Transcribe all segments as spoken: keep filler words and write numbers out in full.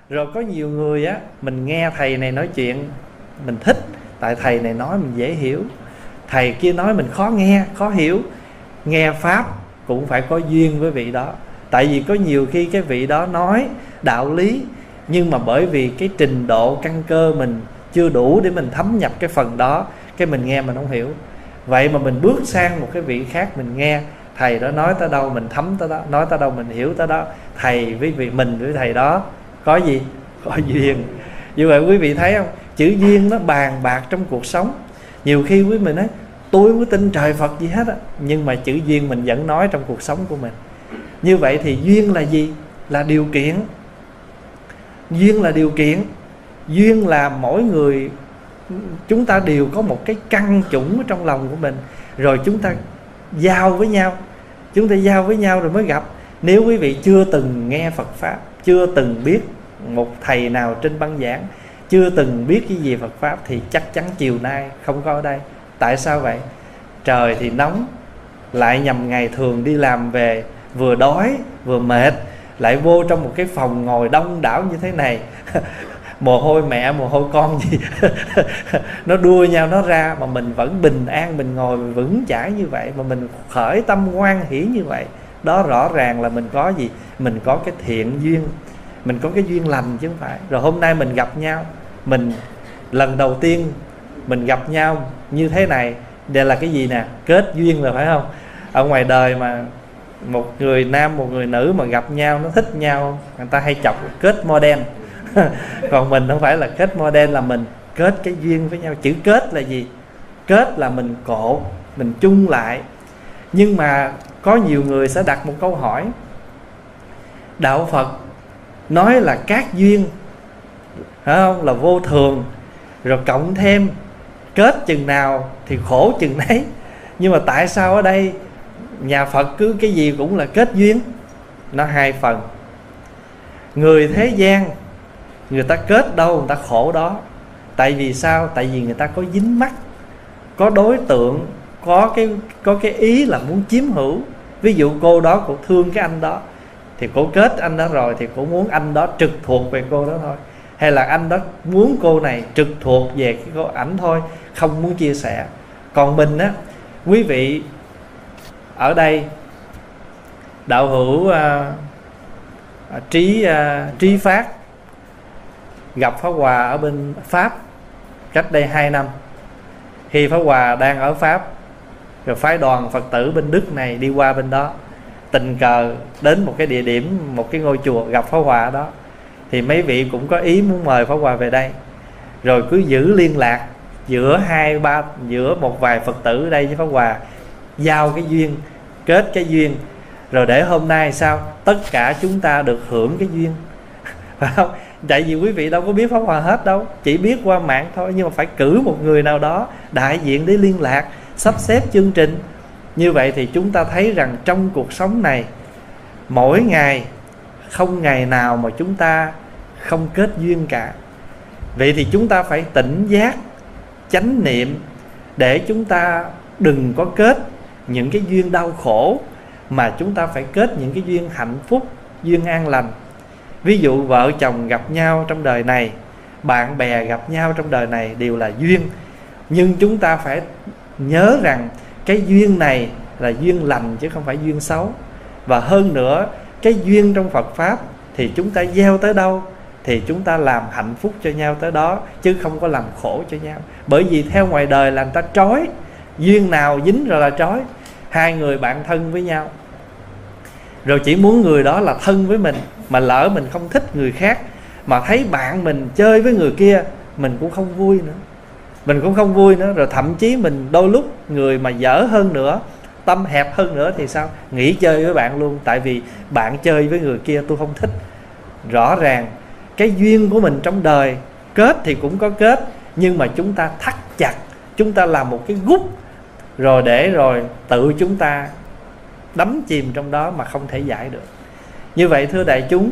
Rồi có nhiều người á, mình nghe thầy này nói chuyện mình thích, tại thầy này nói mình dễ hiểu, thầy kia nói mình khó nghe, khó hiểu. Nghe pháp cũng phải có duyên với vị đó. Tại vì có nhiều khi cái vị đó nói đạo lý, nhưng mà bởi vì cái trình độ căn cơ mình chưa đủ để mình thấm nhập cái phần đó, cái mình nghe mình không hiểu. Vậy mà mình bước sang một cái vị khác, mình nghe thầy đó nói tới đâu mình thấm tới đó, nói tới đâu mình hiểu tới đó. Thầy với vị mình với thầy đó có gì? Có duyên. Như vậy quý vị thấy không? Chữ duyên nó bàn bạc trong cuộc sống. Nhiều khi quý vị nói tôi không có tin trời Phật gì hết á, nhưng mà chữ duyên mình vẫn nói trong cuộc sống của mình. Như vậy thì duyên là gì? Là điều kiện. Duyên là điều kiện. Duyên là mỗi người chúng ta đều có một cái căn chủng ở trong lòng của mình, rồi chúng ta giao với nhau. Chúng ta giao với nhau rồi mới gặp. Nếu quý vị chưa từng nghe Phật Pháp, chưa từng biết một thầy nào trên băng giảng, chưa từng biết cái gì Phật Pháp, thì chắc chắn chiều nay không có ở đây. Tại sao vậy? Trời thì nóng, lại nhằm ngày thường đi làm về, vừa đói vừa mệt, lại vô trong một cái phòng ngồi đông đảo như thế này mồ hôi mẹ mồ hôi con gì nó đua nhau nó ra, mà mình vẫn bình an, mình ngồi mình vững chãi như vậy, mà mình khởi tâm hoan hỷ như vậy. Đó rõ ràng là mình có gì? Mình có cái thiện duyên, mình có cái duyên lành chứ không phải. Rồi hôm nay mình gặp nhau, mình lần đầu tiên mình gặp nhau như thế này, đây là cái gì nè? Kết duyên rồi phải không? Ở ngoài đời mà một người nam một người nữ mà gặp nhau nó thích nhau, người ta hay chọc kết model còn mình không phải là kết model, là mình kết cái duyên với nhau. Chữ kết là gì? Kết là mình cột, mình chung lại. Nhưng mà có nhiều người sẽ đặt một câu hỏi: đạo Phật nói là các duyên, phải không, là vô thường, rồi cộng thêm kết chừng nào thì khổ chừng nấy. Nhưng mà tại sao ở đây nhà Phật cứ cái gì cũng là kết duyên? Nó hai phần. Người thế gian người ta kết đâu người ta khổ đó. Tại vì sao? Tại vì người ta có dính mắc, có đối tượng, có cái, có cái ý là muốn chiếm hữu. Ví dụ cô đó cô thương cái anh đó, thì cô kết anh đó rồi thì cô muốn anh đó trực thuộc về cô đó thôi. Hay là anh đó muốn cô này trực thuộc về cái cô ảnh thôi, không muốn chia sẻ. Còn mình á, quý vị ở đây đạo hữu à, à, trí à, trí phát gặp Pháp Hòa ở bên Pháp cách đây hai năm. Khi Pháp Hòa đang ở Pháp, rồi phái đoàn Phật tử bên Đức này đi qua bên đó, tình cờ đến một cái địa điểm, một cái ngôi chùa, gặp Pháp Hòa đó. Thì mấy vị cũng có ý muốn mời Pháp Hòa về đây. Rồi cứ giữ liên lạc giữa hai ba giữa một vài Phật tử ở đây với Pháp Hòa, giao cái duyên, kết cái duyên, rồi để hôm nay sao tất cả chúng ta được hưởng cái duyên phải không? Tại vì quý vị đâu có biết Pháp Hòa hết đâu, chỉ biết qua mạng thôi. Nhưng mà phải cử một người nào đó đại diện để liên lạc, sắp xếp chương trình. Như vậy thì chúng ta thấy rằng trong cuộc sống này, mỗi ngày không ngày nào mà chúng ta không kết duyên cả. Vậy thì chúng ta phải tỉnh giác, chánh niệm, để chúng ta đừng có kết những cái duyên đau khổ, mà chúng ta phải kết những cái duyên hạnh phúc, duyên an lành. Ví dụ vợ chồng gặp nhau trong đời này, bạn bè gặp nhau trong đời này đều là duyên. Nhưng chúng ta phải nhớ rằng cái duyên này là duyên lành chứ không phải duyên xấu. Và hơn nữa, cái duyên trong Phật Pháp thì chúng ta gieo tới đâu thì chúng ta làm hạnh phúc cho nhau tới đó, chứ không có làm khổ cho nhau. Bởi vì theo ngoài đời là người ta trói, duyên nào dính rồi là trói. Hai người bạn thân với nhau, rồi chỉ muốn người đó là thân với mình, mà lỡ mình không thích người khác, mà thấy bạn mình chơi với người kia, mình cũng không vui nữa. Mình cũng không vui nữa. Rồi thậm chí mình đôi lúc người mà dở hơn nữa, tâm hẹp hơn nữa thì sao? Nghỉ chơi với bạn luôn. Tại vì bạn chơi với người kia tôi không thích. Rõ ràng cái duyên của mình trong đời kết thì cũng có kết, nhưng mà chúng ta thắt chặt, chúng ta làm một cái gút, rồi để rồi tự chúng ta đắm chìm trong đó mà không thể giải được. Như vậy thưa đại chúng,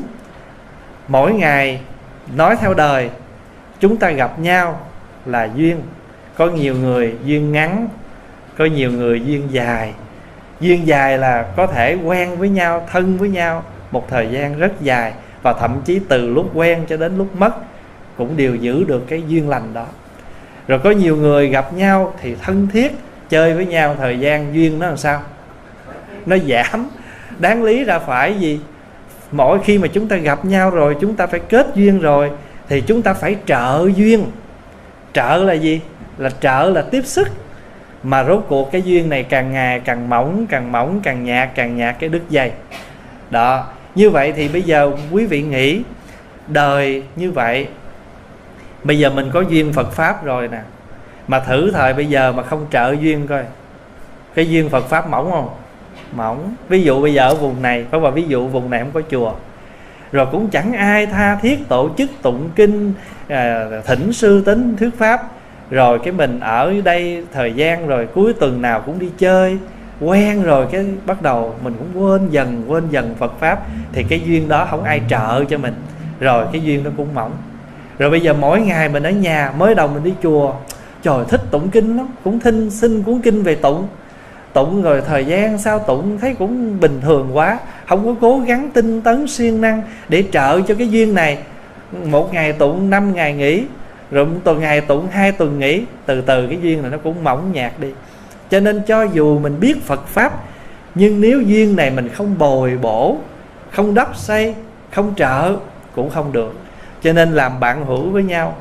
mỗi ngày nói theo đời, chúng ta gặp nhau là duyên. Có nhiều người duyên ngắn, có nhiều người duyên dài. Duyên dài là có thể quen với nhau, thân với nhau một thời gian rất dài, và thậm chí từ lúc quen cho đến lúc mất cũng đều giữ được cái duyên lành đó. Rồi có nhiều người gặp nhau thì thân thiết, chơi với nhau thời gian duyên nó làm sao? Nó giảm. Đáng lý ra phải gì? Mỗi khi mà chúng ta gặp nhau rồi, chúng ta phải kết duyên rồi, thì chúng ta phải trợ duyên. Trợ là gì? Là trợ là tiếp sức. Mà rốt cuộc cái duyên này càng ngày càng mỏng, càng mỏng, càng nhạt, càng nhạt cái đứt dây. Đó. Như vậy thì bây giờ quý vị nghĩ đời như vậy, bây giờ mình có duyên Phật Pháp rồi nè, mà thử thời bây giờ mà không trợ duyên coi, cái duyên Phật Pháp mỏng không? Mỏng. Ví dụ bây giờ ở vùng này, có vào ví dụ vùng này không có chùa, rồi cũng chẳng ai tha thiết tổ chức tụng kinh, à, thỉnh sư tính thuyết pháp, rồi cái mình ở đây thời gian rồi cuối tuần nào cũng đi chơi, quen rồi cái bắt đầu mình cũng quên dần quên dần Phật Pháp, thì cái duyên đó không ai trợ cho mình, rồi cái duyên nó cũng mỏng. Rồi bây giờ mỗi ngày mình ở nhà, mới đầu mình đi chùa, trời thích tụng kinh lắm, cũng thinh xin cuốn kinh về tụng, tụng rồi thời gian sau tụng thấy cũng bình thường quá, không có cố gắng tinh tấn siêng năng để trợ cho cái duyên này. Một ngày tụng năm ngày nghỉ, rồi một tuần ngày tụng hai tuần nghỉ, từ từ cái duyên này nó cũng mỏng nhạt đi. Cho nên cho dù mình biết Phật Pháp, nhưng nếu duyên này mình không bồi bổ, không đắp xây, không trợ cũng không được. Cho nên làm bạn hữu với nhau,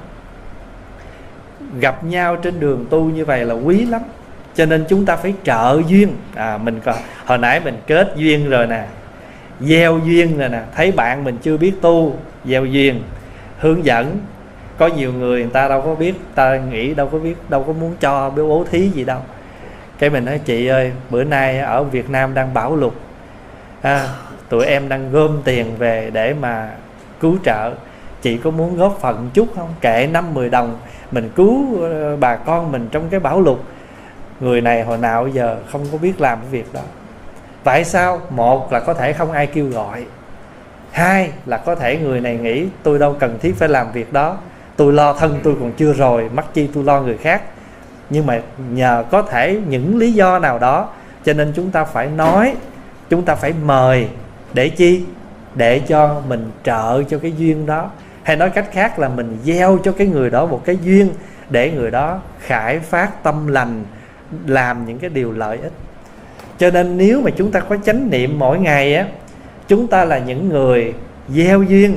gặp nhau trên đường tu như vậy là quý lắm. Cho nên chúng ta phải trợ duyên. à, mình còn hồi nãy mình kết duyên rồi nè, gieo duyên rồi nè. Thấy bạn mình chưa biết tu, gieo duyên, hướng dẫn. Có nhiều người người ta đâu có biết, ta nghĩ đâu có biết, đâu có muốn cho bố thí gì đâu. Cái mình nói chị ơi, bữa nay ở Việt Nam đang bão lụt, à, tụi em đang gom tiền về để mà cứu trợ, chị có muốn góp phần chút không? Kệ năm mười đồng mình cứu bà con mình trong cái bão lụt. Người này hồi nào giờ không có biết làm cái việc đó. Tại sao? Một là có thể không ai kêu gọi, hai là có thể người này nghĩ tôi đâu cần thiết phải làm việc đó, tôi lo thân tôi còn chưa rồi, mắc chi tôi lo người khác. Nhưng mà nhờ có thể những lý do nào đó, cho nên chúng ta phải nói, chúng ta phải mời. Để chi? Để cho mình trợ cho cái duyên đó. Hay nói cách khác là mình gieo cho cái người đó một cái duyên, để người đó khải phát tâm lành, làm những cái điều lợi ích. Cho nên nếu mà chúng ta có chánh niệm mỗi ngày á, chúng ta là những người gieo duyên,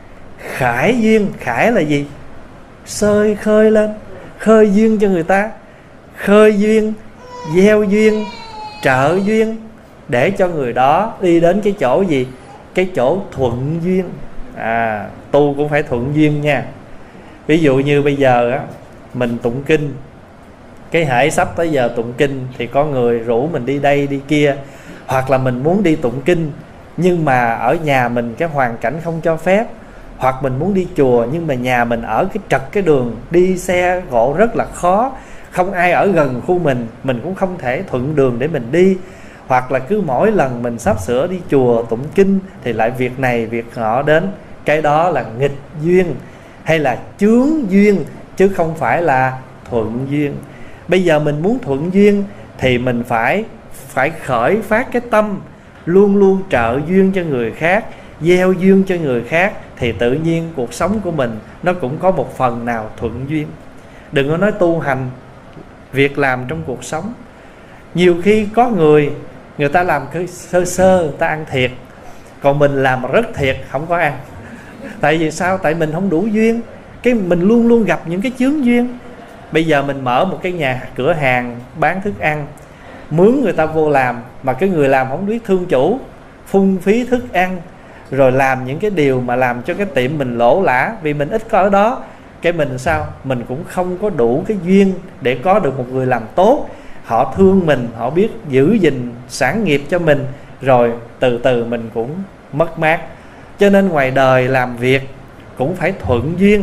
khải duyên. Khải là gì? Sơi khơi lên, khơi duyên cho người ta, khơi duyên, gieo duyên, trợ duyên, để cho người đó đi đến cái chỗ gì? Cái chỗ thuận duyên. À, tu cũng phải thuận duyên nha. Ví dụ như bây giờ á, mình tụng kinh, cái hễ sắp tới giờ tụng kinh thì có người rủ mình đi đây đi kia, hoặc là mình muốn đi tụng kinh nhưng mà ở nhà mình cái hoàn cảnh không cho phép, hoặc mình muốn đi chùa nhưng mà nhà mình ở cái trật cái đường đi xe gỗ rất là khó, không ai ở gần khu mình, mình cũng không thể thuận đường để mình đi. Hoặc là cứ mỗi lần mình sắp sửa đi chùa tụng kinh thì lại việc này việc nọ đến. Cái đó là nghịch duyên hay là chướng duyên, chứ không phải là thuận duyên. Bây giờ mình muốn thuận duyên thì mình phải phải khởi phát cái tâm luôn luôn trợ duyên cho người khác, gieo duyên cho người khác, thì tự nhiên cuộc sống của mình nó cũng có một phần nào thuận duyên. Đừng có nói tu hành, việc làm trong cuộc sống. Nhiều khi có người, người ta làm cái sơ sơ, người ta ăn thiệt, còn mình làm rất thiệt, không có ăn. Tại vì sao? Tại mình không đủ duyên. Cái mình luôn luôn gặp những cái chướng duyên. Bây giờ mình mở một cái nhà cửa hàng bán thức ăn, mướn người ta vô làm, mà cái người làm không biết thương chủ, phung phí thức ăn, rồi làm những cái điều mà làm cho cái tiệm mình lỗ lã, vì mình ít có ở đó. Cái mình sao? Mình cũng không có đủ cái duyên để có được một người làm tốt, họ thương mình, họ biết giữ gìn sản nghiệp cho mình, rồi từ từ mình cũng mất mát. Cho nên ngoài đời làm việc cũng phải thuận duyên,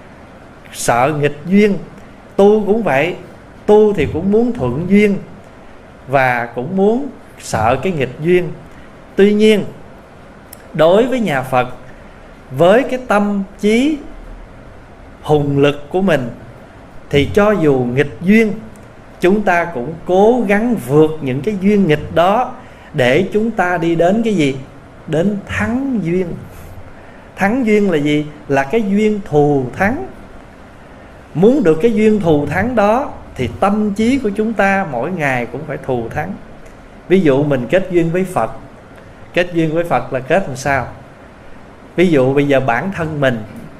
sợ nghịch duyên. Tu cũng vậy, tu thì cũng muốn thuận duyên và cũng muốn sợ cái nghịch duyên. Tuy nhiên đối với nhà Phật, với cái tâm trí hùng lực của mình, thì cho dù nghịch duyên, chúng ta cũng cố gắng vượt những cái duyên nghịch đó, để chúng ta đi đến cái gì? Đến thắng duyên. Thắng duyên là gì? Là cái duyên thù thắng. Muốn được cái duyên thù thắng đó thì tâm trí của chúng ta mỗi ngày cũng phải thù thắng. Ví dụ mình kết duyên với Phật. Kết duyên với Phật là kết làm sao? Ví dụ bây giờ bản thân mình,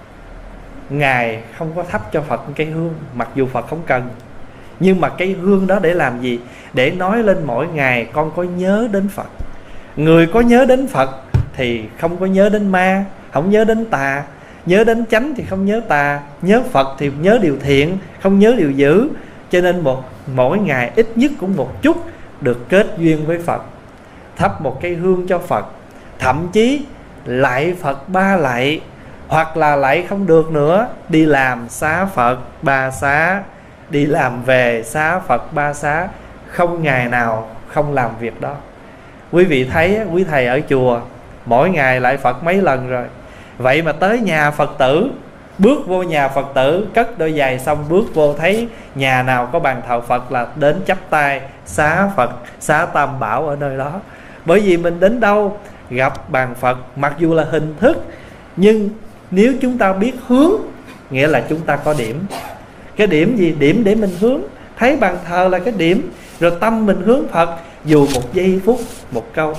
Ngài không có thắp cho Phật cây hương, mặc dù Phật không cần, nhưng mà cây hương đó để làm gì? Để nói lên mỗi ngày con có nhớ đến Phật. Người có nhớ đến Phật thì không có nhớ đến ma, không nhớ đến tà. Nhớ đến chánh thì không nhớ tà, nhớ Phật thì nhớ điều thiện, không nhớ điều dữ. Cho nên một mỗi ngày ít nhất cũng một chút được kết duyên với Phật, thắp một cây hương cho Phật. Thậm chí lạy Phật ba lạy, hoặc là lạy không được nữa, đi làm xá Phật ba xá, đi làm về xá Phật ba xá. Không ngày nào không làm việc đó. Quý vị thấy quý thầy ở chùa mỗi ngày lạy Phật mấy lần rồi. Vậy mà tới nhà Phật tử, bước vô nhà Phật tử, cất đôi giày xong bước vô, thấy nhà nào có bàn thờ Phật là đến chắp tay xá Phật, xá Tam Bảo ở nơi đó. Bởi vì mình đến đâu gặp bàn Phật, mặc dù là hình thức, nhưng nếu chúng ta biết hướng, nghĩa là chúng ta có điểm. Cái điểm gì? Điểm để mình hướng. Thấy bàn thờ là cái điểm, rồi tâm mình hướng Phật, dù một giây phút, một câu.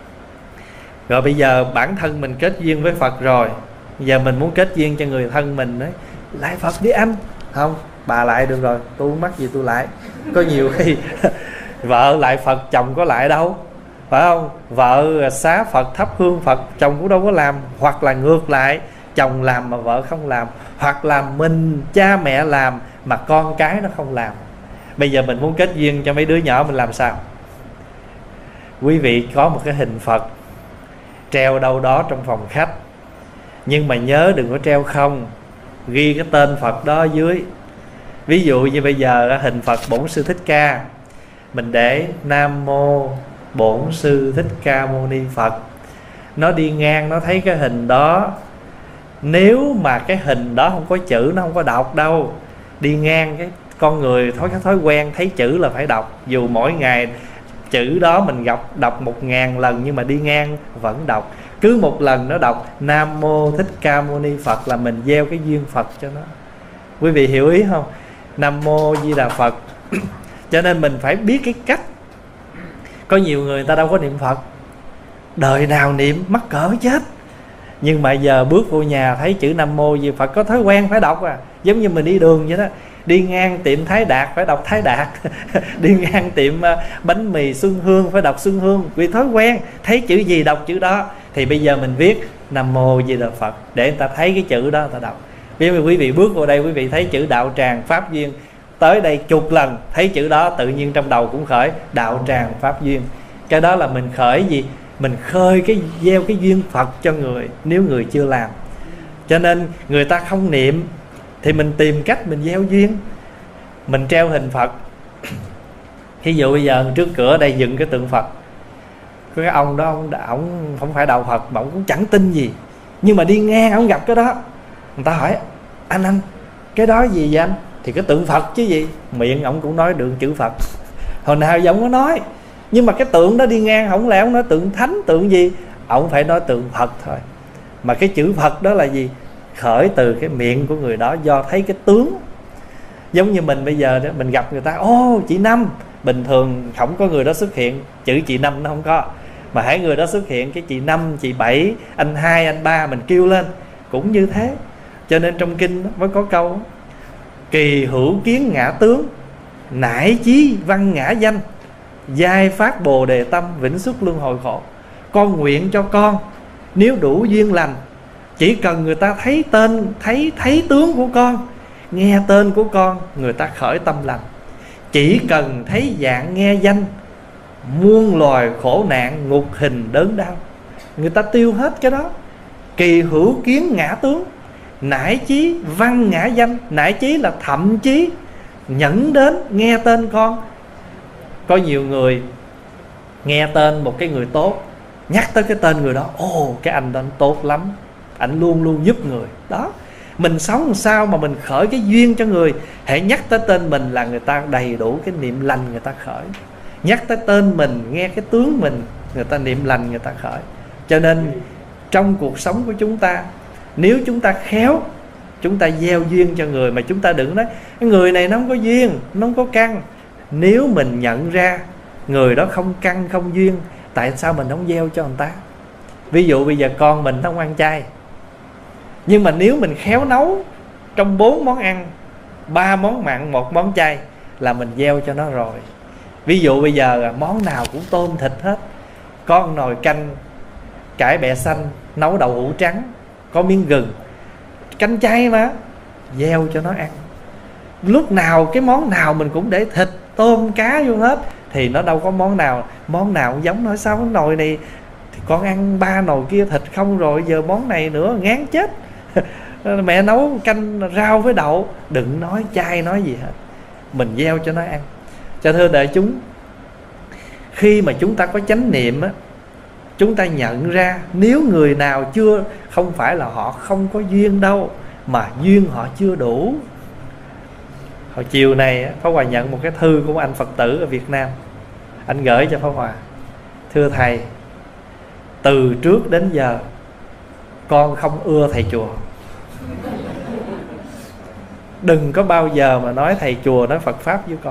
Rồi bây giờ bản thân mình kết duyên với Phật rồi, giờ mình muốn kết duyên cho người thân mình đấy, lại Phật đi anh. Không, bà lại được rồi, tôi không mắc gì tôi lại. Có nhiều khi vợ lại Phật, chồng có lại đâu, phải không? Vợ xá Phật, thắp hương Phật, chồng cũng đâu có làm. Hoặc là ngược lại, chồng làm mà vợ không làm. Hoặc là mình cha mẹ làm mà con cái nó không làm. Bây giờ mình muốn kết duyên cho mấy đứa nhỏ mình làm sao? Quý vị có một cái hình Phật treo đâu đó trong phòng khách, nhưng mà nhớ đừng có treo không, ghi cái tên Phật đó dưới. Ví dụ như bây giờ hình Phật Bổn Sư Thích Ca, mình để Nam Mô Bổn Sư Thích Ca Mâu Ni Phật. Nó đi ngang nó thấy cái hình đó, nếu mà cái hình đó không có chữ nó không có đọc đâu. Đi ngang cái con người thói cái thói quen thấy chữ là phải đọc, dù mỗi ngày chữ đó mình gặp đọc một ngàn lần, nhưng mà đi ngang vẫn đọc. Cứ một lần nó đọc Nam Mô Thích Ca Mâu Ni Phật là mình gieo cái duyên Phật cho nó. Quý vị hiểu ý không? Nam Mô Di Đà Phật. Cho nên mình phải biết cái cách. Có nhiều người ta đâu có niệm Phật, đời nào niệm mắc cỡ chết. Nhưng mà giờ bước vô nhà thấy chữ Nam Mô Di Phật, có thói quen phải đọc à. Giống như mình đi đường vậy đó, đi ngang tiệm Thái Đạt phải đọc Thái Đạt. Đi ngang tiệm bánh mì Xuân Hương phải đọc Xuân Hương. Vì thói quen, thấy chữ gì đọc chữ đó. Thì bây giờ mình viết Nam Mô Di Đà Phật để người ta thấy cái chữ đó người ta đọc. Ví dụ quý vị bước vào đây, quý vị thấy chữ đạo tràng pháp duyên, tới đây chục lần thấy chữ đó, tự nhiên trong đầu cũng khởi đạo tràng pháp duyên. Cái đó là mình khởi gì? Mình khơi cái gieo cái duyên Phật cho người, nếu người chưa làm. Cho nên người ta không niệm thì mình tìm cách mình gieo duyên. Mình treo hình Phật. Ví dụ bây giờ trước cửa đây dựng cái tượng Phật, cái ông đó ông, ông không phải đạo Phật mà ông cũng chẳng tin gì, nhưng mà đi ngang ông gặp cái đó, người ta hỏi anh anh cái đó gì vậy anh? Thì cái tượng Phật chứ gì. Miệng ông cũng nói được chữ Phật, hồi nào giờ ông có nói. Nhưng mà cái tượng đó đi ngang, không lẽ ông nói tượng thánh tượng gì, ông phải nói tượng Phật thôi. Mà cái chữ Phật đó là gì? Khởi từ cái miệng của người đó, do thấy cái tướng. Giống như mình bây giờ đó, mình gặp người ta, ô chị Năm, bình thường không có người đó xuất hiện, chữ chị Năm nó không có. Mà hãy người đó xuất hiện, cái chị Năm, chị Bảy, anh Hai, anh Ba, mình kêu lên cũng như thế. Cho nên trong kinh đó, mới có câu kỳ hữu kiến ngã tướng, nải chí văn ngã danh, giai phát bồ đề tâm, vĩnh xuất luân hồi khổ. Con nguyện cho con, nếu đủ duyên lành, chỉ cần người ta thấy tên, thấy thấy tướng của con, nghe tên của con, người ta khởi tâm lành. Chỉ cần thấy dạng nghe danh, muôn loài khổ nạn ngục hình đớn đau, người ta tiêu hết cái đó. Kỳ hữu kiến ngã tướng, nải chí văn ngã danh. Nải chí là thậm chí nhẫn đến nghe tên con. Có nhiều người nghe tên một cái người tốt, nhắc tới cái tên người đó, ồ cái anh đó anh tốt lắm, anh luôn luôn giúp người đó. Mình sống làm sao mà mình khởi cái duyên cho người. Hãy nhắc tới tên mình là người ta đầy đủ cái niệm lành người ta khởi. Nhắc tới tên mình, nghe cái tướng mình, người ta niệm lành người ta khởi. Cho nên trong cuộc sống của chúng ta Nếu chúng ta khéo, chúng ta gieo duyên cho người, mà chúng ta đừng nói cái người này nó không có duyên, nó không có căn. Nếu mình nhận ra người đó không căn không duyên, tại sao mình không gieo cho người ta? Ví dụ bây giờ con mình không ăn chay, nhưng mà nếu mình khéo nấu trong bốn món ăn, ba món mặn, một món chay, là mình gieo cho nó rồi. Ví dụ bây giờ món nào cũng tôm thịt hết, có nồi canh cải bẹ xanh, nấu đậu hũ trắng, có miếng gừng, canh chay mà, gieo cho nó ăn. Lúc nào cái món nào mình cũng để thịt, tôm, cá vô hết, thì nó đâu có món nào món nào cũng giống. Nói sao cái nồi này thì con ăn ba nồi kia thịt không rồi, giờ món này nữa ngán chết. Mẹ nấu canh rau với đậu, đừng nói chay nói gì hết, mình gieo cho nó ăn. Cho thưa đại chúng, khi mà chúng ta có chánh niệm á, chúng ta nhận ra nếu người nào chưa, không phải là họ không có duyên đâu, mà duyên họ chưa đủ. Hồi chiều này Pháp Hòa nhận một cái thư của một anh Phật tử ở Việt Nam. Anh gửi cho Pháp Hòa: thưa thầy, từ trước đến giờ con không ưa thầy chùa. Đừng có bao giờ mà nói thầy chùa nói Phật Pháp với con.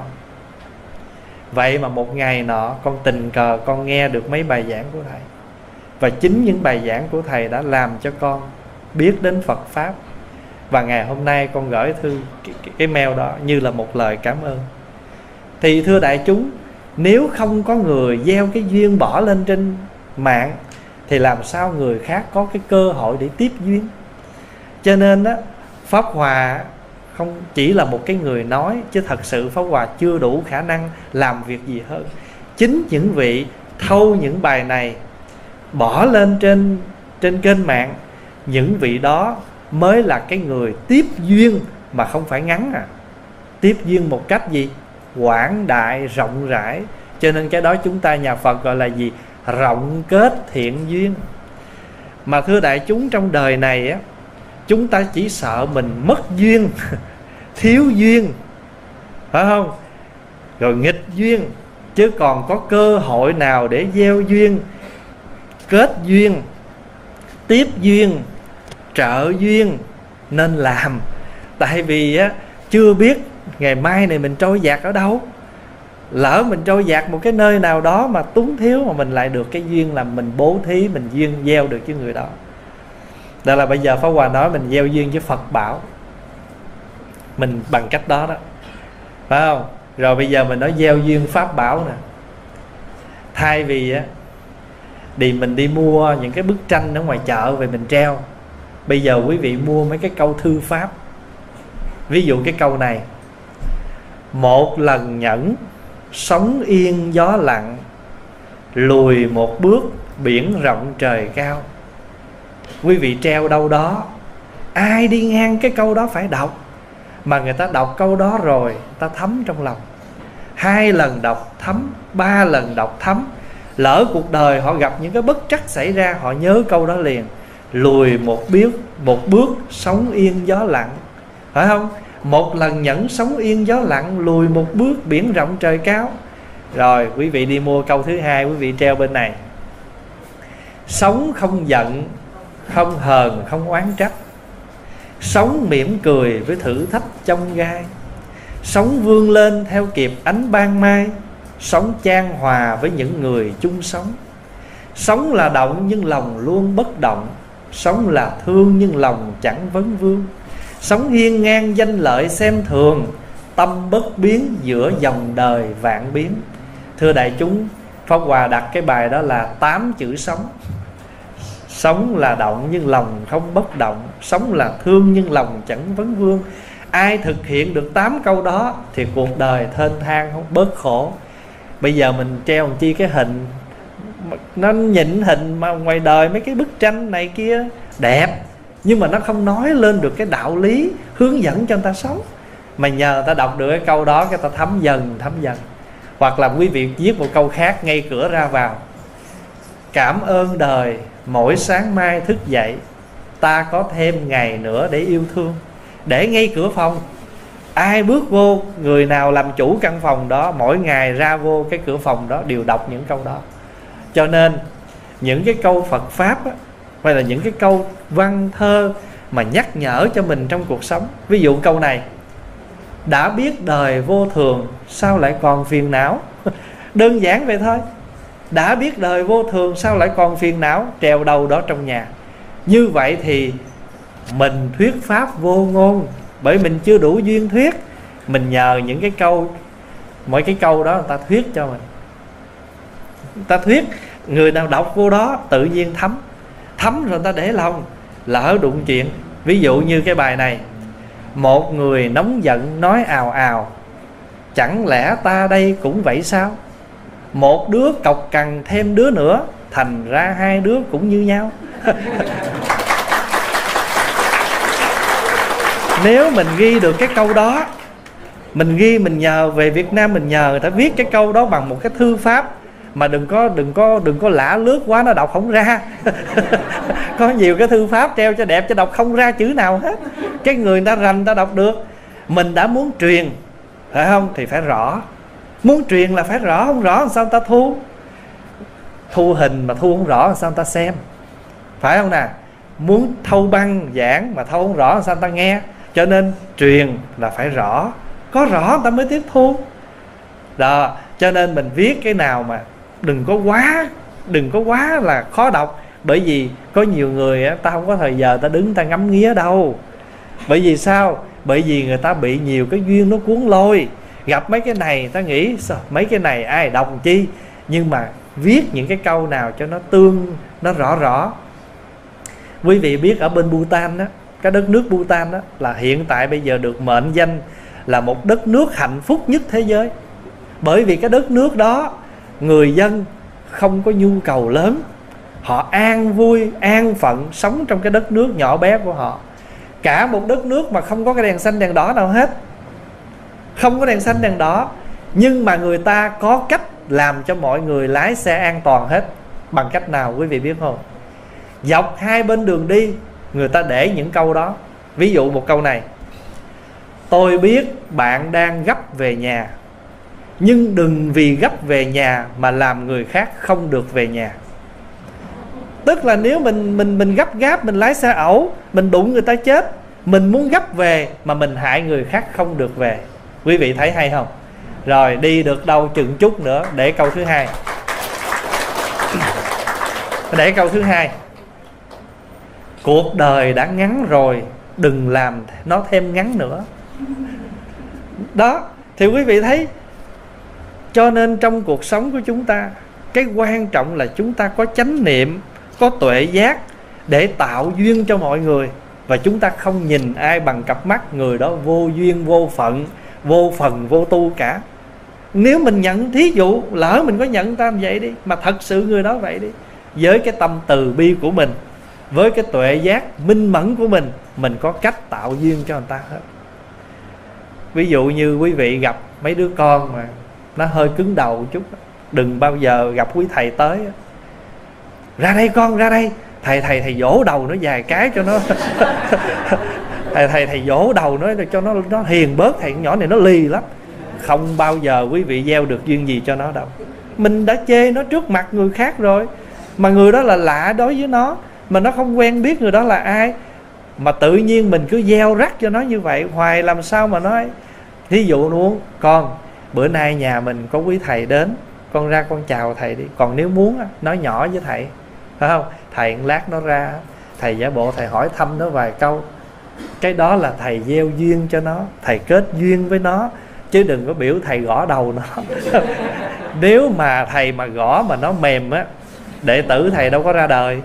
Vậy mà một ngày nọ con tình cờ con nghe được mấy bài giảng của thầy, và chính những bài giảng của thầy đã làm cho con biết đến Phật Pháp. Và ngày hôm nay con gửi thư cái, cái, cái mail đó như là một lời cảm ơn. Thì thưa đại chúng, nếu không có người gieo cái duyên bỏ lên trên mạng, thì làm sao người khác có cái cơ hội để tiếp duyên? Cho nên đó, Pháp Hòa không chỉ là một cái người nói, chứ thật sự Pháp Hòa chưa đủ khả năng làm việc gì hơn. Chính những vị thâu những bài này bỏ lên trên trên kênh mạng, những vị đó mới là cái người tiếp duyên, mà không phải ngắn à. Tiếp duyên một cách gì? Quảng đại, rộng rãi. Cho nên cái đó chúng ta nhà Phật gọi là gì? Rộng kết thiện duyên. Mà thưa đại chúng, trong đời này á, chúng ta chỉ sợ mình mất duyên, thiếu duyên, phải không? Rồi nghịch duyên, chứ còn có cơ hội nào để gieo duyên, kết duyên, tiếp duyên, trợ duyên, nên làm. Tại vì á, chưa biết ngày mai này mình trôi dạt ở đâu. Lỡ mình trôi dạt một cái nơi nào đó mà túng thiếu, mà mình lại được cái duyên là mình bố thí, mình duyên gieo được với người đó. Đó là bây giờ Pháp Hòa nói mình gieo duyên với Phật bảo, mình bằng cách đó đó, phải không? Rồi bây giờ mình nói gieo duyên Pháp bảo nè. Thay vì á thì mình đi mua những cái bức tranh ở ngoài chợ về mình treo, bây giờ quý vị mua mấy cái câu thư pháp. Ví dụ cái câu này: một lần nhẫn, sóng yên gió lặng, lùi một bước, biển rộng trời cao. Quý vị treo đâu đó, ai đi ngang cái câu đó phải đọc. Mà người ta đọc câu đó rồi, ta thấm trong lòng. Hai lần đọc thấm, ba lần đọc thấm. Lỡ cuộc đời họ gặp những cái bất trắc xảy ra, họ nhớ câu đó liền. Lùi một bước, một bước, sóng yên gió lặng, phải không? Một lần nhẫn, sóng yên gió lặng, lùi một bước, biển rộng trời cao. Rồi quý vị đi mua câu thứ hai, quý vị treo bên này: sống không giận, không hờn, không oán trách, sống mỉm cười với thử thách chông gai, sống vươn lên theo kịp ánh ban mai, sống chan hòa với những người chung sống. Sống là động nhưng lòng luôn bất động, sống là thương nhưng lòng chẳng vấn vương, sống hiên ngang danh lợi xem thường, tâm bất biến giữa dòng đời vạn biến. Thưa đại chúng, Pháp Hòa đặt cái bài đó là tám chữ sống. Sống là động nhưng lòng không bất động, sống là thương nhưng lòng chẳng vấn vương. Ai thực hiện được tám câu đó thì cuộc đời thênh thang, không bớt khổ. Bây giờ mình treo làm chi cái hình, nó nhịn hình mà ngoài đời mấy cái bức tranh này kia đẹp, nhưng mà nó không nói lên được cái đạo lý hướng dẫn cho người ta sống. Mà nhờ người ta đọc được cái câu đó, cái ta thấm dần thấm dần. Hoặc là quý vị viết một câu khác ngay cửa ra vào: cảm ơn đời mỗi sáng mai thức dậy, ta có thêm ngày nữa để yêu thương. Để ngay cửa phòng, ai bước vô, người nào làm chủ căn phòng đó, mỗi ngày ra vô cái cửa phòng đó đều đọc những câu đó. Cho nên những cái câu Phật Pháp á, hay là những cái câu văn thơ mà nhắc nhở cho mình trong cuộc sống. Ví dụ câu này: đã biết đời vô thường, sao lại còn phiền não? Đơn giản vậy thôi. Đã biết đời vô thường, sao lại còn phiền não? Treo đầu đó trong nhà. Như vậy thì mình thuyết pháp vô ngôn, bởi mình chưa đủ duyên thuyết. Mình nhờ những cái câu, mỗi cái câu đó người ta thuyết cho mình. Người ta thuyết, người nào đọc vô đó tự nhiên thấm. Thấm rồi người ta để lòng, lỡ đụng chuyện. Ví dụ như cái bài này: một người nóng giận nói ào ào, chẳng lẽ ta đây cũng vậy sao? Một đứa cọc cằn thêm đứa nữa, thành ra hai đứa cũng như nhau. Nếu mình ghi được cái câu đó, mình ghi, mình nhờ về Việt Nam, mình nhờ người ta viết cái câu đó bằng một cái thư pháp mà đừng có đừng có đừng có lả lướt quá, nó đọc không ra. Có nhiều cái thư pháp treo cho đẹp cho đọc không ra chữ nào hết. Cái người ta rành người ta đọc được. Mình đã muốn truyền, phải không, thì phải rõ. Muốn truyền là phải rõ, không rõ làm sao người ta thu. Thu hình mà thu không rõ làm sao người ta xem, phải không nè? Muốn thâu băng giảng mà thâu không rõ làm sao người ta nghe. Cho nên truyền là phải rõ, có rõ người ta mới tiếp thu đó. Cho nên mình viết cái nào mà đừng có quá đừng có quá là khó đọc. Bởi vì có nhiều người á, ta không có thời giờ ta đứng ta ngắm nghía đâu. Bởi vì sao? Bởi vì người ta bị nhiều cái duyên nó cuốn lôi. Gặp mấy cái này ta nghĩ sao, mấy cái này ai đọc chi. Nhưng mà viết những cái câu nào cho nó tương, nó rõ rõ. Quý vị biết ở bên Bhutan á, cái đất nước Bhutan đó là hiện tại bây giờ được mệnh danh là một đất nước hạnh phúc nhất thế giới. Bởi vì cái đất nước đó người dân không có nhu cầu lớn, họ an vui, an phận sống trong cái đất nước nhỏ bé của họ. Cả một đất nước mà không có cái đèn xanh đèn đỏ nào hết, không có đèn xanh đèn đỏ, nhưng mà người ta có cách làm cho mọi người lái xe an toàn hết. Bằng cách nào quý vị biết không? Dọc hai bên đường đi người ta để những câu đó. Ví dụ một câu này: tôi biết bạn đang gấp về nhà, nhưng đừng vì gấp về nhà mà làm người khác không được về nhà. Tức là nếu mình mình mình gấp gáp, mình lái xe ẩu, mình đụng người ta chết, mình muốn gấp về mà mình hại người khác không được về. Quý vị thấy hay không? Rồi đi được đâu chừng chút nữa để câu thứ hai. Để câu thứ hai: cuộc đời đã ngắn rồi, đừng làm nó thêm ngắn nữa. Đó, thì quý vị thấy. Cho nên trong cuộc sống của chúng ta, cái quan trọng là chúng ta có chánh niệm, có tuệ giác để tạo duyên cho mọi người. Và chúng ta không nhìn ai bằng cặp mắt người đó vô duyên, vô phận, vô phần, vô tu cả. Nếu mình nhận, thí dụ lỡ mình có nhận ta vậy đi, mà thật sự người đó vậy đi, với cái tâm từ bi của mình, với cái tuệ giác minh mẫn của mình, mình có cách tạo duyên cho người ta hết. Ví dụ như quý vị gặp mấy đứa con mà nó hơi cứng đầu một chút, đừng bao giờ gặp quý thầy tới: ra đây con, ra đây, thầy thầy thầy vỗ đầu nó vài cái cho nó thầy thầy thầy vỗ đầu nó cho nó nó hiền bớt, thầy nhỏ này nó lì lắm. Không bao giờ quý vị gieo được duyên gì cho nó đâu. Mình đã chê nó trước mặt người khác rồi, mà người đó là lạ đối với nó, mà nó không quen biết người đó là ai, mà tự nhiên mình cứ gieo rắc cho nó như vậy hoài, làm sao mà nói. Thí dụ luôn: con, bữa nay nhà mình có quý thầy đến, con ra con chào thầy đi. Còn nếu muốn nói nhỏ với thầy, phải không? Thầy lát nó ra, thầy giả bộ thầy hỏi thăm nó vài câu. Cái đó là thầy gieo duyên cho nó, thầy kết duyên với nó, chứ đừng có biểu thầy gõ đầu nó. Nếu mà thầy mà gõ mà nó mềm á, đệ tử thầy đâu có ra đời.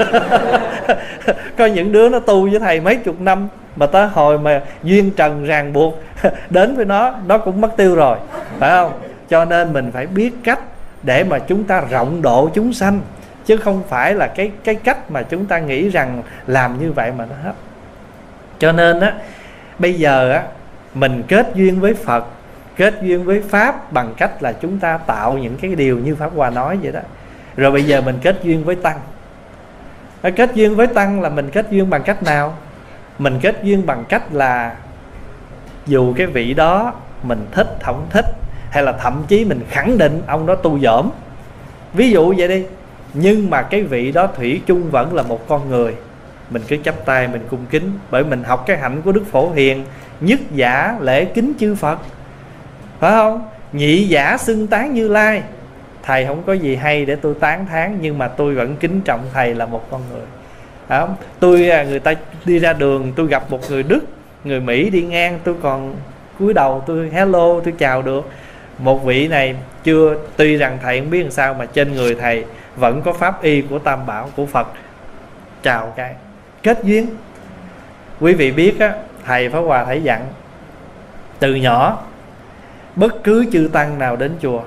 Có những đứa nó tu với thầy mấy chục năm, mà tới hồi mà duyên trần ràng buộc đến với nó, nó cũng mất tiêu rồi, phải không? Cho nên mình phải biết cách để mà chúng ta rộng độ chúng sanh, chứ không phải là cái cái cách mà chúng ta nghĩ rằng làm như vậy mà nó hết. Cho nên á, bây giờ á, mình kết duyên với Phật, kết duyên với Pháp bằng cách là chúng ta tạo những cái điều như Pháp Hòa nói vậy đó. Rồi bây giờ mình kết duyên với Tăng. Kết duyên với Tăng là mình kết duyên bằng cách nào? Mình kết duyên bằng cách là dù cái vị đó mình thích, không thích, hay là thậm chí mình khẳng định ông đó tu dởm, ví dụ vậy đi, nhưng mà cái vị đó thủy chung vẫn là một con người, mình cứ chắp tay mình cung kính. Bởi mình học cái hạnh của Đức Phổ Hiền: nhất giả lễ kính chư Phật, phải không? Nhị giả xưng tán Như Lai. Thầy không có gì hay để tôi tán thán, nhưng mà tôi vẫn kính trọng thầy là một con người, phải không? Tôi, người ta đi ra đường, tôi gặp một người Đức, người Mỹ đi ngang, tôi còn cúi đầu tôi hello, tôi chào được. Một vị này chưa, tuy rằng thầy không biết làm sao mà trên người thầy vẫn có pháp y của Tam Bảo của Phật, chào cái kết duyên. Quý vị biết á, thầy Pháp Hòa Thầy dặn từ nhỏ bất cứ chư tăng nào đến chùa,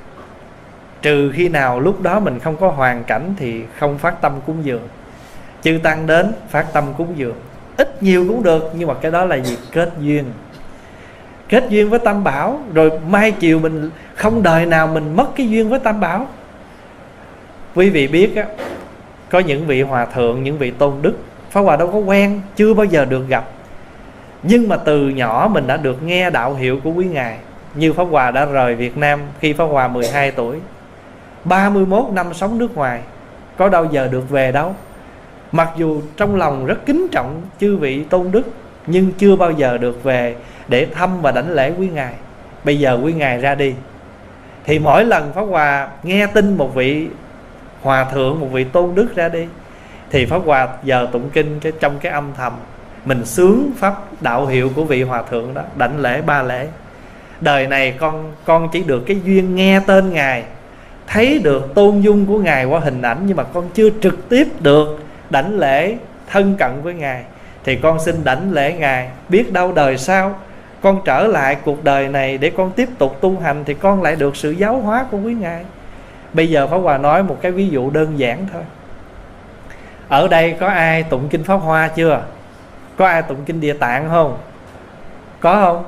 trừ khi nào lúc đó mình không có hoàn cảnh thì không phát tâm cúng dường. Chư tăng đến phát tâm cúng dường, ít nhiều cũng được, nhưng mà cái đó là gì? Kết duyên. Kết duyên với Tam Bảo, rồi mai chiều mình không đời nào mình mất cái duyên với Tam Bảo. Quý vị biết á, có những vị hòa thượng, những vị tôn đức Pháp Hòa đâu có quen, chưa bao giờ được gặp, nhưng mà từ nhỏ mình đã được nghe đạo hiệu của quý ngài. Như Pháp Hòa đã rời Việt Nam khi Pháp Hòa mười hai tuổi, ba mươi mốt năm sống nước ngoài, có đâu giờ được về đâu. Mặc dù trong lòng rất kính trọng chư vị tôn đức, nhưng chưa bao giờ được về để thăm và đảnh lễ quý ngài. Bây giờ quý ngài ra đi, thì mỗi lần Pháp Hòa nghe tin một vị hòa thượng, một vị tôn đức ra đi, thì Pháp Hòa giờ tụng kinh cái trong cái âm thầm, mình sướng pháp đạo hiệu của vị hòa thượng đó, đảnh lễ ba lễ. Đời này con con chỉ được cái duyên nghe tên ngài, thấy được tôn dung của ngài qua hình ảnh, nhưng mà con chưa trực tiếp được đảnh lễ thân cận với ngài. Thì con xin đảnh lễ ngài, biết đâu đời sau con trở lại cuộc đời này để con tiếp tục tu hành, thì con lại được sự giáo hóa của quý ngài. Bây giờ Pháp Hòa nói một cái ví dụ đơn giản thôi. Ở đây có ai tụng kinh Pháp Hoa chưa? Có ai tụng kinh Địa Tạng không? Có không?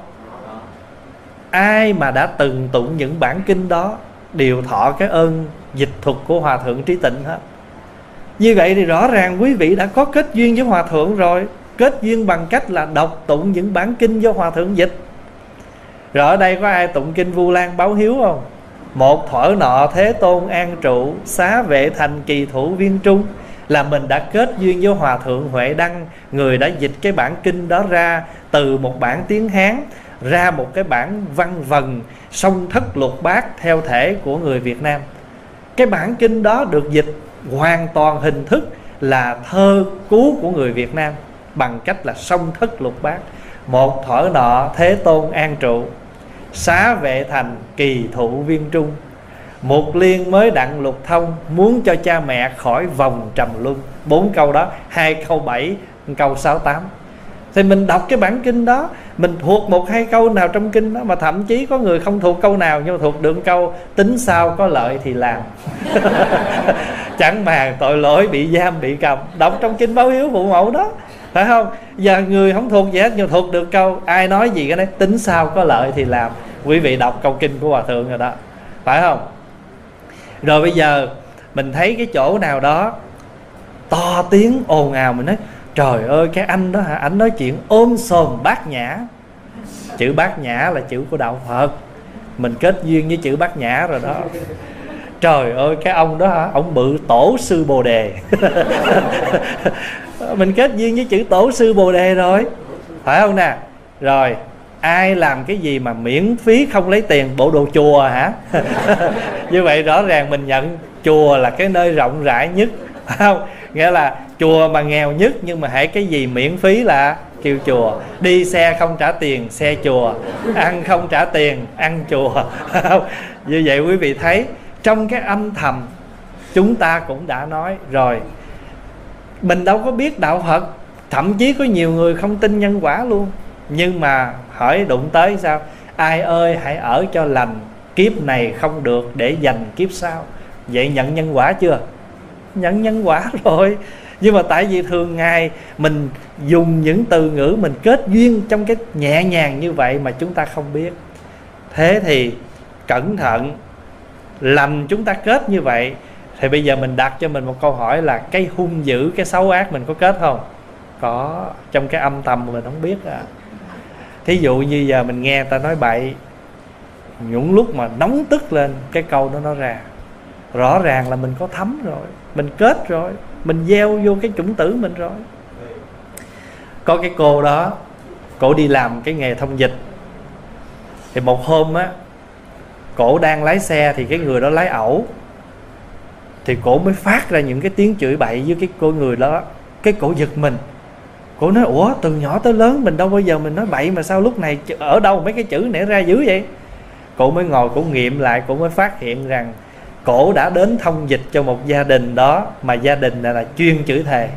Ai mà đã từng tụng những bản kinh đó đều thọ cái ơn dịch thuật của Hòa Thượng Trí Tịnh hết. Như vậy thì rõ ràng quý vị đã có kết duyên với Hòa Thượng rồi. Kết duyên bằng cách là đọc tụng những bản kinh do Hòa Thượng dịch. Rồi ở đây có ai tụng kinh Vu Lan Báo Hiếu không? Một thuở nọ Thế Tôn an trụ, xá vệ thành kỳ thủ viên trung. Là mình đã kết duyên với Hòa Thượng Huệ Đăng, người đã dịch cái bản kinh đó ra từ một bản tiếng Hán ra một cái bản văn vần song thất lục bát theo thể của người Việt Nam. Cái bản kinh đó được dịch hoàn toàn hình thức là thơ cứu của người Việt Nam bằng cách là song thất lục bát. Một thuở nọ Thế Tôn an trụ, xá vệ thành kỳ thụ viên trung. Một liên mới đặng lục thông, muốn cho cha mẹ khỏi vòng trầm luân. Bốn câu đó, hai câu bảy, câu sáu tám. Thì mình đọc cái bản kinh đó, mình thuộc một hai câu nào trong kinh đó, mà thậm chí có người không thuộc câu nào, nhưng mà thuộc được câu tính sao có lợi thì làm. Chẳng màng tội lỗi bị giam bị cầm. Đọc trong kinh Báo Hiếu phụ mẫu đó, phải không? Giờ người không thuộc gì hết, nhưng thuộc được câu ai nói gì cái đấy, tính sao có lợi thì làm. Quý vị đọc câu kinh của Hòa Thượng rồi đó, phải không? Rồi bây giờ mình thấy cái chỗ nào đó to tiếng ồn ào, mình nói trời ơi cái anh đó hả, anh nói chuyện ôm sồn bát nhã. Chữ bát nhã là chữ của đạo Phật, mình kết duyên với chữ bát nhã rồi đó. Trời ơi cái ông đó hả, ông bự tổ sư Bồ Đề. Mình kết duyên với chữ tổ sư Bồ Đề rồi, phải không nè? Rồi ai làm cái gì mà miễn phí không lấy tiền, bộ đồ chùa hả? Như vậy rõ ràng mình nhận chùa là cái nơi rộng rãi nhất, phải không? Nghĩa là chùa mà nghèo nhất, nhưng mà hãy cái gì miễn phí là kêu chùa. Đi xe không trả tiền, xe chùa. Ăn không trả tiền, ăn chùa. Như vậy quý vị thấy trong cái âm thầm chúng ta cũng đã nói rồi. Mình đâu có biết đạo Phật, thậm chí có nhiều người không tin nhân quả luôn. Nhưng mà hỏi đụng tới sao? Ai ơi hãy ở cho lành, kiếp này không được để dành kiếp sau. Vậy nhận nhân quả chưa? Nhận nhân quả rồi. Nhưng mà tại vì thường ngày mình dùng những từ ngữ mình kết duyên trong cái nhẹ nhàng như vậy mà chúng ta không biết. Thế thì cẩn thận. Lành chúng ta kết như vậy, thì bây giờ mình đặt cho mình một câu hỏi là cái hung dữ, cái xấu ác mình có kết không? Có, trong cái âm thầm mà mình không biết à. Thí dụ như giờ mình nghe ta nói bậy, những lúc mà nóng tức lên cái câu đó nó ra, rõ ràng là mình có thấm rồi, mình kết rồi, mình gieo vô cái chủng tử mình rồi. Có cái cô đó, cổ đi làm cái nghề thông dịch. Thì một hôm á, cổ đang lái xe thì cái người đó lái ẩu, thì cổ mới phát ra những cái tiếng chửi bậy với cái cô người đó. Cái cổ giật mình, cổ nói ủa từ nhỏ tới lớn mình đâu bao giờ mình nói bậy, mà sao lúc này ở đâu mấy cái chữ nảy ra dữ vậy. Cổ mới ngồi cổ nghiệm lại, cổ mới phát hiện rằng cổ đã đến thông dịch cho một gia đình đó, mà gia đình này là chuyên chửi thề.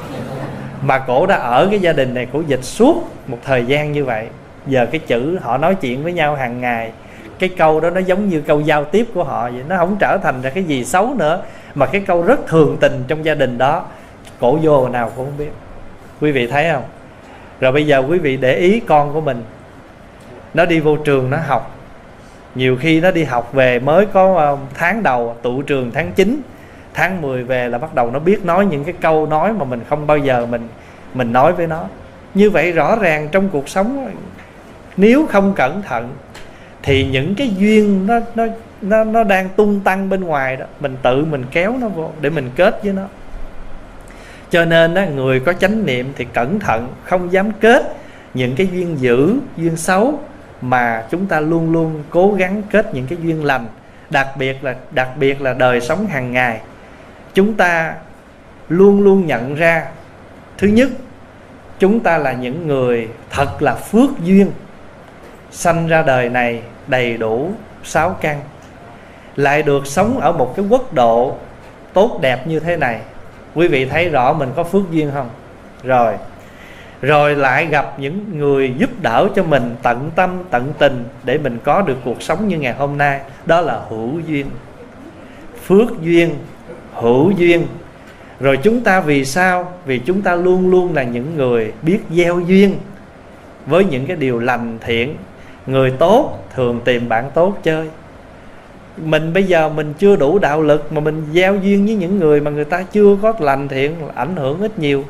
Mà cổ đã ở cái gia đình này, cổ dịch suốt một thời gian như vậy. Giờ cái chữ họ nói chuyện với nhau hàng ngày, cái câu đó nó giống như câu giao tiếp của họ vậy, nó không trở thành ra cái gì xấu nữa, mà cái câu rất thường tình trong gia đình đó. Cổ vô hồi nào cũng không biết. Quý vị thấy không? Rồi bây giờ quý vị để ý con của mình, nó đi vô trường nó học, nhiều khi nó đi học về mới có tháng đầu, tụ trường tháng chín, tháng mười về là bắt đầu nó biết nói những cái câu nói mà mình không bao giờ mình mình nói với nó. Như vậy rõ ràng trong cuộc sống, nếu không cẩn thận thì những cái duyên nó nó nó nó đang tung tăng bên ngoài đó, mình tự mình kéo nó vô để mình kết với nó. Cho nên á, người có chánh niệm thì cẩn thận, không dám kết những cái duyên dữ, duyên xấu, mà chúng ta luôn luôn cố gắng kết những cái duyên lành. Đặc biệt là đặc biệt là đời sống hàng ngày, chúng ta luôn luôn nhận ra, thứ nhất, chúng ta là những người thật là phước duyên, sanh ra đời này đầy đủ sáu căn, lại được sống ở một cái quốc độ tốt đẹp như thế này. Quý vị thấy rõ mình có phước duyên không? Rồi Rồi lại gặp những người giúp đỡ cho mình tận tâm tận tình để mình có được cuộc sống như ngày hôm nay. Đó là hữu duyên, phước duyên, hữu duyên. Rồi chúng ta vì sao? Vì chúng ta luôn luôn là những người biết gieo duyên với những cái điều lành thiện. Người tốt thường tìm bạn tốt chơi. Mình bây giờ mình chưa đủ đạo lực mà mình gieo duyên với những người mà người ta chưa có lành thiện, ảnh hưởng ít nhiều.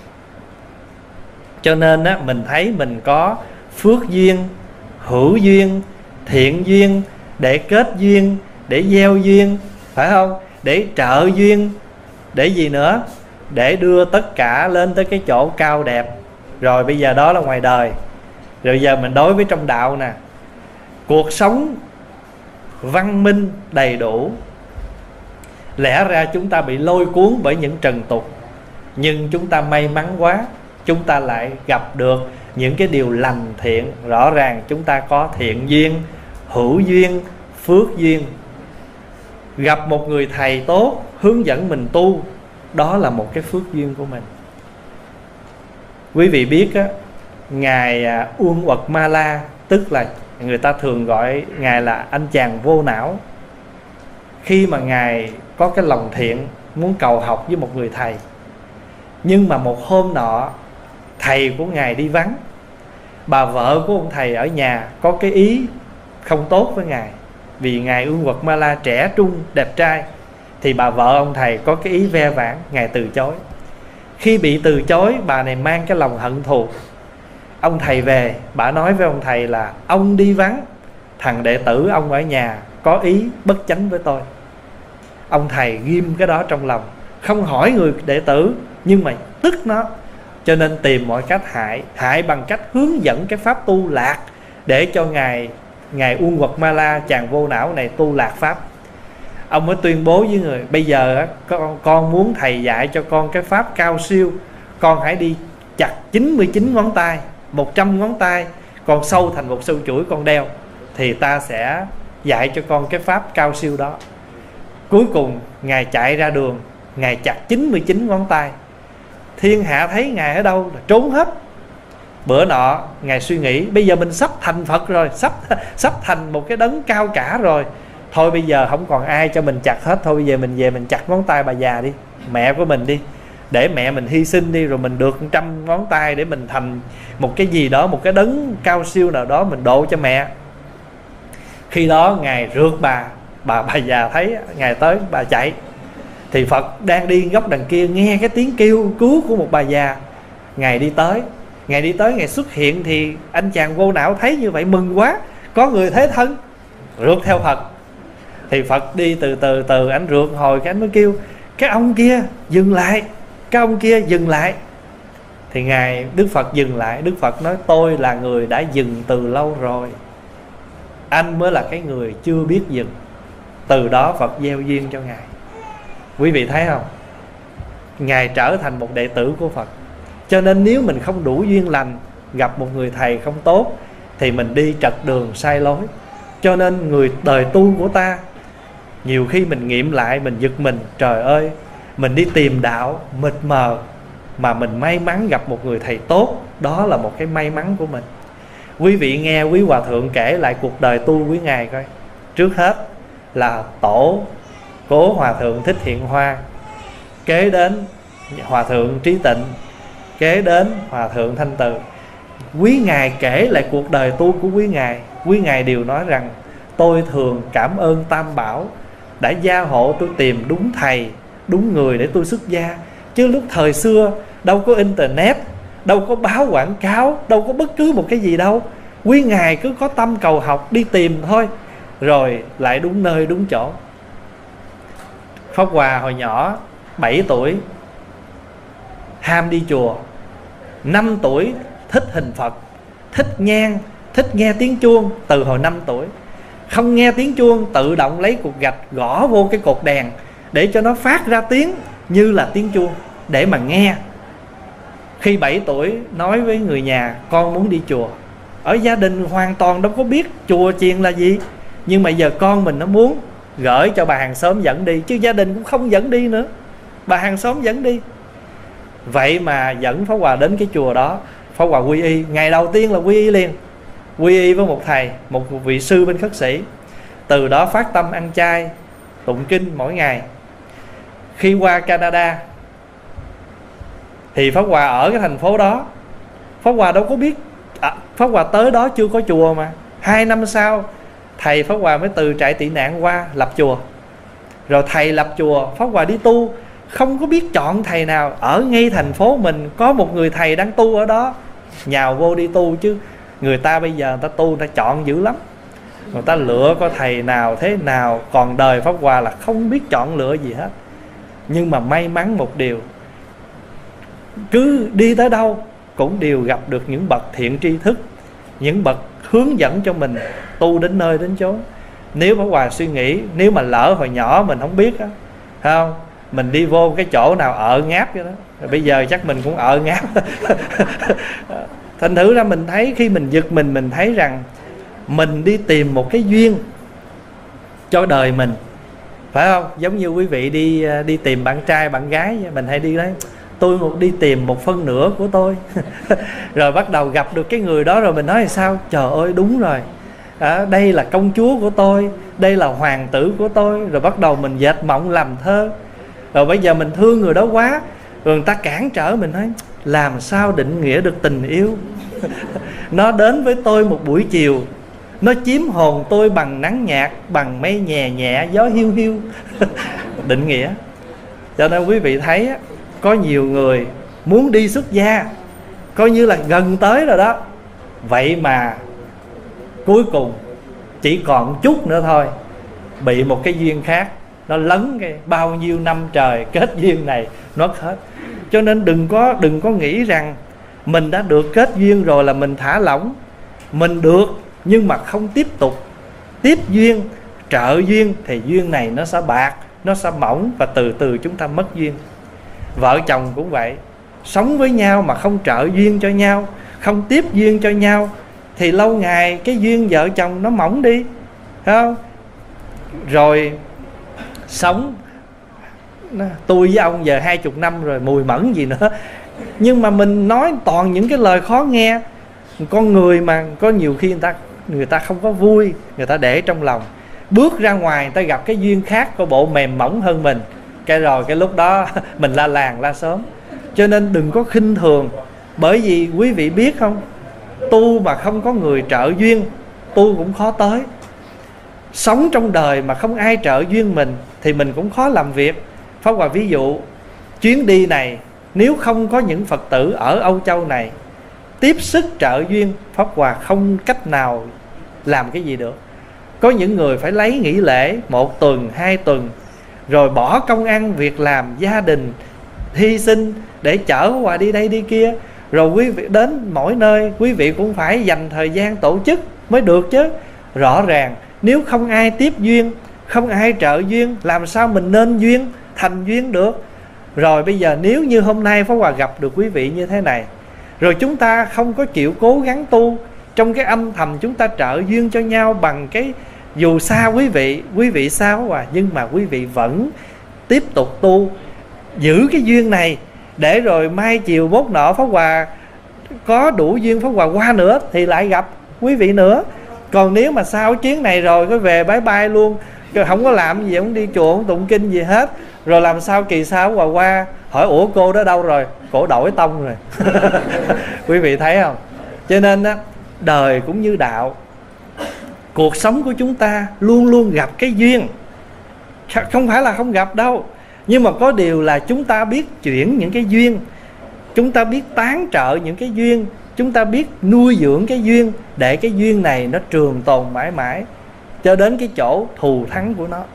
Cho nên á, mình thấy mình có phước duyên, hữu duyên, thiện duyên, để kết duyên, để gieo duyên, phải không? Để trợ duyên, để gì nữa? Để đưa tất cả lên tới cái chỗ cao đẹp. Rồi bây giờ đó là ngoài đời. Rồi giờ mình đối với trong đạo nè, cuộc sống văn minh đầy đủ, lẽ ra chúng ta bị lôi cuốn bởi những trần tục, nhưng chúng ta may mắn quá, chúng ta lại gặp được những cái điều lành thiện. Rõ ràng chúng ta có thiện duyên, hữu duyên, phước duyên. Gặp một người thầy tốt hướng dẫn mình tu, đó là một cái phước duyên của mình. Quý vị biết á, Ngài Uông Uật Ma La, tức là người ta thường gọi Ngài là anh chàng vô não. Khi mà Ngài có cái lòng thiện muốn cầu học với một người thầy, nhưng mà một hôm nọ thầy của Ngài đi vắng, bà vợ của ông thầy ở nhà có cái ý không tốt với Ngài. Vì Ngài Uông Uật Ma La trẻ trung đẹp trai, thì bà vợ ông thầy có cái ý ve vãn, Ngài từ chối. Khi bị từ chối, bà này mang cái lòng hận thù. Ông thầy về, bà nói với ông thầy là ông đi vắng, thằng đệ tử ông ở nhà có ý bất chánh với tôi. Ông thầy ghim cái đó trong lòng, không hỏi người đệ tử, nhưng mà tức nó, cho nên tìm mọi cách hại. Hại bằng cách hướng dẫn cái pháp tu lạc, để cho Ngài Ngài Uông Uật Ma La, chàng vô não này tu lạc pháp. Ông mới tuyên bố với người, bây giờ con, con muốn thầy dạy cho con cái pháp cao siêu, con hãy đi chặt chín mươi chín ngón tay, một trăm ngón tay, con sâu thành một sâu chuỗi con đeo, thì ta sẽ dạy cho con cái pháp cao siêu đó. Cuối cùng Ngài chạy ra đường, Ngài chặt chín mươi chín ngón tay. Thiên hạ thấy Ngài ở đâu là trốn hết. Bữa nọ Ngài suy nghĩ, bây giờ mình sắp thành Phật rồi, Sắp sắp thành một cái đấng cao cả rồi, thôi bây giờ không còn ai cho mình chặt hết. Thôi bây giờ mình về mình chặt ngón tay bà già đi, mẹ của mình đi, để mẹ mình hy sinh đi, rồi mình được một trăm ngón tay để mình thành một cái gì đó, một cái đấng cao siêu nào đó, mình độ cho mẹ. Khi đó Ngài rượt bà, bà bà già thấy Ngài tới, bà chạy. Thì Phật đang đi góc đằng kia, nghe cái tiếng kêu cứu của một bà già. Ngài đi tới, Ngài đi tới, Ngài xuất hiện. Thì anh chàng vô não thấy như vậy mừng quá, có người thế thân, rượt theo Phật. Thì Phật đi từ từ từ, anh rượt hồi cái anh mới kêu, cái ông kia dừng lại, cái ông kia dừng lại. Thì Ngài Đức Phật dừng lại. Đức Phật nói tôi là người đã dừng từ lâu rồi, anh mới là cái người chưa biết dừng. Từ đó Phật gieo duyên cho Ngài. Quý vị thấy không? Ngài trở thành một đệ tử của Phật. Cho nên nếu mình không đủ duyên lành, gặp một người thầy không tốt, thì mình đi trật đường sai lối. Cho nên người đời tu của ta, nhiều khi mình nghiệm lại mình giật mình. Trời ơi, mình đi tìm đạo mịt mờ, mà mình may mắn gặp một người thầy tốt, đó là một cái may mắn của mình. Quý vị nghe quý Hòa Thượng kể lại cuộc đời tu quý Ngài coi. Trước hết là tổ Cố Hòa Thượng Thích Hiện Hoa, kế đến Hòa Thượng Trí Tịnh, kế đến Hòa Thượng Thanh Từ. Quý Ngài kể lại cuộc đời tu của quý Ngài, quý Ngài đều nói rằng tôi thường cảm ơn Tam Bảo đã gia hộ tôi tìm đúng thầy, đúng người để tôi xuất gia. Chứ lúc thời xưa đâu có internet, đâu có báo quảng cáo, đâu có bất cứ một cái gì đâu. Quý Ngài cứ có tâm cầu học, đi tìm thôi, rồi lại đúng nơi đúng chỗ. Pháp Hòa hồi nhỏ bảy tuổi ham đi chùa, năm tuổi thích hình Phật, thích nhang, thích nghe tiếng chuông. Từ hồi năm tuổi không nghe tiếng chuông, tự động lấy cục gạch gõ vô cái cột đèn để cho nó phát ra tiếng như là tiếng chuông để mà nghe. Khi bảy tuổi nói với người nhà con muốn đi chùa. Ở gia đình hoàn toàn đâu có biết chùa chiền là gì, nhưng mà giờ con mình nó muốn, gửi cho bà hàng xóm dẫn đi, chứ gia đình cũng không dẫn đi nữa, bà hàng xóm dẫn đi. Vậy mà dẫn Pháp Hòa đến cái chùa đó. Pháp Hòa quy y, ngày đầu tiên là quy y liền. Quy y với một thầy, một vị sư bên Khất Sĩ. Từ đó phát tâm ăn chay, tụng kinh mỗi ngày. Khi qua Canada thì Pháp Hòa ở cái thành phố đó. Pháp Hòa đâu có biết à, Pháp Hòa tới đó chưa có chùa mà. Hai năm sau thầy Pháp Hòa mới từ trại tị nạn qua lập chùa. Rồi thầy lập chùa, Pháp Hòa đi tu. Không có biết chọn thầy nào. Ở ngay thành phố mình có một người thầy đang tu ở đó, nhào vô đi tu. Chứ người ta bây giờ người ta tu, người ta chọn dữ lắm, người ta lựa có thầy nào thế nào. Còn đời Pháp Hòa là không biết chọn lựa gì hết. Nhưng mà may mắn một điều, cứ đi tới đâu cũng đều gặp được những bậc thiện tri thức, những bậc hướng dẫn cho mình tu đến nơi đến chốn. Nếu Pháp Hòa suy nghĩ, nếu mà lỡ hồi nhỏ mình không biết á, không, mình đi vô cái chỗ nào ợ ngáp vậy đó, rồi bây giờ chắc mình cũng ợ ngáp. Thành thử ra mình thấy, khi mình giật mình, mình thấy rằng mình đi tìm một cái duyên cho đời mình, phải không? Giống như quý vị đi đi tìm bạn trai, bạn gái, mình hay đi đấy, tôi một đi tìm một phân nửa của tôi. Rồi bắt đầu gặp được cái người đó, rồi mình nói là sao? Trời ơi, đúng rồi, à, đây là công chúa của tôi, đây là hoàng tử của tôi. Rồi bắt đầu mình dệt mộng làm thơ. Rồi bây giờ mình thương người đó quá, rồi người ta cản trở mình, nói làm sao định nghĩa được tình yêu. Nó đến với tôi một buổi chiều, nó chiếm hồn tôi bằng nắng nhạt, bằng mây nhẹ nhẹ, gió hiu hiu. Định nghĩa. Cho nên quý vị thấy, có nhiều người muốn đi xuất gia, coi như là gần tới rồi đó, vậy mà cuối cùng chỉ còn chút nữa thôi, bị một cái duyên khác nó lấn cái bao nhiêu năm trời kết duyên này nó hết. Cho nên đừng có đừng có nghĩ rằng mình đã được kết duyên rồi là mình thả lỏng. Mình được nhưng mà không tiếp tục tiếp duyên, trợ duyên, thì duyên này nó sẽ bạc, nó sẽ mỏng, và từ từ chúng ta mất duyên. Vợ chồng cũng vậy, sống với nhau mà không trợ duyên cho nhau, không tiếp duyên cho nhau, thì lâu ngày cái duyên vợ chồng nó mỏng đi, thấy không? Rồi sống, tôi với ông giờ hai chục năm rồi, mùi mẫn gì nữa. Nhưng mà mình nói toàn những cái lời khó nghe. Con người mà có nhiều khi người ta người ta không có vui, người ta để trong lòng, bước ra ngoài người ta gặp cái duyên khác, có bộ mềm mỏng hơn mình, cái rồi cái lúc đó mình la làng la xóm. Cho nên đừng có khinh thường. Bởi vì quý vị biết không, tu mà không có người trợ duyên, tu cũng khó tới. Sống trong đời mà không ai trợ duyên mình thì mình cũng khó làm việc. Pháp Hòa ví dụ, chuyến đi này nếu không có những Phật tử ở Âu Châu này tiếp sức trợ duyên, Pháp Hòa không cách nào làm cái gì được. Có những người phải lấy nghỉ lễ một tuần, hai tuần, rồi bỏ công ăn, việc làm, gia đình, hy sinh để chở Pháp Hòa đi đây đi kia. Rồi quý vị đến mỗi nơi quý vị cũng phải dành thời gian tổ chức mới được chứ. Rõ ràng nếu không ai tiếp duyên, không ai trợ duyên, làm sao mình nên duyên, thành duyên được. Rồi bây giờ nếu như hôm nay Pháp Hòa gặp được quý vị như thế này, rồi chúng ta không có chịu cố gắng tu, trong cái âm thầm chúng ta trợ duyên cho nhau bằng cái, dù xa quý vị, quý vị xa Pháp Hòa, nhưng mà quý vị vẫn tiếp tục tu, giữ cái duyên này, để rồi mai chiều mốt nọ Pháp Hòa có đủ duyên Pháp Hòa qua nữa thì lại gặp quý vị nữa. Còn nếu mà sau chuyến này rồi có về bye bye luôn, không có làm gì, không đi chùa, không tụng kinh gì hết, rồi làm sao kỳ sau Pháp Hòa qua hỏi ủa cô đó đâu rồi, cổ đổi tông rồi. Quý vị thấy không? Cho nên á, đời cũng như đạo, cuộc sống của chúng ta luôn luôn gặp cái duyên, không phải là không gặp đâu. Nhưng mà có điều là chúng ta biết chuyển những cái duyên, chúng ta biết tán trợ những cái duyên, chúng ta biết nuôi dưỡng cái duyên, để cái duyên này nó trường tồn mãi mãi cho đến cái chỗ thù thắng của nó,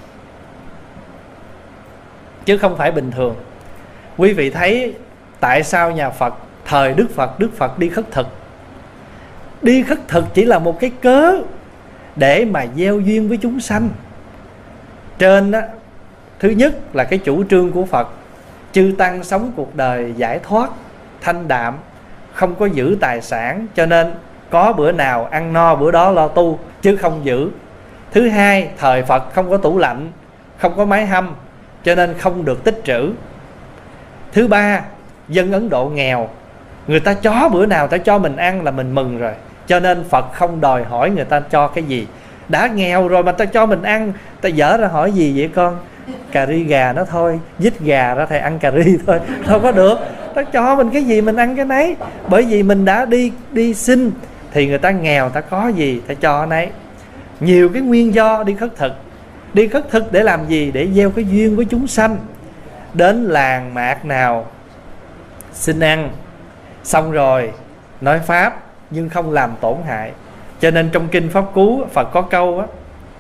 chứ không phải bình thường. Quý vị thấy tại sao nhà Phật thời Đức Phật, Đức Phật đi khất thực. Đi khất thực chỉ là một cái cớ để mà gieo duyên với chúng sanh. Trên đó, thứ nhất là cái chủ trương của Phật, chư tăng sống cuộc đời giải thoát, thanh đạm, không có giữ tài sản, cho nên có bữa nào ăn no bữa đó lo tu, chứ không giữ. Thứ hai, thời Phật không có tủ lạnh, không có máy hâm, cho nên không được tích trữ. Thứ ba, dân Ấn Độ nghèo, người ta cho bữa nào ta cho mình ăn là mình mừng rồi, cho nên Phật không đòi hỏi người ta cho cái gì. Đã nghèo rồi mà ta cho mình ăn, ta dở ra hỏi gì vậy con? Cà ri gà nó thôi, giết gà ra thầy ăn cà ri thôi, đâu có được. Ta cho mình cái gì mình ăn cái nấy, bởi vì mình đã đi đi xin thì người ta nghèo, ta có gì ta cho nấy. Nhiều cái nguyên do đi khất thực. Đi khất thực để làm gì? Để gieo cái duyên với chúng sanh. Đến làng mạc nào xin ăn, xong rồi nói pháp nhưng không làm tổn hại. Cho nên trong kinh Pháp Cú Phật có câu á: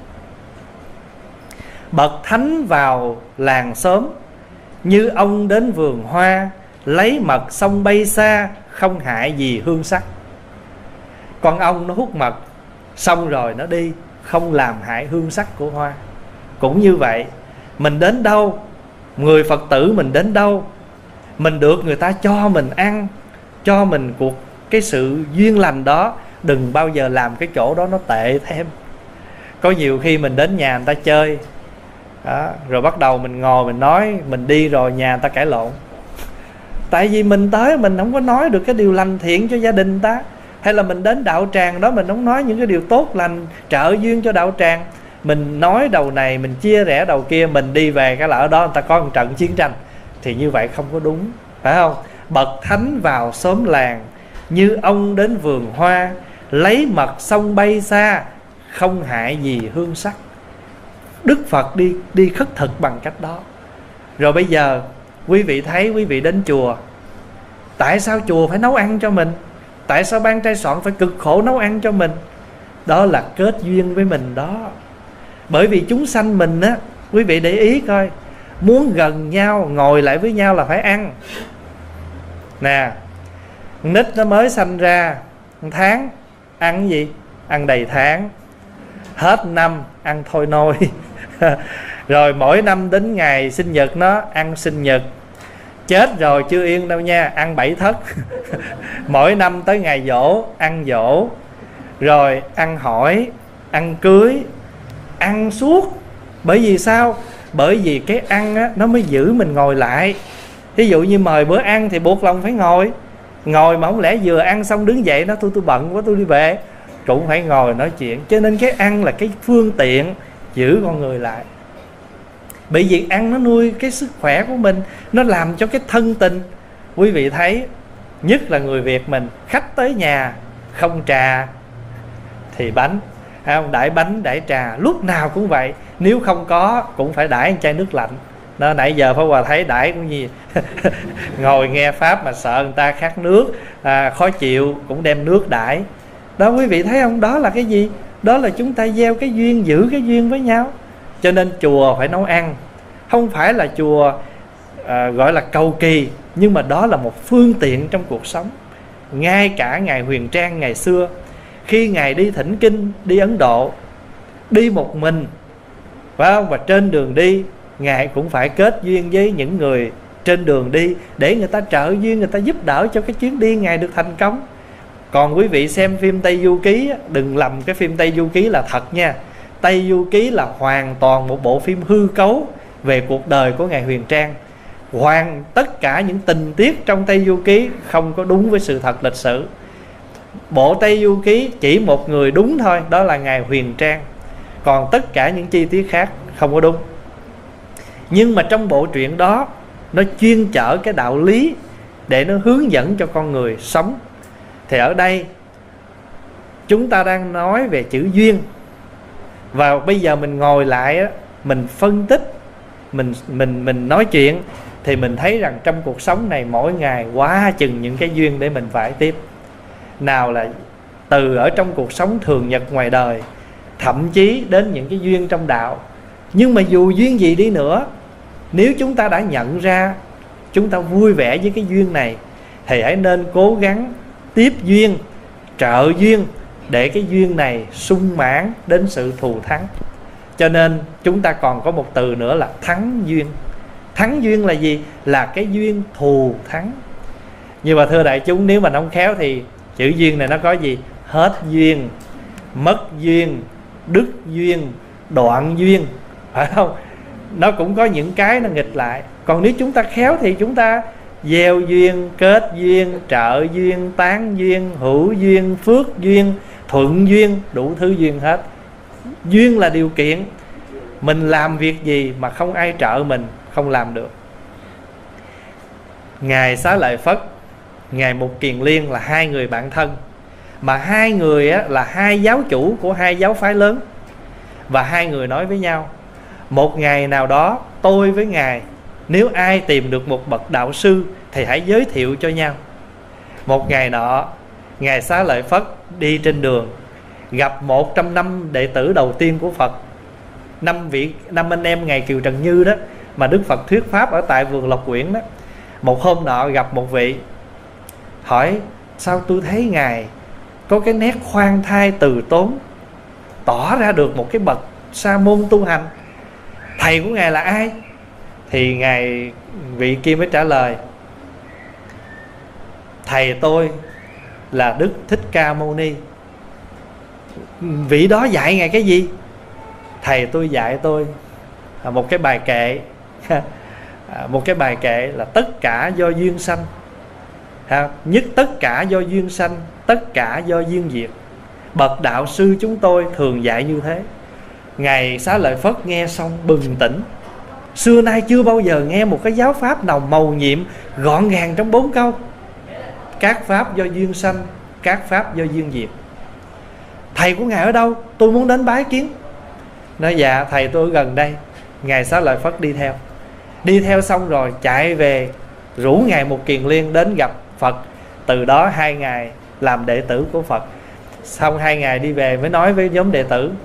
bậc thánh vào làng xóm, như ông đến vườn hoa, lấy mật xong bay xa, không hại gì hương sắc. Con ong nó hút mật, xong rồi nó đi, không làm hại hương sắc của hoa. Cũng như vậy, mình đến đâu, người Phật tử mình đến đâu, mình được người ta cho mình ăn, cho mình cuộc cái sự duyên lành đó, đừng bao giờ làm cái chỗ đó nó tệ thêm. Có nhiều khi mình đến nhà người ta chơi đó, rồi bắt đầu mình ngồi mình nói, mình đi rồi nhà người ta cãi lộn. Tại vì mình tới mình không có nói được cái điều lành thiện cho gia đình ta. Hay là mình đến đạo tràng đó mình không nói những cái điều tốt lành trợ duyên cho đạo tràng, mình nói đầu này mình chia rẽ đầu kia, mình đi về cái là ở đó người ta có một trận chiến tranh, thì như vậy không có đúng, phải không? Bậc thánh vào xóm làng, như ông đến vườn hoa, lấy mật xong bay xa, không hại gì hương sắc. Đức Phật đi đi khất thực bằng cách đó. Rồi bây giờ quý vị thấy, quý vị đến chùa, tại sao chùa phải nấu ăn cho mình? Tại sao ban trai soạn phải cực khổ nấu ăn cho mình? Đó là kết duyên với mình đó. Bởi vì chúng sanh mình á, quý vị để ý coi, muốn gần nhau, ngồi lại với nhau là phải ăn. Nè, nít nó mới sanh ra một tháng, ăn cái gì? Ăn đầy tháng. Hết năm ăn thôi nôi. Rồi mỗi năm đến ngày sinh nhật nó ăn sinh nhật. Chết rồi chưa yên đâu nha, ăn bảy thất. Mỗi năm tới ngày giỗ ăn giỗ, rồi ăn hỏi, ăn cưới, ăn suốt. Bởi vì sao? Bởi vì cái ăn á, nó mới giữ mình ngồi lại. Ví dụ như mời bữa ăn thì buộc lòng phải ngồi. Ngồi mà không lẽ vừa ăn xong đứng dậy nó tôi tôi bận quá tôi đi về, cũng phải ngồi nói chuyện. Cho nên cái ăn là cái phương tiện giữ con người lại. Bởi vì ăn nó nuôi cái sức khỏe của mình, nó làm cho cái thân tình. Quý vị thấy, nhất là người Việt mình, khách tới nhà không trà thì bánh, không đãi bánh đãi trà, lúc nào cũng vậy. Nếu không có cũng phải đãi một chai nước lạnh. Đó, nãy giờ Pháp Hòa thấy đãi cũng gì ngồi nghe pháp mà sợ người ta khát nước, à, khó chịu cũng đem nước đãi. Đó, quý vị thấy không? Đó là cái gì? Đó là chúng ta gieo cái duyên, giữ cái duyên với nhau. Cho nên chùa phải nấu ăn. Không phải là chùa à, gọi là cầu kỳ, nhưng mà đó là một phương tiện trong cuộc sống. Ngay cả Ngài Huyền Trang ngày xưa, khi Ngài đi thỉnh kinh, đi Ấn Độ, đi một mình, phải không? Và trên đường đi Ngài cũng phải kết duyên với những người trên đường đi, để người ta trợ duyên, người ta giúp đỡ cho cái chuyến đi Ngài được thành công. Còn quý vị xem phim Tây Du Ký, đừng lầm cái phim Tây Du Ký là thật nha. Tây Du Ký là hoàn toàn một bộ phim hư cấu về cuộc đời của Ngài Huyền Trang. Hoàn tất cả những tình tiết trong Tây Du Ký không có đúng với sự thật lịch sử. Bộ Tây Du Ký chỉ một người đúng thôi, đó là Ngài Huyền Trang. Còn tất cả những chi tiết khác không có đúng. Nhưng mà trong bộ truyện đó, nó chuyên chở cái đạo lý để nó hướng dẫn cho con người sống. Thì ở đây chúng ta đang nói về chữ duyên. Và bây giờ mình ngồi lại, mình phân tích, Mình, mình, mình nói chuyện, thì mình thấy rằng trong cuộc sống này mỗi ngày quá chừng những cái duyên để mình phải tiếp. Nào là từ ở trong cuộc sống thường nhật ngoài đời, thậm chí đến những cái duyên trong đạo. Nhưng mà dù duyên gì đi nữa, nếu chúng ta đã nhận ra chúng ta vui vẻ với cái duyên này, thì hãy nên cố gắng tiếp duyên, trợ duyên, để cái duyên này sung mãn đến sự thù thắng. Cho nên chúng ta còn có một từ nữa là thắng duyên. Thắng duyên là gì? Là cái duyên thù thắng. Nhưng mà thưa đại chúng, nếu mà không khéo thì chữ duyên này nó có gì? Hết duyên, mất duyên, đứt duyên, đoạn duyên, phải không? Nó cũng có những cái nó nghịch lại. Còn nếu chúng ta khéo thì chúng ta gieo duyên, kết duyên, trợ duyên, tán duyên, hữu duyên, phước duyên, thuận duyên, đủ thứ duyên hết. Duyên là điều kiện. Mình làm việc gì mà không ai trợ mình, không làm được. Ngài Xá Lợi Phất, Ngài Mục Kiền Liên là hai người bạn thân. Mà hai người á, là hai giáo chủ của hai giáo phái lớn. Và hai người nói với nhau, một ngày nào đó tôi với Ngài, nếu ai tìm được một bậc đạo sư thì hãy giới thiệu cho nhau. Một ngày nọ, Ngài Xá Lợi Phất đi trên đường, gặp một trong năm đệ tử đầu tiên của Phật. Năm vị năm anh em Ngài Kiều Trần Như đó, mà Đức Phật thuyết pháp ở tại vườn Lộc Quyển đó. Một hôm nọ gặp một vị, hỏi sao tôi thấy Ngài có cái nét khoan thai từ tốn, tỏ ra được một cái bậc sa môn tu hành. Thầy của Ngài là ai? Thì Ngài vị kia mới trả lời, thầy tôi là Đức Thích Ca Mâu Ni. Vị đó dạy Ngài cái gì? Thầy tôi dạy tôi một cái bài kệ một cái bài kệ là tất cả do duyên sanh, nhất tất cả do duyên sanh, tất cả do duyên diệt. Bậc đạo sư chúng tôi thường dạy như thế. Ngài Xá Lợi Phất nghe xong bừng tỉnh. Xưa nay chưa bao giờ nghe một cái giáo pháp nào mầu nhiệm, gọn gàng trong bốn câu. Các pháp do duyên sanh, các pháp do duyên diệt. Thầy của Ngài ở đâu? Tôi muốn đến bái kiến. Nói dạ thầy tôi ở gần đây. Ngài Xá Lợi Phất đi theo. Đi theo xong rồi chạy về rủ Ngài Mục Kiền Liên đến gặp Phật. Từ đó hai Ngài làm đệ tử của Phật. Xong hai Ngài đi về mới nói với nhóm đệ tử,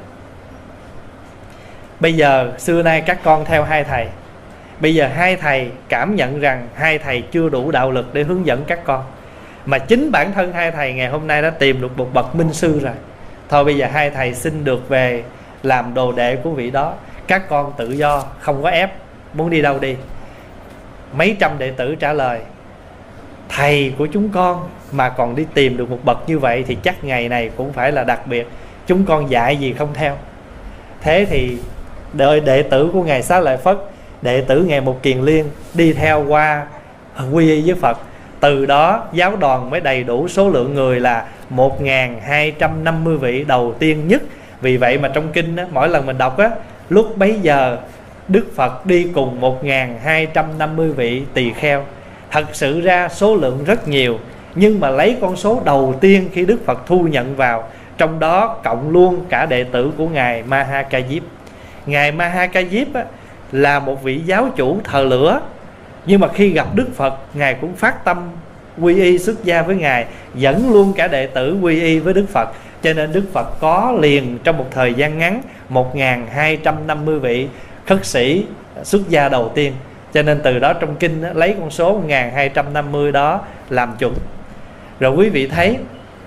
bây giờ xưa nay các con theo hai thầy. Bây giờ hai thầy cảm nhận rằng hai thầy chưa đủ đạo lực để hướng dẫn các con, mà chính bản thân hai thầy ngày hôm nay đã tìm được một bậc minh sư rồi. Thôi bây giờ hai thầy xin được về làm đồ đệ của vị đó. Các con tự do, không có ép, muốn đi đâu đi. Mấy trăm đệ tử trả lời, thầy của chúng con mà còn đi tìm được một bậc như vậy thì chắc ngày này cũng phải là đặc biệt. Chúng con dạy gì không theo. Thế thì đợi đệ tử của Ngài Xá Lợi Phất, đệ tử Ngài Mục Kiền Liên đi theo qua quy y với Phật. Từ đó giáo đoàn mới đầy đủ số lượng người là một nghìn hai trăm năm mươi vị đầu tiên nhất. Vì vậy mà trong kinh á, mỗi lần mình đọc á, lúc bấy giờ Đức Phật đi cùng một nghìn hai trăm năm mươi vị tỳ kheo. Thật sự ra số lượng rất nhiều, nhưng mà lấy con số đầu tiên khi Đức Phật thu nhận vào, trong đó cộng luôn cả đệ tử của Ngài Ma Ha Ca Diếp. Ngài Ma Ha Ca Diếp á, là một vị giáo chủ thờ lửa, nhưng mà khi gặp Đức Phật, Ngài cũng phát tâm quy y xuất gia với Ngài, dẫn luôn cả đệ tử quy y với Đức Phật. Cho nên Đức Phật có liền trong một thời gian ngắn một nghìn hai trăm năm mươi vị khất sĩ xuất gia đầu tiên. Cho nên từ đó trong kinh đó, lấy con số một nghìn hai trăm năm mươi đó làm chuẩn. Rồi quý vị thấy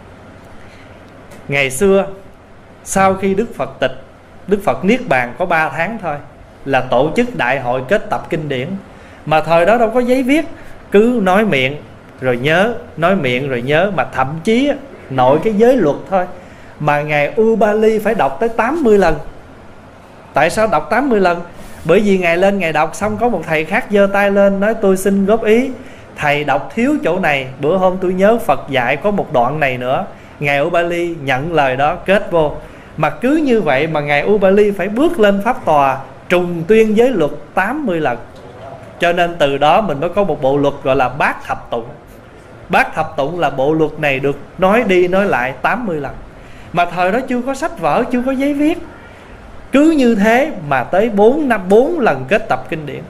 ngày xưa sau khi Đức Phật tịch, Đức Phật niết bàn có ba tháng thôi là tổ chức đại hội kết tập kinh điển. Mà thời đó đâu có giấy viết, cứ nói miệng rồi nhớ, nói miệng rồi nhớ. Mà thậm chí nội cái giới luật thôi mà Ngài Ubali phải đọc tới tám mươi lần. Tại sao đọc tám mươi lần? Bởi vì Ngài lên Ngài đọc xong có một thầy khác giơ tay lên nói tôi xin góp ý, thầy đọc thiếu chỗ này, bữa hôm tôi nhớ Phật dạy có một đoạn này nữa. Ngài Ubali nhận lời đó kết vô. Mà cứ như vậy mà Ngài Ubali phải bước lên pháp tòa trùng tuyên giới luật tám mươi lần. Cho nên từ đó mình mới có một bộ luật gọi là Bát Thập Tụng. Bát Thập Tụng là bộ luật này được nói đi nói lại tám mươi lần. Mà thời đó chưa có sách vở, chưa có giấy viết. Cứ như thế mà tới bốn năm bốn lần kết tập kinh điển.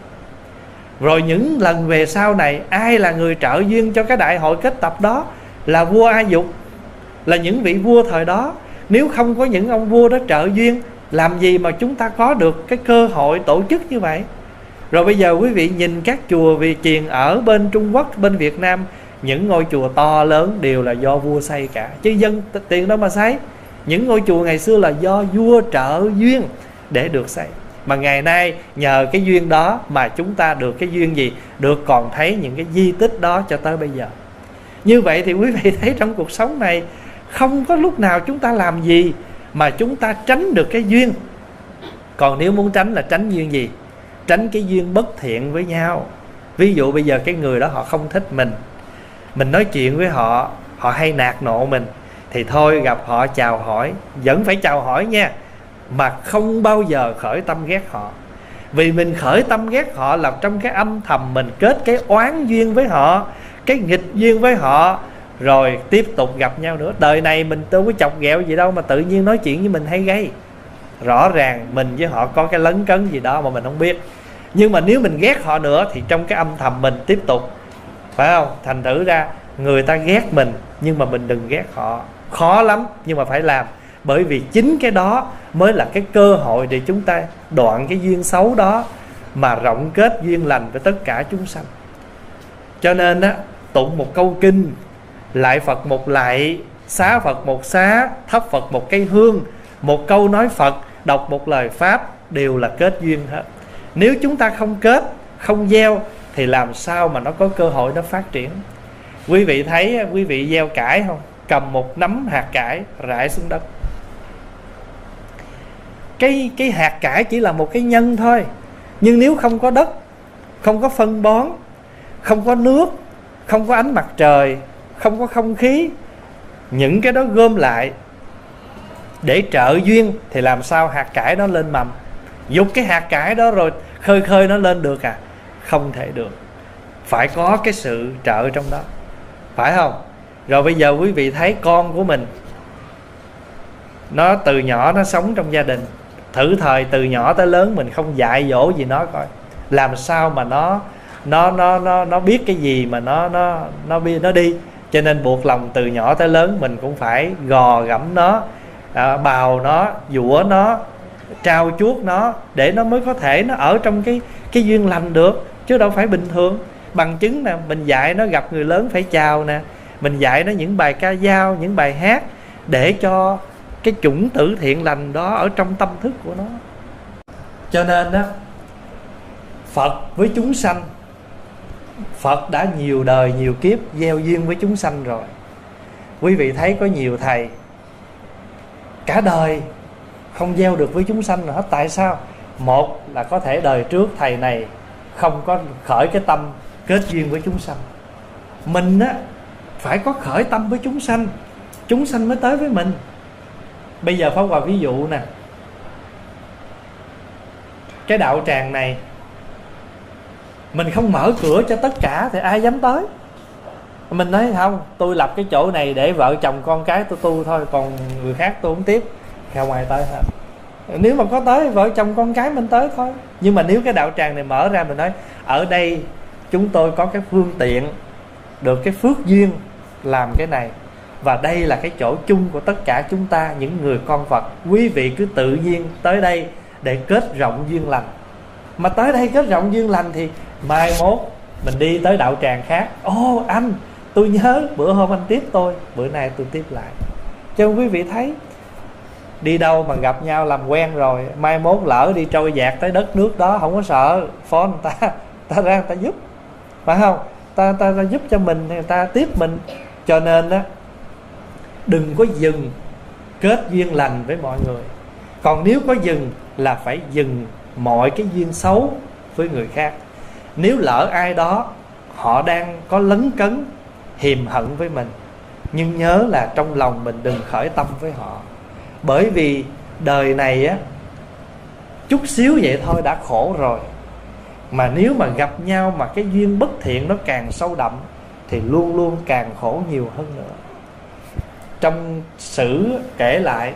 Rồi những lần về sau này, ai là người trợ duyên cho cái đại hội kết tập đó? Là vua A Dục, là những vị vua thời đó. Nếu không có những ông vua đó trợ duyên, làm gì mà chúng ta có được cái cơ hội tổ chức như vậy? Rồi bây giờ quý vị nhìn các chùa vị chiền ở bên Trung Quốc, bên Việt Nam, những ngôi chùa to lớn đều là do vua xây cả, chứ dân tiền đâu mà xây. Những ngôi chùa ngày xưa là do vua trợ duyên để được xây. Mà ngày nay nhờ cái duyên đó mà chúng ta được cái duyên gì? Được còn thấy những cái di tích đó cho tới bây giờ. Như vậy thì quý vị thấy trong cuộc sống này không có lúc nào chúng ta làm gì mà chúng ta tránh được cái duyên. Còn nếu muốn tránh là tránh duyên gì? Tránh cái duyên bất thiện với nhau. Ví dụ bây giờ cái người đó họ không thích mình, mình nói chuyện với họ, họ hay nạt nộ mình, thì thôi gặp họ chào hỏi, vẫn phải chào hỏi nha, mà không bao giờ khởi tâm ghét họ. Vì mình khởi tâm ghét họ là trong cái âm thầm mình kết cái oán duyên với họ, cái nghịch duyên với họ, rồi tiếp tục gặp nhau nữa. Đời này mình đâu có chọc ghẹo gì đâu mà tự nhiên nói chuyện với mình hay gây. Rõ ràng mình với họ có cái lấn cấn gì đó mà mình không biết. Nhưng mà nếu mình ghét họ nữa thì trong cái âm thầm mình tiếp tục, phải không? Thành thử ra người ta ghét mình nhưng mà mình đừng ghét họ. Khó lắm nhưng mà phải làm. Bởi vì chính cái đó mới là cái cơ hội để chúng ta đoạn cái duyên xấu đó, mà rộng kết duyên lành với tất cả chúng sanh. Cho nên á, tụng một câu kinh, lại Phật một lạy, xá Phật một xá, thắp Phật một cây hương, một câu nói Phật, đọc một lời Pháp, đều là kết duyên hết. Nếu chúng ta không kết, không gieo thì làm sao mà nó có cơ hội nó phát triển. Quý vị thấy quý vị gieo cải không? Cầm một nắm hạt cải rải xuống đất. Cái, cái hạt cải chỉ là một cái nhân thôi. Nhưng nếu không có đất, không có phân bón, không có nước, không có ánh mặt trời, không có không khí, những cái đó gom lại để trợ duyên thì làm sao hạt cải đó lên mầm? Dục cái hạt cải đó rồi khơi khơi nó lên được à? Không thể được. Phải có cái sự trợ trong đó, phải không? Rồi bây giờ quý vị thấy con của mình, nó từ nhỏ nó sống trong gia đình, thử thời từ nhỏ tới lớn mình không dạy dỗ gì nó coi, làm sao mà nó nó nó nó nó biết cái gì mà nó nó nó biết nó đi. Cho nên buộc lòng từ nhỏ tới lớn mình cũng phải gò gẫm nó, à, bào nó, dũa nó, trao chuốt nó, để nó mới có thể nó ở trong cái cái duyên lành được, chứ đâu phải bình thường. Bằng chứng nè, mình dạy nó gặp người lớn phải chào nè, mình dạy nó những bài ca dao, những bài hát, để cho cái chủng tử thiện lành đó ở trong tâm thức của nó. Cho nên đó, Phật với chúng sanh, Phật đã nhiều đời nhiều kiếp gieo duyên với chúng sanh rồi. Quý vị thấy có nhiều thầy cả đời không gieo được với chúng sanh nữa. Tại sao? Một là có thể đời trước thầy này không có khởi cái tâm kết duyên với chúng sanh. Mình á phải có khởi tâm với chúng sanh, chúng sanh mới tới với mình. Bây giờ Pháp Hòa ví dụ nè, cái đạo tràng này mình không mở cửa cho tất cả thì ai dám tới. Mình nói không, tôi lập cái chỗ này để vợ chồng con cái tôi tu thôi, còn người khác tôi không tiếp, không ai tới hết. Nếu mà có tới vợ chồng con cái mình tới thôi. Nhưng mà nếu cái đạo tràng này mở ra, mình nói ở đây chúng tôi có cái phương tiện, được cái phước duyên làm cái này, và đây là cái chỗ chung của tất cả chúng ta, những người con Phật. Quý vị cứ tự nhiên tới đây để kết rộng duyên lành. Mà tới đây kết rộng duyên lành thì mai mốt mình đi tới đạo tràng khác, ô anh tôi nhớ bữa hôm anh tiếp tôi, bữa nay tôi tiếp lại. Cho quý vị thấy, đi đâu mà gặp nhau làm quen rồi, mai mốt lỡ đi trôi dạt tới đất nước đó, không có sợ, phone người ta, ta ra người ta giúp, phải không? Ta, ta, ta giúp cho mình, người ta tiếp mình. Cho nên á, đừng có dừng kết duyên lành với mọi người. Còn nếu có dừng là phải dừng mọi cái duyên xấu với người khác. Nếu lỡ ai đó họ đang có lấn cấn, hiềm hận với mình, nhưng nhớ là trong lòng mình đừng khởi tâm với họ. Bởi vì đời này á, chút xíu vậy thôi đã khổ rồi, mà nếu mà gặp nhau mà cái duyên bất thiện nó càng sâu đậm thì luôn luôn càng khổ nhiều hơn nữa. Trong sử kể lại,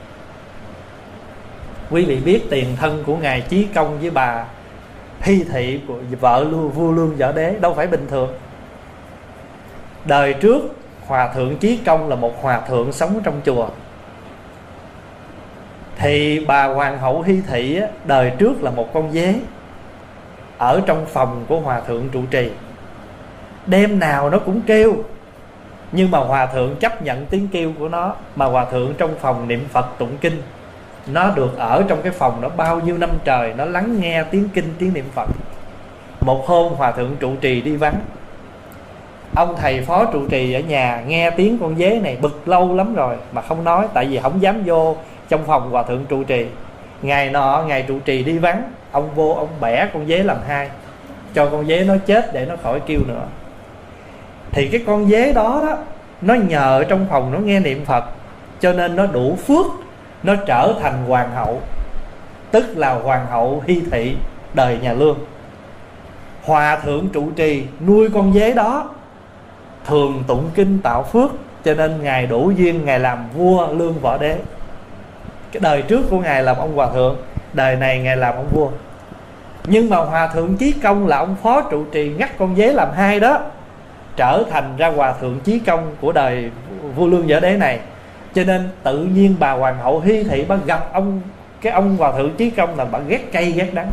quý vị biết tiền thân của ngài Chí Công với bà Hy Thị của vợ lưu, vua Lương Võ Đế đâu phải bình thường. Đời trước Hòa thượng Chí Công là một hòa thượng sống trong chùa, thì bà Hoàng hậu Hy Thị á, đời trước là một con dế ở trong phòng của hòa thượng trụ trì. Đêm nào nó cũng kêu, nhưng mà hòa thượng chấp nhận tiếng kêu của nó, mà hòa thượng trong phòng niệm Phật tụng kinh. Nó được ở trong cái phòng đó bao nhiêu năm trời, nó lắng nghe tiếng kinh, tiếng niệm Phật. Một hôm hòa thượng trụ trì đi vắng, ông thầy phó trụ trì ở nhà nghe tiếng con dế này bực lâu lắm rồi mà không nói, tại vì không dám vô trong phòng hòa thượng trụ trì. Ngày nọ ngày trụ trì đi vắng, ông vô ông bẻ con dế làm hai, cho con dế nó chết để nó khỏi kêu nữa. Thì cái con dế đó đó, nó nhờ trong phòng nó nghe niệm Phật, cho nên nó đủ phước, nó trở thành hoàng hậu, tức là hoàng hậu Hy Thị đời nhà Lương. Hòa thượng trụ trì nuôi con dế đó, thường tụng kinh tạo phước, cho nên ngài đủ duyên ngài làm vua Lương Võ Đế. Cái đời trước của ngài làm ông hòa thượng, đời này ngài làm ông vua. Nhưng mà hòa thượng Chí Công là ông phó trụ trì ngắt con dế làm hai đó, trở thành ra hòa thượng Chí Công của đời vua Lương Võ Đế này. Cho nên tự nhiên bà Hoàng hậu Hy Thị bà gặp ông cái ông hòa thượng Chí Công là bà ghét cay ghét đắng.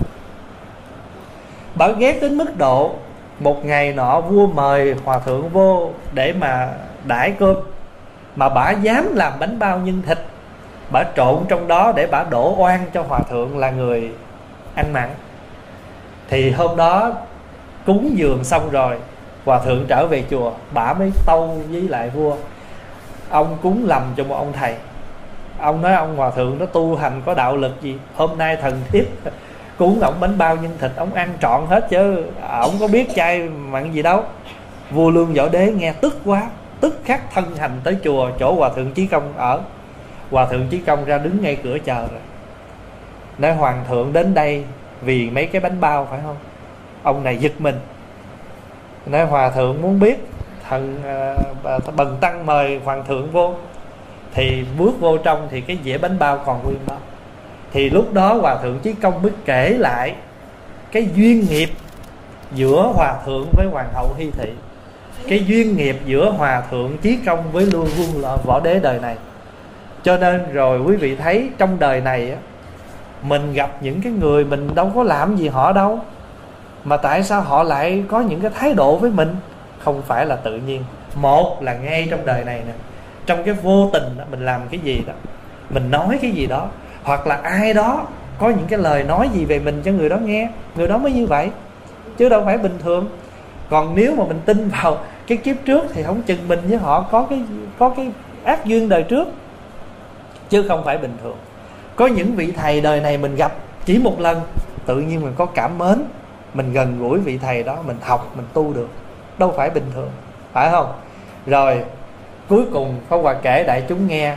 Bà ghét đến mức độ một ngày nọ vua mời hòa thượng vô để mà đãi cơm, mà bà dám làm bánh bao nhân thịt, bà trộn trong đó để bà đổ oan cho hòa thượng là người ăn mặn. Thì hôm đó cúng dường xong rồi, hòa thượng trở về chùa, bà mới tâu với lại vua: ông cúng lầm cho một ông thầy. Ông nói ông hòa thượng đó tu hành có đạo lực gì, hôm nay thần thiếp cúng ổng bánh bao nhân thịt, ông ăn trọn hết chứ ổng có biết chay mặn gì đâu. Vua Lương Võ Đế nghe tức quá, tức khắc thân hành tới chùa chỗ hòa thượng Chí Công ở. Hòa thượng Chí Công ra đứng ngay cửa chờ rồi, nói hoàng thượng đến đây vì mấy cái bánh bao phải không? Ông này giật mình, nói hòa thượng muốn biết, thần uh, bần tăng mời hoàng thượng vô. Thì bước vô trong thì cái dĩa bánh bao còn nguyên đó. Thì lúc đó hòa thượng Chí Công mới kể lại cái duyên nghiệp giữa hòa thượng với hoàng hậu Hy Thị, cái duyên nghiệp giữa hòa thượng Chí Công với Lương Vương Võ Đế đời này. Cho nên rồi quý vị thấy trong đời này á, mình gặp những cái người mình đâu có làm gì họ đâu, mà tại sao họ lại có những cái thái độ với mình? Không phải là tự nhiên. Một là ngay trong đời này nè, trong cái vô tình đó, mình làm cái gì đó, mình nói cái gì đó, hoặc là ai đó có những cái lời nói gì về mình cho người đó nghe, người đó mới như vậy, chứ đâu phải bình thường. Còn nếu mà mình tin vào cái kiếp trước thì không chừng mình với họ có cái có cái ác duyên đời trước, chứ không phải bình thường. Có những vị thầy đời này mình gặp chỉ một lần, tự nhiên mình có cảm mến, mình gần gũi vị thầy đó, mình học, mình tu được, đâu phải bình thường, phải không? Rồi cuối cùng Pháp Hòa kể đại chúng nghe,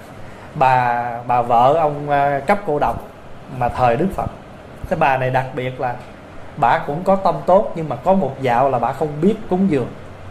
bà bà vợ ông Cấp Cô Độc mà thời Đức Phật, cái bà này đặc biệt là bà cũng có tâm tốt, nhưng mà có một dạo là bà không biết cúng dường.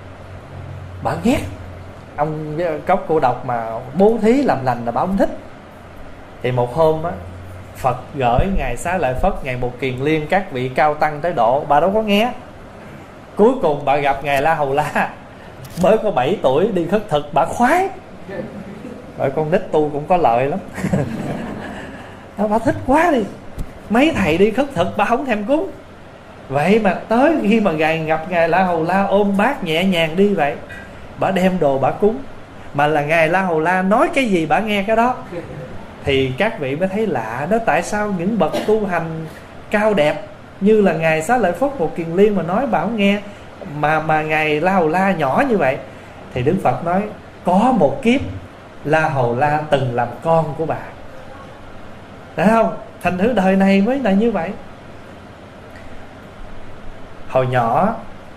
Bà ghét ông Cấp Cô Độc mà bố thí làm lành là bà không thích. Thì một hôm á, Phật gửi ngài Xá Lợi Phất, ngài Một Kiền Liên, các vị cao tăng tới độ, bà đâu có nghe. Cuối cùng bà gặp ngài La Hầu La, mới có bảy tuổi đi khất thực, bà khoái. Rồi con nít tu cũng có lợi lắm. Bà thích quá đi. mấy thầy đi khất thực bà không thèm cúng. Vậy mà tới khi mà ngài gặp ngài La Hầu La ôm bát nhẹ nhàng đi vậy, bà đem đồ bà cúng. Mà là ngài La Hầu La nói cái gì bà nghe cái đó. Thì các vị mới thấy lạ đó, tại sao những bậc tu hành cao đẹp như là ngài Xá Lợi Phất Một Kiền Liên mà nói bà không nghe, mà mà ngài La Hầu La nhỏ như vậy. Thì Đức Phật nói có một kiếp La Hầu La từng làm con của bà, thấy không? Thành thử đời này mới là như vậy. Hồi nhỏ,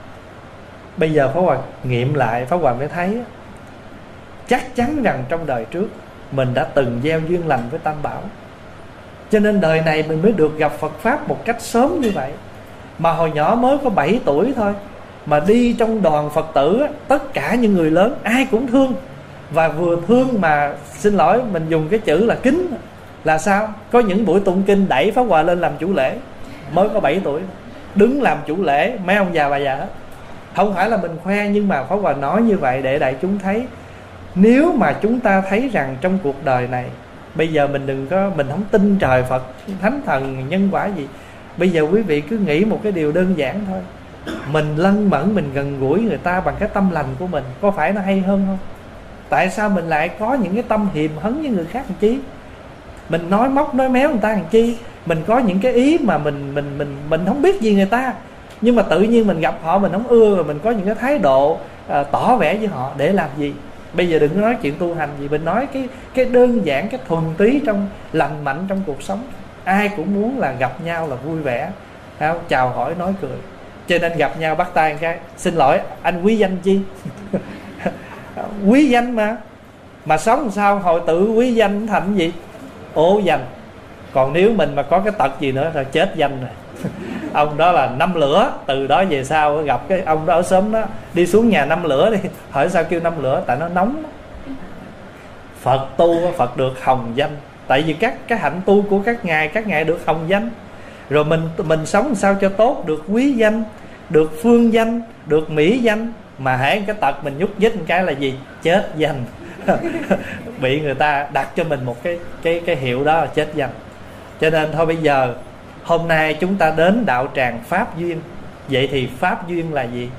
bây giờ Pháp Hòa nghiệm lại, Pháp Hòa mới thấy chắc chắn rằng trong đời trước mình đã từng gieo duyên lành với Tam Bảo, cho nên đời này mình mới được gặp Phật Pháp một cách sớm như vậy. Mà hồi nhỏ mới có bảy tuổi thôi, mà đi trong đoàn Phật tử, tất cả những người lớn ai cũng thương. Và vừa thương mà, xin lỗi mình dùng cái chữ là kính. Là sao? Có những buổi tụng kinh đẩy Pháp Hòa lên làm chủ lễ, mới có bảy tuổi, đứng làm chủ lễ, mấy ông già bà già hết. Không phải là mình khoe, nhưng mà Pháp Hòa nói như vậy để đại chúng thấy. Nếu mà chúng ta thấy rằng trong cuộc đời này, bây giờ mình đừng có, mình không tin trời Phật, thánh thần, nhân quả gì. Bây giờ quý vị cứ nghĩ một cái điều đơn giản thôi, mình lân mẫn, mình gần gũi người ta bằng cái tâm lành của mình, có phải nó hay hơn không? Tại sao mình lại có những cái tâm hiềm hấn với người khác làm chi? Mình nói móc nói méo người ta làm chi? Mình có những cái ý mà mình mình mình mình không biết gì người ta, nhưng mà tự nhiên mình gặp họ mình không ưa, rồi mình có những cái thái độ à, tỏ vẻ với họ để làm gì? Bây giờ đừng có nói chuyện tu hành gì, mình nói cái cái đơn giản, cái thuần túy trong lành mạnh trong cuộc sống. Ai cũng muốn là gặp nhau là vui vẻ, không? Chào hỏi nói cười. Cho nên gặp nhau bắt tay một cái, xin lỗi anh quý danh chi? Quý danh mà. Mà sống làm sao hồi tự quý danh thành gì? Ố danh. Còn nếu mình mà có cái tật gì nữa là chết danh rồi. Ông đó là năm lửa. Từ đó về sau gặp cái ông đó ở xóm đó, đi xuống nhà năm lửa đi. Hỏi sao kêu năm lửa? Tại nó nóng đó. Phật tu, Phật được hồng danh. Tại vì các cái hạnh tu của các ngài, các ngài được hồng danh. Rồi mình mình sống sao cho tốt, được quý danh, được phương danh, được mỹ danh. Mà hễ cái tật mình nhúc nhích một cái là gì? Chết danh. Bị người ta đặt cho mình một cái cái cái hiệu đó là chết danh. Cho nên thôi bây giờ hôm nay chúng ta đến đạo tràng Pháp Duyên. Vậy thì Pháp Duyên là gì?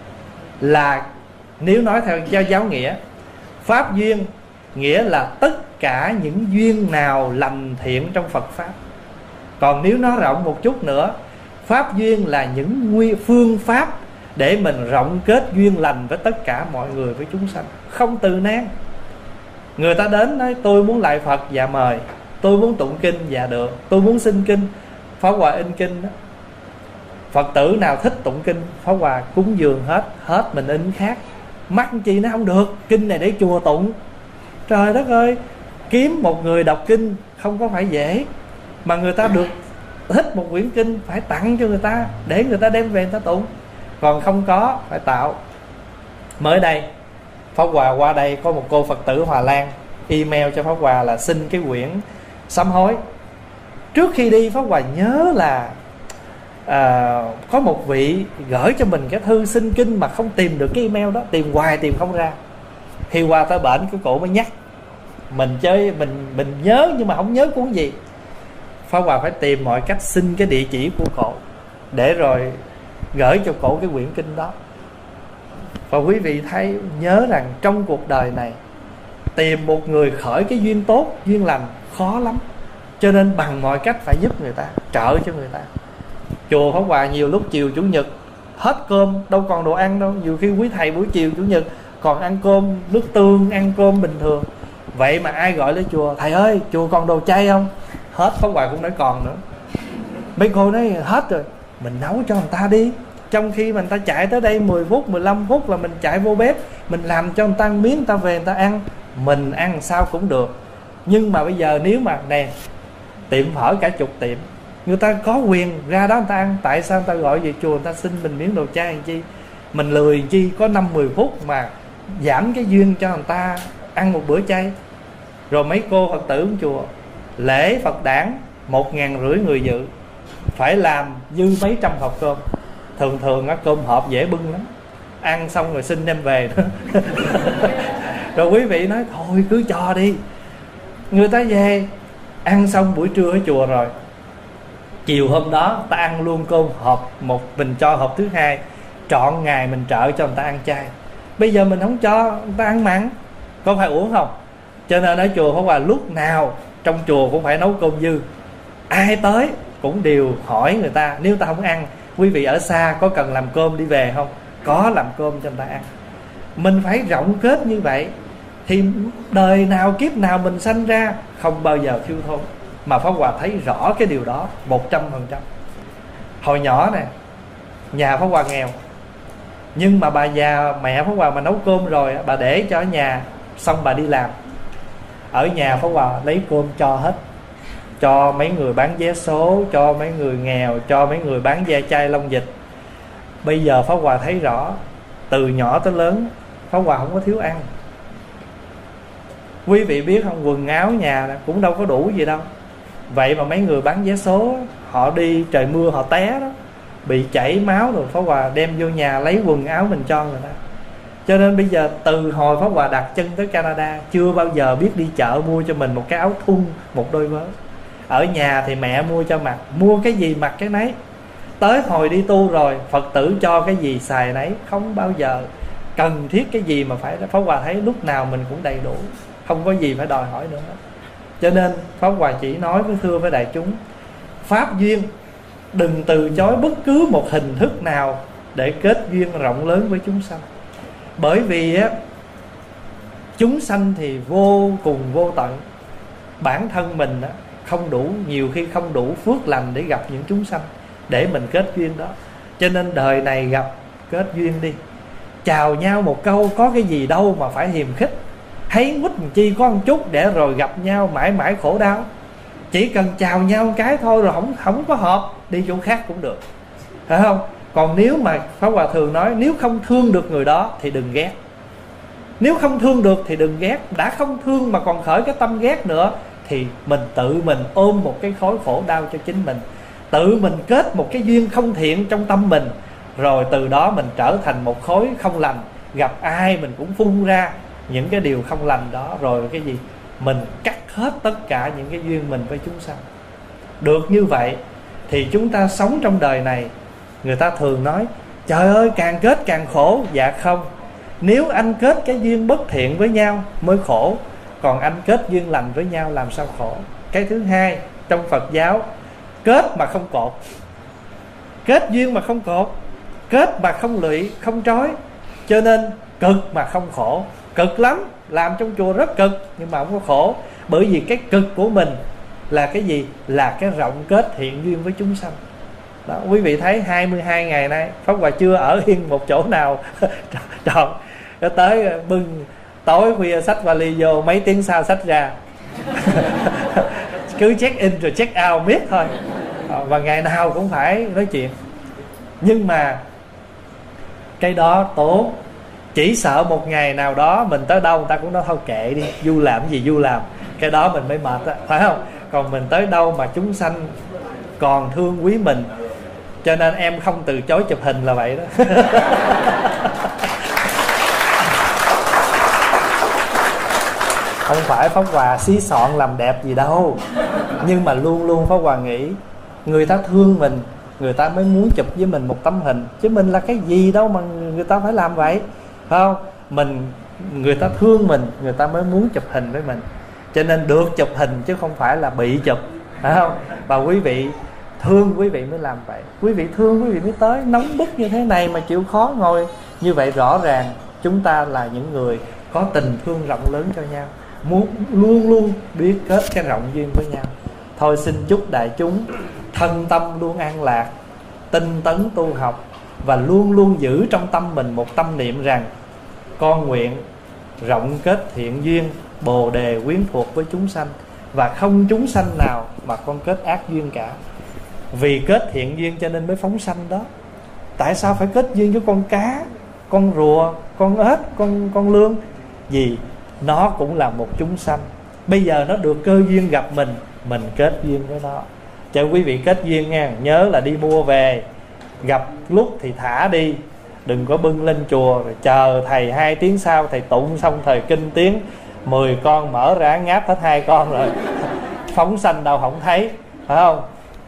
Là nếu nói theo giáo giáo nghĩa, Pháp Duyên nghĩa là tất cả những duyên nào lành thiện trong Phật Pháp. Còn nếu nói rộng một chút nữa, Pháp Duyên là những nguyên phương pháp để mình rộng kết duyên lành với tất cả mọi người, với chúng sanh, không từ nan. Người ta đến nói tôi muốn lại Phật, dạ mời. Tôi muốn tụng kinh, dạ được. Tôi muốn xin kinh, Pháp Hòa in kinh đó. Phật tử nào thích tụng kinh, Pháp Hòa cúng dường hết. Hết mình in khác. Mắc chi nó không được, kinh này để chùa tụng. Trời đất ơi, kiếm một người đọc kinh không có phải dễ. Mà người ta được thích một quyển kinh phải tặng cho người ta, để người ta đem về người ta tụng. Còn không có phải tạo. Mới đây Pháp Hòa qua đây có một cô Phật tử Hòa Lan email cho Pháp Hòa là xin cái quyển sám hối. Trước khi đi Pháp Hòa nhớ là à, có một vị gửi cho mình cái thư xin kinh mà không tìm được cái email đó, tìm hoài tìm không ra. Khi qua tới bển cái cổ mới nhắc mình, chơi mình mình nhớ nhưng mà không nhớ cuốn gì. Pháp Hòa phải tìm mọi cách xin cái địa chỉ của cổ để rồi gửi cho cổ cái quyển kinh đó. Và quý vị thấy, nhớ rằng trong cuộc đời này tìm một người khởi cái duyên tốt, duyên lành khó lắm. Cho nên bằng mọi cách phải giúp người ta, trợ cho người ta. Chùa Pháp Hòa nhiều lúc chiều chủ nhật hết cơm, đâu còn đồ ăn đâu. Nhiều khi quý thầy buổi chiều chủ nhật còn ăn cơm nước tương, ăn cơm bình thường. Vậy mà ai gọi lên chùa, thầy ơi chùa còn đồ chay không? Hết, Pháp Hòa cũng nói còn nữa. Mấy cô nói hết rồi, mình nấu cho người ta đi. Trong khi mình ta chạy tới đây mười phút, mười lăm phút là mình chạy vô bếp, mình làm cho người ta ăn miếng, người ta về người ta ăn. Mình ăn sao cũng được. Nhưng mà bây giờ nếu mà nè, tiệm phở cả chục tiệm, người ta có quyền ra đó người ta ăn. Tại sao người ta gọi về chùa người ta xin mình miếng đồ chay làm chi? Mình lười chi có năm mười phút mà giảm cái duyên cho người ta ăn một bữa chay. Rồi mấy cô Phật tử của chùa lễ Phật đản một ngàn rưỡi người dự, phải làm dư mấy trăm hộp cơm. Thường thường á cơm hộp dễ bưng lắm, ăn xong rồi xin đem về nữa. Rồi quý vị nói thôi cứ cho đi. Người ta về ăn xong buổi trưa ở chùa rồi, chiều hôm đó ta ăn luôn cơm hộp một, mình cho hộp thứ hai, trọn ngày mình trợ cho người ta ăn chay. Bây giờ mình không cho người ta ăn mặn, có phải uổng không? Cho nên ở chùa Pháp Hòa lúc nào trong chùa cũng phải nấu cơm dư. Ai tới cũng đều hỏi người ta, nếu ta không ăn, quý vị ở xa có cần làm cơm đi về không? Có, làm cơm cho người ta ăn. Mình phải rộng kết như vậy thì đời nào kiếp nào mình sanh ra không bao giờ thiếu thốn. Mà Pháp Hòa thấy rõ cái điều đó một trăm phần trăm. Hồi nhỏ nè, nhà Pháp Hòa nghèo, nhưng mà bà già mẹ Pháp Hòa mà nấu cơm rồi, bà để cho ở nhà, xong bà đi làm. Ở nhà Pháp Hòa lấy cơm cho hết, cho mấy người bán vé số, cho mấy người nghèo, cho mấy người bán ve chai lông vịt. Bây giờ Pháp Hòa thấy rõ, từ nhỏ tới lớn Pháp Hòa không có thiếu ăn. Quý vị biết không, quần áo nhà cũng đâu có đủ gì đâu. Vậy mà mấy người bán vé số, họ đi trời mưa họ té đó, bị chảy máu rồi, Pháp Hòa đem vô nhà lấy quần áo mình cho người ta. Cho nên bây giờ từ hồi Pháp Hòa đặt chân tới Canada, chưa bao giờ biết đi chợ mua cho mình một cái áo thun, một đôi vớ. Ở nhà thì mẹ mua cho mặc, mua cái gì mặc cái nấy. Tới hồi đi tu rồi, Phật tử cho cái gì xài nấy, không bao giờ cần thiết cái gì mà phải. Pháp Hòa thấy lúc nào mình cũng đầy đủ, không có gì phải đòi hỏi nữa. Cho nên Pháp Hòa chỉ nói với thưa với đại chúng, pháp duyên đừng từ chối bất cứ một hình thức nào để kết duyên rộng lớn với chúng sanh. Bởi vì á, chúng sanh thì vô cùng vô tận, bản thân mình á, không đủ, nhiều khi không đủ phước lành để gặp những chúng sanh để mình kết duyên đó. Cho nên đời này gặp kết duyên đi, chào nhau một câu có cái gì đâu mà phải hiềm khích, thấy quýt chi có một chút để rồi gặp nhau mãi mãi khổ đau. Chỉ cần chào nhau một cái thôi, rồi không không có hợp, đi chỗ khác cũng được, phải không? Còn nếu mà Pháp Hòa thường nói, nếu không thương được người đó thì đừng ghét. Nếu không thương được thì đừng ghét. Đã không thương mà còn khởi cái tâm ghét nữa thì mình tự mình ôm một cái khối khổ đau cho chính mình, tự mình kết một cái duyên không thiện trong tâm mình, rồi từ đó mình trở thành một khối không lành. Gặp ai mình cũng phun ra những cái điều không lành đó, rồi cái gì mình cắt hết tất cả những cái duyên mình với chúng sanh. Được như vậy thì chúng ta sống trong đời này. Người ta thường nói trời ơi càng kết càng khổ. Dạ không, nếu anh kết cái duyên bất thiện với nhau mới khổ, còn anh kết duyên lành với nhau làm sao khổ. Cái thứ hai, trong Phật giáo, kết mà không cột, kết duyên mà không cột, kết mà không lụy, không trói. Cho nên cực mà không khổ. Cực lắm, làm trong chùa rất cực nhưng mà không có khổ. Bởi vì cái cực của mình là cái gì? Là cái rộng kết thiện duyên với chúng sanh đó. Quý vị thấy hai mươi hai ngày nay Pháp Hòa chưa ở yên một chỗ nào trọn. Tới bưng tối khuya xách vali vô, mấy tiếng sau xách ra cứ check in rồi check out miết thôi. Và ngày nào cũng phải nói chuyện. Nhưng mà cái đó tốt. Chỉ sợ một ngày nào đó mình tới đâu người ta cũng nói thôi kệ đi, du làm gì du làm, cái đó mình mới mệt đó, phải không? Còn mình tới đâu mà chúng sanh còn thương quý mình. Cho nên em không từ chối chụp hình là vậy đó. Không phải Pháp Hòa xí soạn làm đẹp gì đâu, nhưng mà luôn luôn Pháp Hòa nghĩ người ta thương mình, người ta mới muốn chụp với mình một tấm hình. Chứ mình là cái gì đâu mà người ta phải làm vậy, phải không? Mình, người ta thương mình, người ta mới muốn chụp hình với mình. Cho nên được chụp hình chứ không phải là bị chụp, phải không? Và quý vị thương quý vị mới làm vậy. Quý vị thương quý vị mới tới. Nóng bức như thế này mà chịu khó ngồi như vậy, rõ ràng chúng ta là những người có tình thương rộng lớn cho nhau, muốn luôn luôn biết kết cái rộng duyên với nhau. Thôi xin chúc đại chúng thân tâm luôn an lạc, tinh tấn tu học, và luôn luôn giữ trong tâm mình một tâm niệm rằng con nguyện rộng kết thiện duyên, bồ đề quyến thuộc với chúng sanh, và không chúng sanh nào mà con kết ác duyên cả. Vì kết thiện duyên cho nên mới phóng sanh đó. Tại sao phải kết duyên với con cá, con rùa, con ếch, con, con lươn? Vì nó cũng là một chúng sanh. Bây giờ nó được cơ duyên gặp mình, mình kết duyên với nó. Cho quý vị kết duyên nha, nhớ là đi mua về, gặp lúc thì thả đi, đừng có bưng lên chùa rồi chờ thầy hai tiếng sau thầy tụng xong thời kinh tiếng, mười con mở ra ngáp hết hai con rồi phóng sanh đâu không thấy, phải không?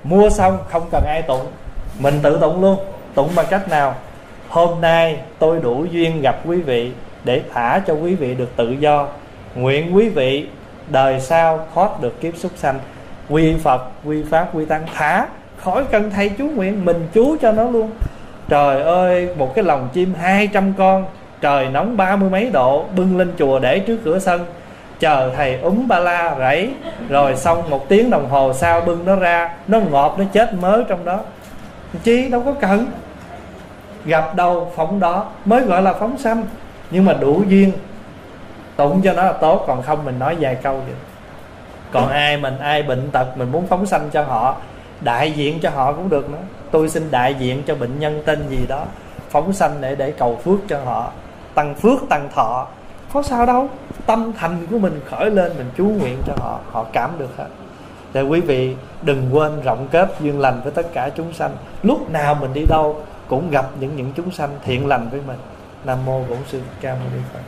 Mua xong không cần ai tụng, mình tự tụng luôn. Tụng bằng cách nào? Hôm nay tôi đủ duyên gặp quý vị để thả cho quý vị được tự do. Nguyện quý vị đời sau thoát được kiếp súc sanh. Quy Phật, quy Pháp, quy Tăng, thả, khỏi cần thầy chú nguyện, mình chú cho nó luôn. Trời ơi, một cái lồng chim hai trăm con, trời nóng ba mươi mấy độ, bưng lên chùa để trước cửa sân, chờ thầy úm ba la rẫy. Rồi xong một tiếng đồng hồ sau bưng nó ra, nó ngọt, nó chết mớ trong đó. Chi đâu có cần. Gặp đâu phóng đó mới gọi là phóng sanh. Nhưng mà đủ duyên tụng cho nó là tốt, còn không mình nói vài câu vậy. Còn ai mình ai bệnh tật mình muốn phóng sanh cho họ, đại diện cho họ cũng được nữa. Tôi xin đại diện cho bệnh nhân tên gì đó, phóng sanh để để cầu phước cho họ, tăng phước tăng thọ, có sao đâu. Tâm thành của mình khởi lên, mình chú nguyện cho họ, họ cảm được hết. Thì quý vị đừng quên rộng kết duyên lành với tất cả chúng sanh. Lúc nào mình đi đâu cũng gặp những những chúng sanh thiện lành với mình. Nam mô Bổn Sư Thích Ca Mâu Ni Phật.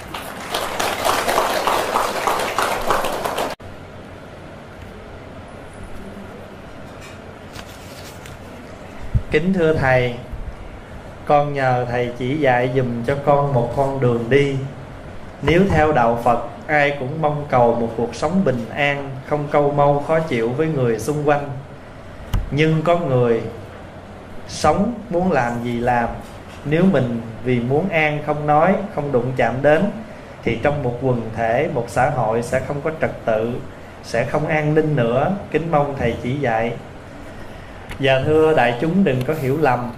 Kính thưa thầy, con nhờ thầy chỉ dạy dùm cho con một con đường đi. Nếu theo đạo Phật, ai cũng mong cầu một cuộc sống bình an, không câu mâu khó chịu với người xung quanh. Nhưng có người sống muốn làm gì làm, nếu mình vì muốn an không nói, không đụng chạm đến, thì trong một quần thể, một xã hội sẽ không có trật tự, sẽ không an ninh nữa. Kính mong thầy chỉ dạy. Và thưa đại chúng đừng có hiểu lầm,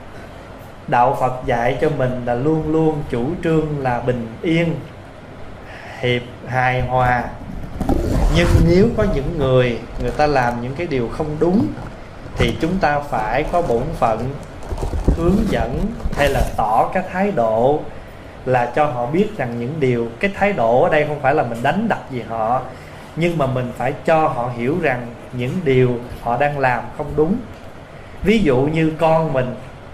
đạo Phật dạy cho mình là luôn luôn chủ trương là bình yên, hiệp, hài hòa. Nhưng nếu có những người người ta làm những cái điều không đúng, thì chúng ta phải có bổn phận hướng dẫn hay là tỏ cái thái độ, là cho họ biết rằng những điều, cái thái độ ở đây không phải là mình đánh đập gì họ, nhưng mà mình phải cho họ hiểu rằng những điều họ đang làm không đúng. Ví dụ như con mình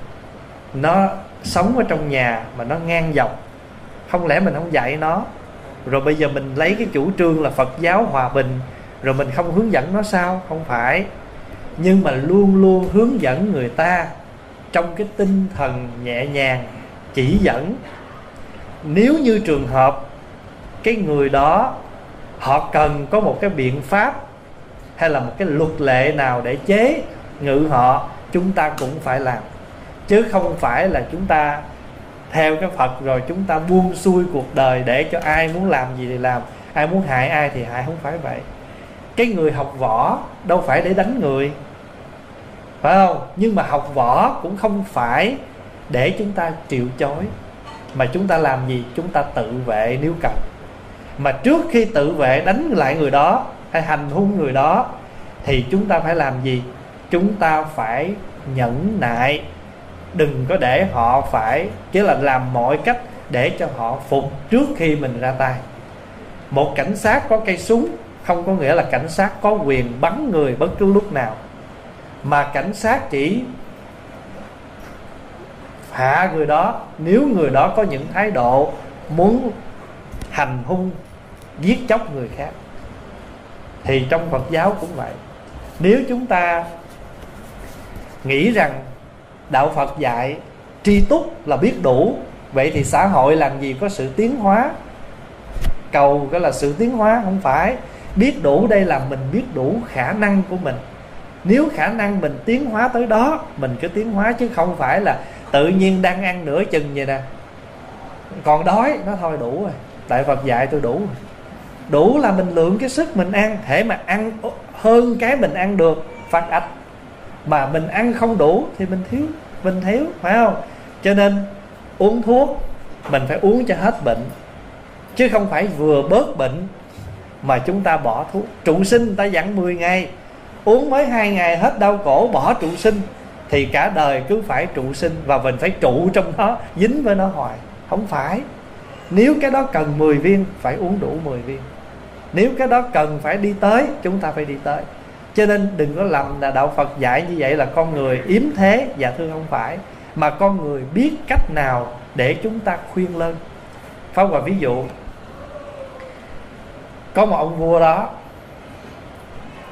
nó sống ở trong nhà mà nó ngang dọc, không lẽ mình không dạy nó, rồi bây giờ mình lấy cái chủ trương là Phật giáo hòa bình rồi mình không hướng dẫn nó sao? Không phải. Nhưng mà luôn luôn hướng dẫn người ta trong cái tinh thần nhẹ nhàng, chỉ dẫn. Nếu như trường hợp cái người đó họ cần có một cái biện pháp hay là một cái luật lệ nào để chế ngự họ, chúng ta cũng phải làm. Chứ không phải là chúng ta theo cái Phật rồi chúng ta buông xuôi cuộc đời để cho ai muốn làm gì thì làm, ai muốn hại ai thì hại. Không phải vậy. Cái người học võ đâu phải để đánh người, phải không? Nhưng mà học võ cũng không phải để chúng ta chịu chối, mà chúng ta làm gì? Chúng ta tự vệ nếu cần. Mà trước khi tự vệ đánh lại người đó hay hành hung người đó, thì chúng ta phải làm gì? Chúng ta phải nhẫn nại, đừng có để họ phải, chứ là làm mọi cách để cho họ phục trước khi mình ra tay. Một cảnh sát có cây súng không có nghĩa là cảnh sát có quyền bắn người bất cứ lúc nào, mà cảnh sát chỉ hạ người đó nếu người đó có những thái độ muốn hành hung, giết chóc người khác. Thì trong Phật giáo cũng vậy. Nếu chúng ta nghĩ rằng đạo Phật dạy tri túc là biết đủ, vậy thì xã hội làm gì có sự tiến hóa? Cầu cái là sự tiến hóa, không phải. Biết đủ đây là mình biết đủ khả năng của mình. Nếu khả năng mình tiến hóa tới đó, mình cứ tiến hóa, chứ không phải là tự nhiên đang ăn nửa chừng vậy nè, còn đói nó thôi đủ rồi. Tại Phật dạy tôi đủ rồi. Đủ là mình lượng cái sức mình ăn. Thể mà ăn hơn cái mình ăn được, phát ách. Mà mình ăn không đủ thì mình thiếu, mình thiếu, phải không? Cho nên uống thuốc mình phải uống cho hết bệnh, chứ không phải vừa bớt bệnh mà chúng ta bỏ thuốc. Trụ sinh người ta dặn mười ngày, uống mới hai ngày hết đau cổ, bỏ trụ sinh, thì cả đời cứ phải trụ sinh, và mình phải trụ trong đó, dính với nó hoài. Không phải. Nếu cái đó cần mười viên phải uống đủ mười viên. Nếu cái đó cần phải đi tới, chúng ta phải đi tới. Cho nên đừng có lầm là đạo Phật dạy như vậy là con người yếm thế. Dạ thưa không phải. Mà con người biết cách nào để chúng ta khuyên lơn. Pháp Hòa ví dụ, có một ông vua đó,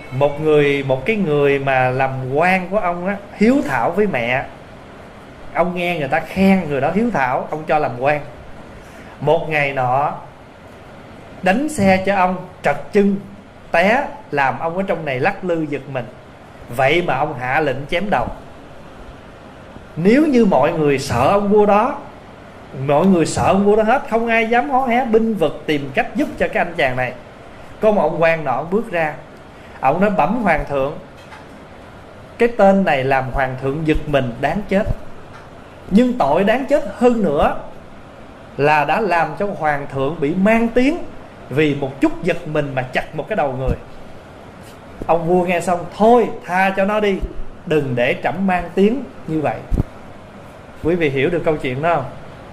Một người Một cái người mà làm quan của ông á, hiếu thảo với mẹ. Ông nghe người ta khen người đó hiếu thảo, ông cho làm quan. Một ngày nọ đánh xe cho ông trật chân té, làm ông ở trong này lắc lư giật mình. Vậy mà ông hạ lệnh chém đầu. Nếu như mọi người sợ ông vua đó, mọi người sợ ông vua đó hết, không ai dám hó hé binh vực tìm cách giúp cho cái anh chàng này. Có một ông quan nọ ông bước ra, ông nói: bẩm hoàng thượng, cái tên này làm hoàng thượng giật mình, đáng chết. Nhưng tội đáng chết hơn nữa là đã làm cho hoàng thượng bị mang tiếng vì một chút giật mình mà chặt một cái đầu người. Ông vua nghe xong: thôi tha cho nó đi, đừng để trẫm mang tiếng như vậy. Quý vị hiểu được câu chuyện đó không?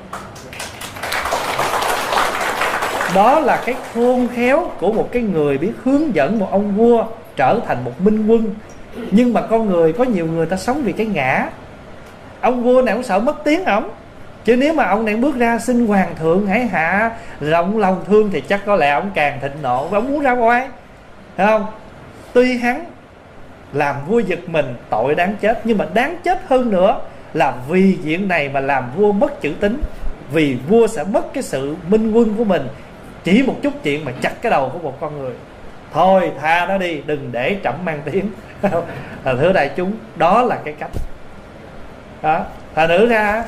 Đó là cái khôn khéo của một cái người biết hướng dẫn một ông vua trở thành một minh quân. Nhưng mà con người, có nhiều người ta sống vì cái ngã. Ông vua này ông sợ mất tiếng ổng, chứ nếu mà ông này bước ra xin hoàng thượng hãy hạ rộng lòng thương thì chắc có lẽ ông càng thịnh nộ và ông muốn ra ngoài, thấy không? Tuy hắn làm vua giật mình, tội đáng chết, nhưng mà đáng chết hơn nữa là vì chuyện này mà làm vua mất chữ tín. Vì vua sẽ mất cái sự minh quân của mình chỉ một chút chuyện mà chặt cái đầu của một con người. Thôi tha nó đi, đừng để trẫm mang tiếng. Là thưa đại chúng, đó là cái cách đó. Thành nữ ra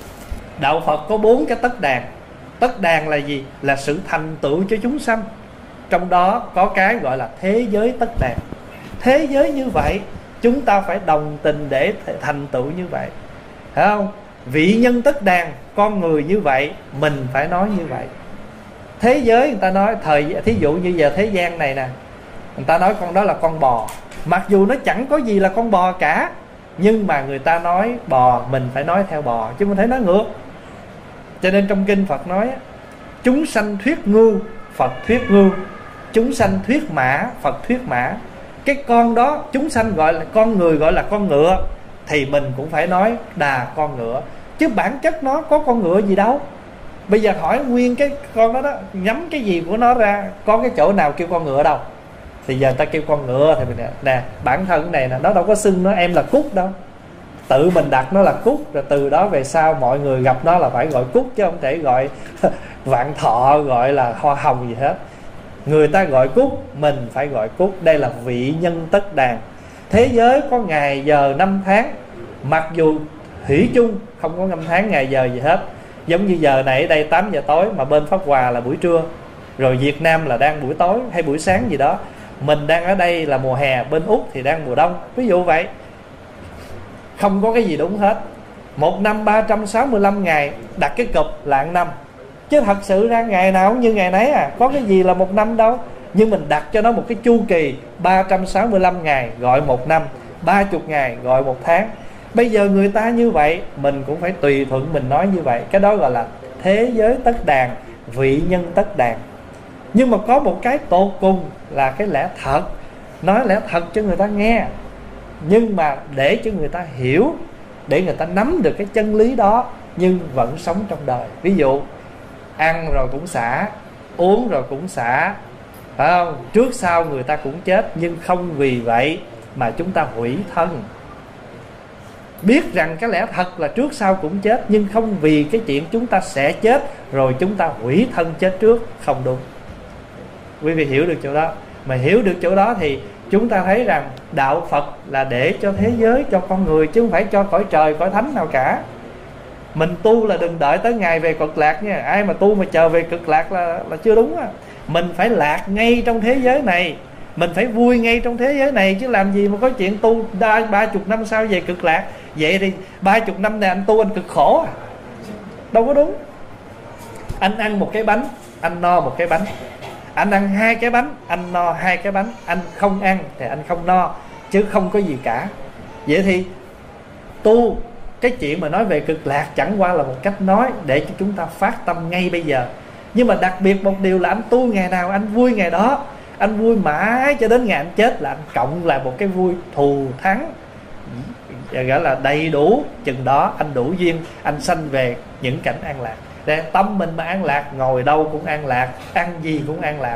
đạo Phật có bốn cái tất đàn. Tất đàn là gì? Là sự thành tựu cho chúng sanh. Trong đó có cái gọi là thế giới tất đàn. Thế giới như vậy, chúng ta phải đồng tình để thành tựu như vậy, phải không? Vị nhân tất đàn, con người như vậy, mình phải nói như vậy. Thế giới người ta nói thời, thí dụ như giờ thế gian này nè, người ta nói con đó là con bò, mặc dù nó chẳng có gì là con bò cả, nhưng mà người ta nói bò, mình phải nói theo bò, chứ mình thấy nói ngược. Cho nên trong kinh Phật nói: chúng sanh thuyết ngưu, Phật thuyết ngưu. Chúng sanh thuyết mã, Phật thuyết mã. Cái con đó chúng sanh gọi là con người, gọi là con ngựa, thì mình cũng phải nói đà con ngựa. Chứ bản chất nó có con ngựa gì đâu. Bây giờ hỏi nguyên cái con đó đó, nhắm cái gì của nó ra, có cái chỗ nào kêu con ngựa đâu. Thì giờ ta kêu con ngựa thì mình nè, bản thân này nè, nó đâu có xưng nó em là Cúc đâu. Tự mình đặt nó là Cúc, rồi từ đó về sau mọi người gặp nó là phải gọi Cúc, chứ không thể gọi Vạn Thọ, gọi là Hoa Hồng gì hết. Người ta gọi Cúc, mình phải gọi Cúc. Đây là vị nhân tất đàn. Thế giới có ngày giờ năm tháng, mặc dù thủy chung không có năm tháng ngày giờ gì hết. Giống như giờ này ở đây tám giờ tối, mà bên Pháp Hòa là buổi trưa, rồi Việt Nam là đang buổi tối hay buổi sáng gì đó. Mình đang ở đây là mùa hè, bên Úc thì đang mùa đông, ví dụ vậy. Không có cái gì đúng hết. Một năm ba trăm sáu mươi lăm ngày, đặt cái cụp là một năm. Chứ thật sự ra ngày nào cũng như ngày nấy à, có cái gì là một năm đâu. Nhưng mình đặt cho nó một cái chu kỳ ba trăm sáu mươi lăm ngày gọi một năm, ba mươi ngày gọi một tháng. Bây giờ người ta như vậy, mình cũng phải tùy thuận mình nói như vậy. Cái đó gọi là thế giới tất đàn, vị nhân tất đàn. Nhưng mà có một cái tột cùng là cái lẽ thật. Nói lẽ thật cho người ta nghe, nhưng mà để cho người ta hiểu, để người ta nắm được cái chân lý đó, nhưng vẫn sống trong đời. Ví dụ ăn rồi cũng xả, uống rồi cũng xả, phải không? Trước sau người ta cũng chết, nhưng không vì vậy mà chúng ta hủy thân. Biết rằng cái lẽ thật là trước sau cũng chết, nhưng không vì cái chuyện chúng ta sẽ chết rồi chúng ta hủy thân chết trước, không đúng. Quý vị hiểu được chỗ đó. Mà hiểu được chỗ đó thì chúng ta thấy rằng đạo Phật là để cho thế giới, cho con người, chứ không phải cho cõi trời, cõi thánh nào cả. Mình tu là đừng đợi tới ngày về cực lạc nha. Ai mà tu mà chờ về cực lạc là, là chưa đúng á. Mình phải lạc ngay trong thế giới này, mình phải vui ngay trong thế giới này, chứ làm gì mà có chuyện tu ba chục năm sau về cực lạc. Vậy thì ba chục năm này anh tu anh cực khổ à, đâu có đúng. Anh ăn một cái bánh, anh no một cái bánh. Anh ăn hai cái bánh, anh no hai cái bánh. Anh không ăn thì anh không no, chứ không có gì cả. Vậy thì tu, cái chuyện mà nói về cực lạc chẳng qua là một cách nói để cho chúng ta phát tâm ngay bây giờ. Nhưng mà đặc biệt một điều là anh tu ngày nào anh vui ngày đó. Anh vui mãi cho đến ngày anh chết là anh cộng lại một cái vui thù thắng, gọi là đầy đủ. Chừng đó anh đủ duyên, anh sanh về những cảnh an lạc. Để tâm mình mà an lạc, ngồi đâu cũng an lạc, ăn gì cũng an lạc.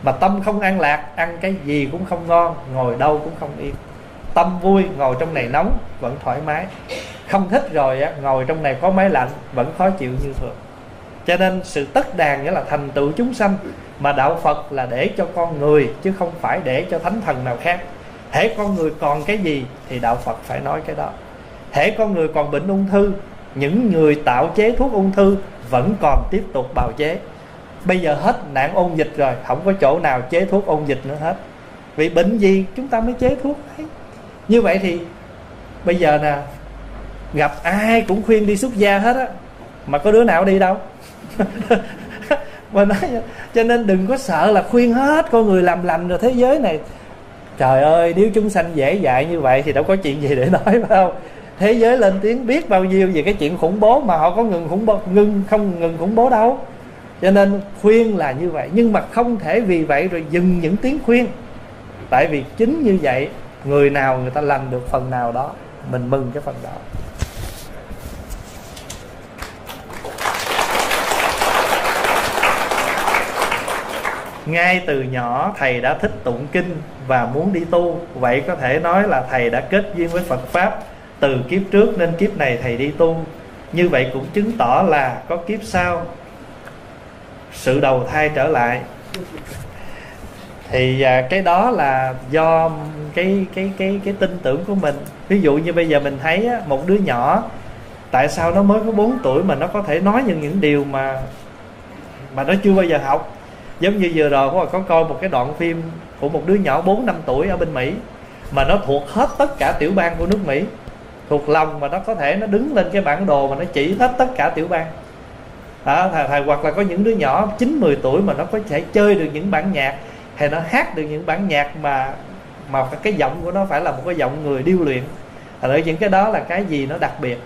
Mà tâm không an lạc, ăn cái gì cũng không ngon, ngồi đâu cũng không yên. Tâm vui, ngồi trong này nóng vẫn thoải mái. Không thích rồi á, ngồi trong này có máy lạnh vẫn khó chịu như thường. Cho nên sự tất đàn nghĩa là thành tựu chúng sanh. Mà đạo Phật là để cho con người, chứ không phải để cho thánh thần nào khác. Hễ con người còn cái gì thì đạo Phật phải nói cái đó. Hễ con người còn bệnh ung thư, những người tạo chế thuốc ung thư vẫn còn tiếp tục bào chế. Bây giờ hết nạn ôn dịch rồi, không có chỗ nào chế thuốc ôn dịch nữa hết. Vì bệnh gì chúng ta mới chế thuốc ấy. Như vậy thì bây giờ nè, gặp ai cũng khuyên đi xuất gia hết á, mà có đứa nào đi đâu. Mà nói, cho nên đừng có sợ là khuyên hết con người làm lành rồi thế giới này. Trời ơi, nếu chúng sanh dễ dạy như vậy thì đâu có chuyện gì để nói, phải không? Thế giới lên tiếng biết bao nhiêu về cái chuyện khủng bố, mà họ có ngừng khủng bố, ngừng không ngừng khủng bố đâu. Cho nên khuyên là như vậy, nhưng mà không thể vì vậy rồi dừng những tiếng khuyên. Tại vì chính như vậy, người nào người ta lành được phần nào đó, mình mừng cái phần đó. Ngay từ nhỏ thầy đã thích tụng kinh và muốn đi tu. Vậy có thể nói là thầy đã kết duyên với Phật Pháp từ kiếp trước, nên kiếp này thầy đi tu. Như vậy cũng chứng tỏ là có kiếp sau sự đầu thai trở lại. Thì à, cái đó là do cái, cái, cái, cái tin tưởng của mình. Ví dụ như bây giờ mình thấy á, một đứa nhỏ, tại sao nó mới có bốn tuổi mà nó có thể nói những, những điều mà mà nó chưa bao giờ học. Giống như vừa rồi có coi một cái đoạn phim của một đứa nhỏ bốn năm tuổi ở bên Mỹ, mà nó thuộc hết tất cả tiểu bang của nước Mỹ, thuộc lòng, mà nó có thể nó đứng lên cái bản đồ mà nó chỉ hết tất cả tiểu bang đó. Thầy, thầy, hoặc là có những đứa nhỏ chín mười tuổi mà nó có thể chơi được những bản nhạc, hay nó hát được những bản nhạc mà mà cái giọng của nó phải là một cái giọng người điêu luyện. Ở những cái đó là cái gì nó đặc biệt.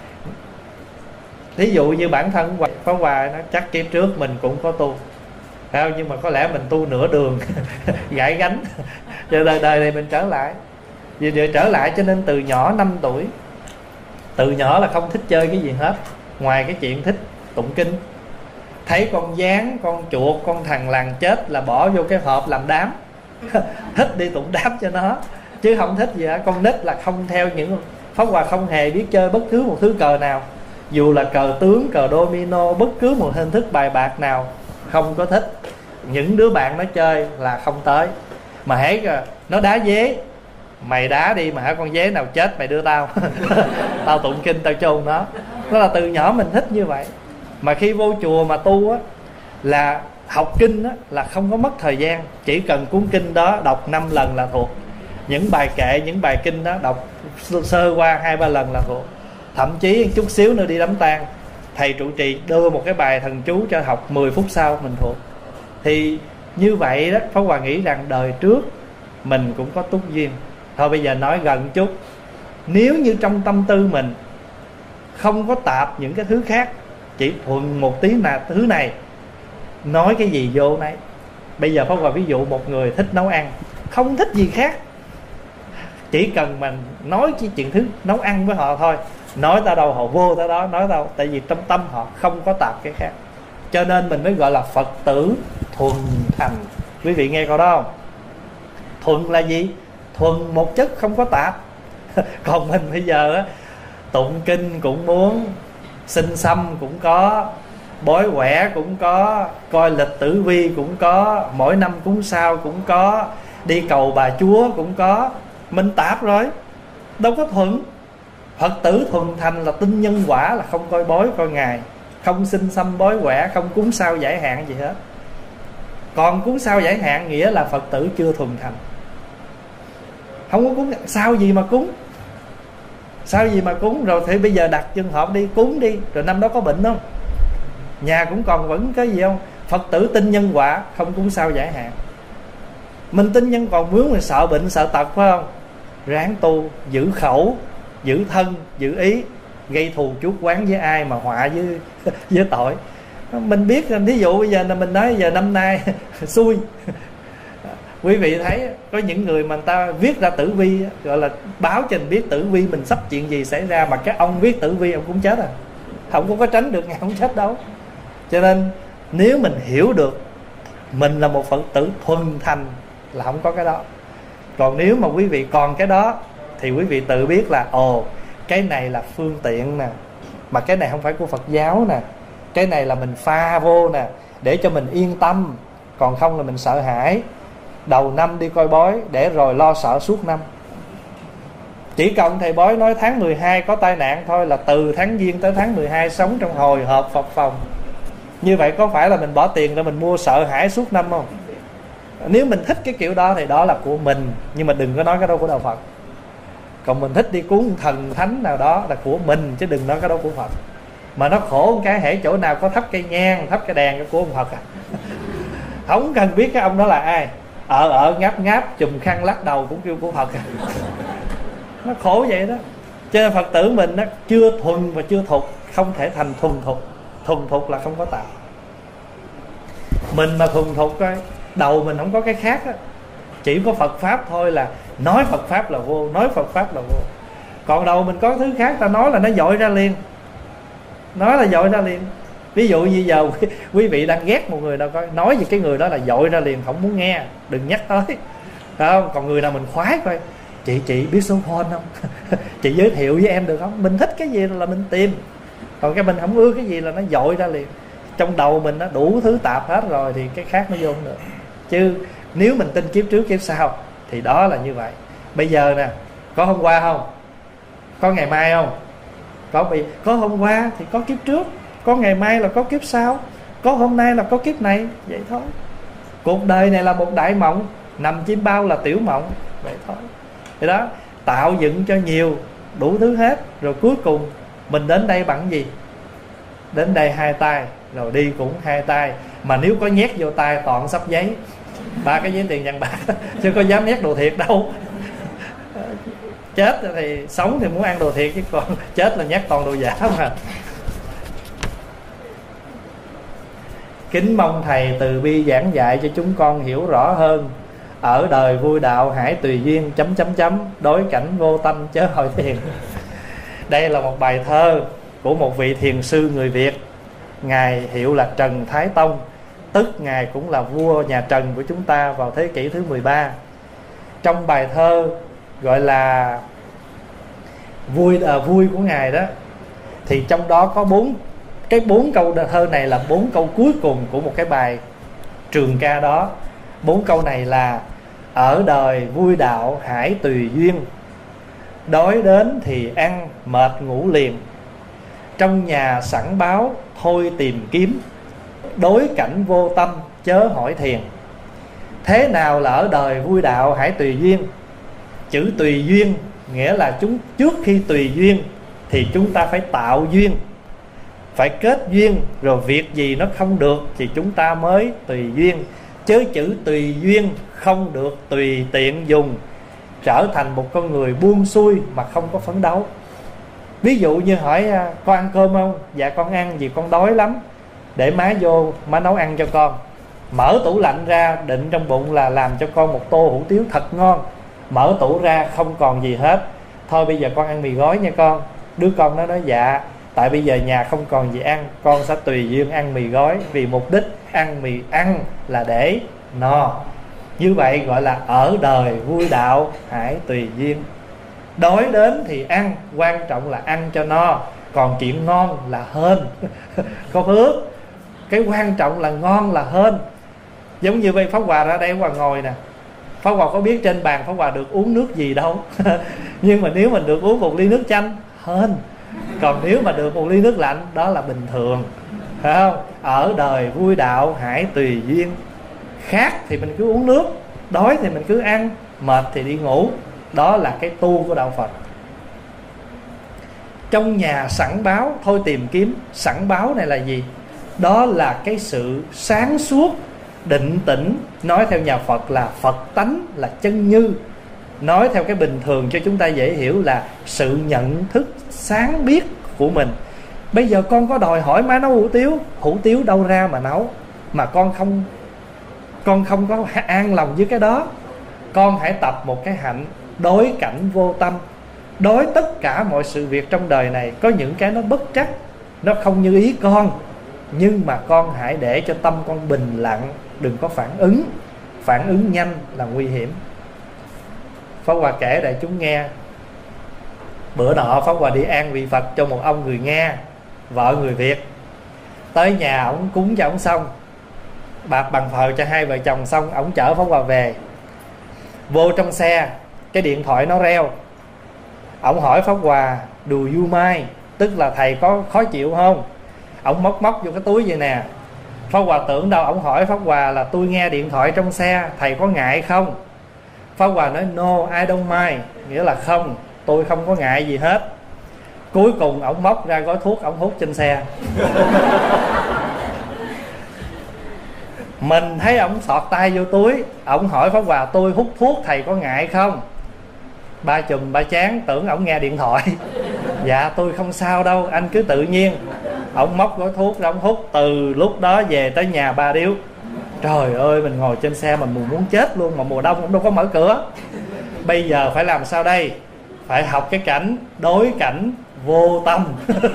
Ví dụ như bản thân Pháp Hòa nó chắc kiếp trước mình cũng có tu, không? Nhưng mà có lẽ mình tu nửa đường gãi gánh, cho đời đời này mình trở lại. Vì để trở lại cho nên từ nhỏ năm tuổi, từ nhỏ là không thích chơi cái gì hết, ngoài cái chuyện thích tụng kinh. Thấy con gián, con chuột, con thằn lằn chết là bỏ vô cái hộp làm đám thích đi tụng đám cho nó, chứ không thích gì hết. Con nít là không theo những Pháp Hòa không hề biết chơi bất cứ một thứ cờ nào, dù là cờ tướng, cờ domino, bất cứ một hình thức bài bạc nào, không có thích. Những đứa bạn nó chơi là không tới. Mà hễ nó đá dế, mày đá đi, mà hả con dế nào chết mày đưa tao tao tụng kinh tao chôn nó. Đó là từ nhỏ mình thích như vậy. Mà khi vô chùa mà tu á, là học kinh á, là không có mất thời gian. Chỉ cần cuốn kinh đó đọc năm lần là thuộc. Những bài kệ, những bài kinh đó đọc sơ qua hai ba lần là thuộc. Thậm chí chút xíu nữa đi đám tang, thầy trụ trì đưa một cái bài thần chú cho học, mười phút sau mình thuộc. Thì như vậy đó, Pháp Hòa nghĩ rằng đời trước mình cũng có túc duyên. Thôi bây giờ nói gần chút. Nếu như trong tâm tư mình không có tạp những cái thứ khác, chỉ thuần một tí là thứ này, nói cái gì vô nấy. Bây giờ Pháp Hòa ví dụ một người thích nấu ăn, không thích gì khác, chỉ cần mình nói cái chuyện thứ nấu ăn với họ thôi, nói ta đâu họ vô ta đó, nói đâu. Tại vì trong tâm họ không có tạp cái khác, cho nên mình mới gọi là Phật tử thuần thành. Quý vị nghe câu đó không? Thuần là gì? Thuần một chất không có tạp. Còn mình bây giờ á, tụng kinh cũng muốn, xin xăm cũng có, bói quẻ cũng có, coi lịch tử vi cũng có, mỗi năm cúng sao cũng có, đi cầu bà chúa cũng có. Mình tạp rồi, đâu có thuận. Phật tử thuần thành là tin nhân quả, là không coi bói coi ngày, không xin xăm bói quẻ, không cúng sao giải hạn gì hết. Còn cúng sao giải hạn nghĩa là Phật tử chưa thuần thành. Không có cúng sao gì mà cúng, sao gì mà cúng. Rồi thì bây giờ đặt trường hợp đi, cúng đi, rồi năm đó có bệnh không, nhà cũng còn vẫn cái gì không. Phật tử tin nhân quả, không cúng sao giải hạn. Mình tin nhân còn vướng, mình sợ bệnh sợ tật, phải không? Ráng tu, giữ khẩu, giữ thân, giữ ý, gây thù chuốc oán với ai mà họa với với tội. Mình biết rằng ví dụ bây giờ là mình nói giờ năm nay xui. Quý vị thấy có những người mà người ta viết ra tử vi, gọi là báo cho mình biết tử vi mình sắp chuyện gì xảy ra, mà các ông viết tử vi ông cũng chết à, không có tránh được ngày không chết đâu. Cho nên nếu mình hiểu được Mình là một Phật tử thuần thành là không có cái đó. Còn nếu mà quý vị còn cái đó thì quý vị tự biết là ồ, cái này là phương tiện nè, mà cái này không phải của Phật giáo nè, cái này là mình pha vô nè để cho mình yên tâm, còn không là mình sợ hãi. Đầu năm đi coi bói để rồi lo sợ suốt năm. Chỉ cần thầy bói nói tháng mười hai có tai nạn thôi là từ tháng Giêng tới tháng mười hai sống trong hồi hộp phập phồng. Như vậy có phải là mình bỏ tiền để mình mua sợ hãi suốt năm không? Nếu mình thích cái kiểu đó thì đó là của mình, nhưng mà đừng có nói cái đó của đạo Phật. Còn mình thích đi cúng thần thánh nào đó là của mình, chứ đừng nói cái đó của Phật. Mà nó khổ một cái, hễ chỗ nào có thắp cây nhang, thắp cây đèn cái của ông Phật à. Không cần biết cái ông đó là ai, ở ở ngáp ngáp chùm khăn lắc đầu cũng kêu của Phật à. Nó khổ vậy đó. Cho nên Phật tử mình nó chưa thuần và chưa thục, không thể thành thuần thục. Thuần thục là không có tạo. Mình mà thuần thục coi, đầu mình không có cái khác á, chỉ có Phật Pháp thôi là nói Phật Pháp là vô, nói Phật Pháp là vô. Còn đầu mình có thứ khác, ta nói là nó dội ra liền. Nói là dội ra liền. Ví dụ như giờ quý vị đang ghét một người nào coi, nói về cái người đó là dội ra liền, không muốn nghe, đừng nhắc tới. Phải không? Còn người nào mình khoái coi, chị chị biết số phone không? Chị giới thiệu với em được không? Mình thích cái gì là mình tìm. Còn cái mình không ưa cái gì là nó dội ra liền. Trong đầu mình nó đủ thứ tạp hết rồi thì cái khác nó vô không được. Chứ nếu mình tin kiếp trước kiếp sau thì đó là như vậy. Bây giờ nè, có hôm qua không? Có ngày mai không? Có, bị, có hôm qua thì có kiếp trước, có ngày mai là có kiếp sau, có hôm nay là có kiếp này. Vậy thôi. Cuộc đời này là một đại mộng, nằm chim bao là tiểu mộng. Vậy thôi. Thì đó, tạo dựng cho nhiều, đủ thứ hết. Rồi cuối cùng mình đến đây bằng gì? Đến đây hai tay, rồi đi cũng hai tay. Mà nếu có nhét vô tay toàn sắp giấy, ba cái giấy tiền vàng bạc, chứ có dám nhét đồ thiệt đâu. Chết thì sống thì muốn ăn đồ thiệt, chứ còn chết là nhét toàn đồ giả mà. Kính mong thầy từ bi giảng dạy cho chúng con hiểu rõ hơn. Ở đời vui đạo hãy tùy duyên chấm chấm chấm, đối cảnh vô tâm chớ hỏi thiền. Đây là một bài thơ của một vị thiền sư người Việt. Ngài hiệu là Trần Thái Tông, tức Ngài cũng là vua nhà Trần của chúng ta vào thế kỷ thứ mười ba. Trong bài thơ gọi là vui à, vui của Ngài đó, thì trong đó có bốn cái bốn câu thơ này là bốn câu cuối cùng của một cái bài trường ca đó. Bốn câu này là: ở đời vui đạo hãy tùy duyên, đói đến thì ăn mệt ngủ liền, trong nhà sẵn báo thôi tìm kiếm, đối cảnh vô tâm chớ hỏi thiền. Thế nào là ở đời vui đạo hãy tùy duyên? Chữ tùy duyên nghĩa là chúng trước khi tùy duyên thì chúng ta phải tạo duyên, phải kết duyên, rồi việc gì nó không được thì chúng ta mới tùy duyên. Chứ chữ tùy duyên không được tùy tiện dùng, trở thành một con người buông xuôi mà không có phấn đấu. Ví dụ như hỏi con ăn cơm không? Dạ con ăn, vì con đói lắm. Để má vô, má nấu ăn cho con. Mở tủ lạnh ra, định trong bụng là làm cho con một tô hủ tiếu thật ngon. Mở tủ ra không còn gì hết. Thôi bây giờ con ăn mì gói nha con. Đứa con nó nói dạ, tại bây giờ nhà không còn gì ăn, con sẽ tùy duyên ăn mì gói, vì mục đích ăn mì ăn là để no. Như vậy gọi là ở đời vui đạo hãy tùy duyên. Đói đến thì ăn, quan trọng là ăn cho no, còn chuyện ngon là hên. Có phước. Cái quan trọng là ngon là hên. Giống như vậy Pháp Hòa ra đây, Pháp Hòa ngồi nè, Pháp Hòa có biết trên bàn Pháp Hòa được uống nước gì đâu. Nhưng mà nếu mình được uống một ly nước chanh, hên. Còn nếu mà được một ly nước lạnh, đó là bình thường. Phải không? Ở đời vui đạo hãy tùy duyên. Khát thì mình cứ uống nước, đói thì mình cứ ăn, mệt thì đi ngủ. Đó là cái tu của đạo Phật. Trong nhà sẵn báo thôi tìm kiếm. Sẵn báo này là gì? Đó là cái sự sáng suốt, định tĩnh. Nói theo nhà Phật là Phật tánh, là chân như. Nói theo cái bình thường cho chúng ta dễ hiểu là sự nhận thức sáng biết của mình. Bây giờ con có đòi hỏi má nấu hủ tiếu, hủ tiếu đâu ra mà nấu, mà con không Con không có an lòng với cái đó. Con hãy tập một cái hạnh đối cảnh vô tâm. Đối tất cả mọi sự việc trong đời này, có những cái nó bất trắc, nó không như ý con, nhưng mà con hãy để cho tâm con bình lặng, đừng có phản ứng. Phản ứng nhanh là nguy hiểm. Pháp Hòa kể đại chúng nghe, bữa nọ Pháp Hòa đi an vị Phật cho một ông người Nga, vợ người Việt. Tới nhà ổng cúng cho ổng xong, bạc bằng thờ cho hai vợ chồng xong, ổng chở Pháp Hòa về. Vô trong xe, cái điện thoại nó reo. Ổng hỏi Pháp Hòa do you mind, tức là thầy có khó chịu không? Ổng móc móc vô cái túi vậy nè. Pháp Hòa tưởng đâu ổng hỏi Pháp Hòa là tôi nghe điện thoại trong xe, thầy có ngại không? Pháp Hòa nói no I don't mind, nghĩa là không, tôi không có ngại gì hết. Cuối cùng ổng móc ra gói thuốc, ổng hút trên xe. Mình thấy ổng xọt tay vô túi. Ổng hỏi Pháp Hòa tôi hút thuốc thầy có ngại không? Ba chùm ba chán tưởng ổng nghe điện thoại. Dạ tôi không sao đâu, anh cứ tự nhiên. Ổng móc gói thuốc ra ổng hút. Từ lúc đó về tới nhà ba điếu. Trời ơi, mình ngồi trên xe mình muốn chết luôn, mà mùa đông cũng đâu có mở cửa. Bây giờ phải làm sao đây? Phải học cái cảnh đối cảnh vô tâm.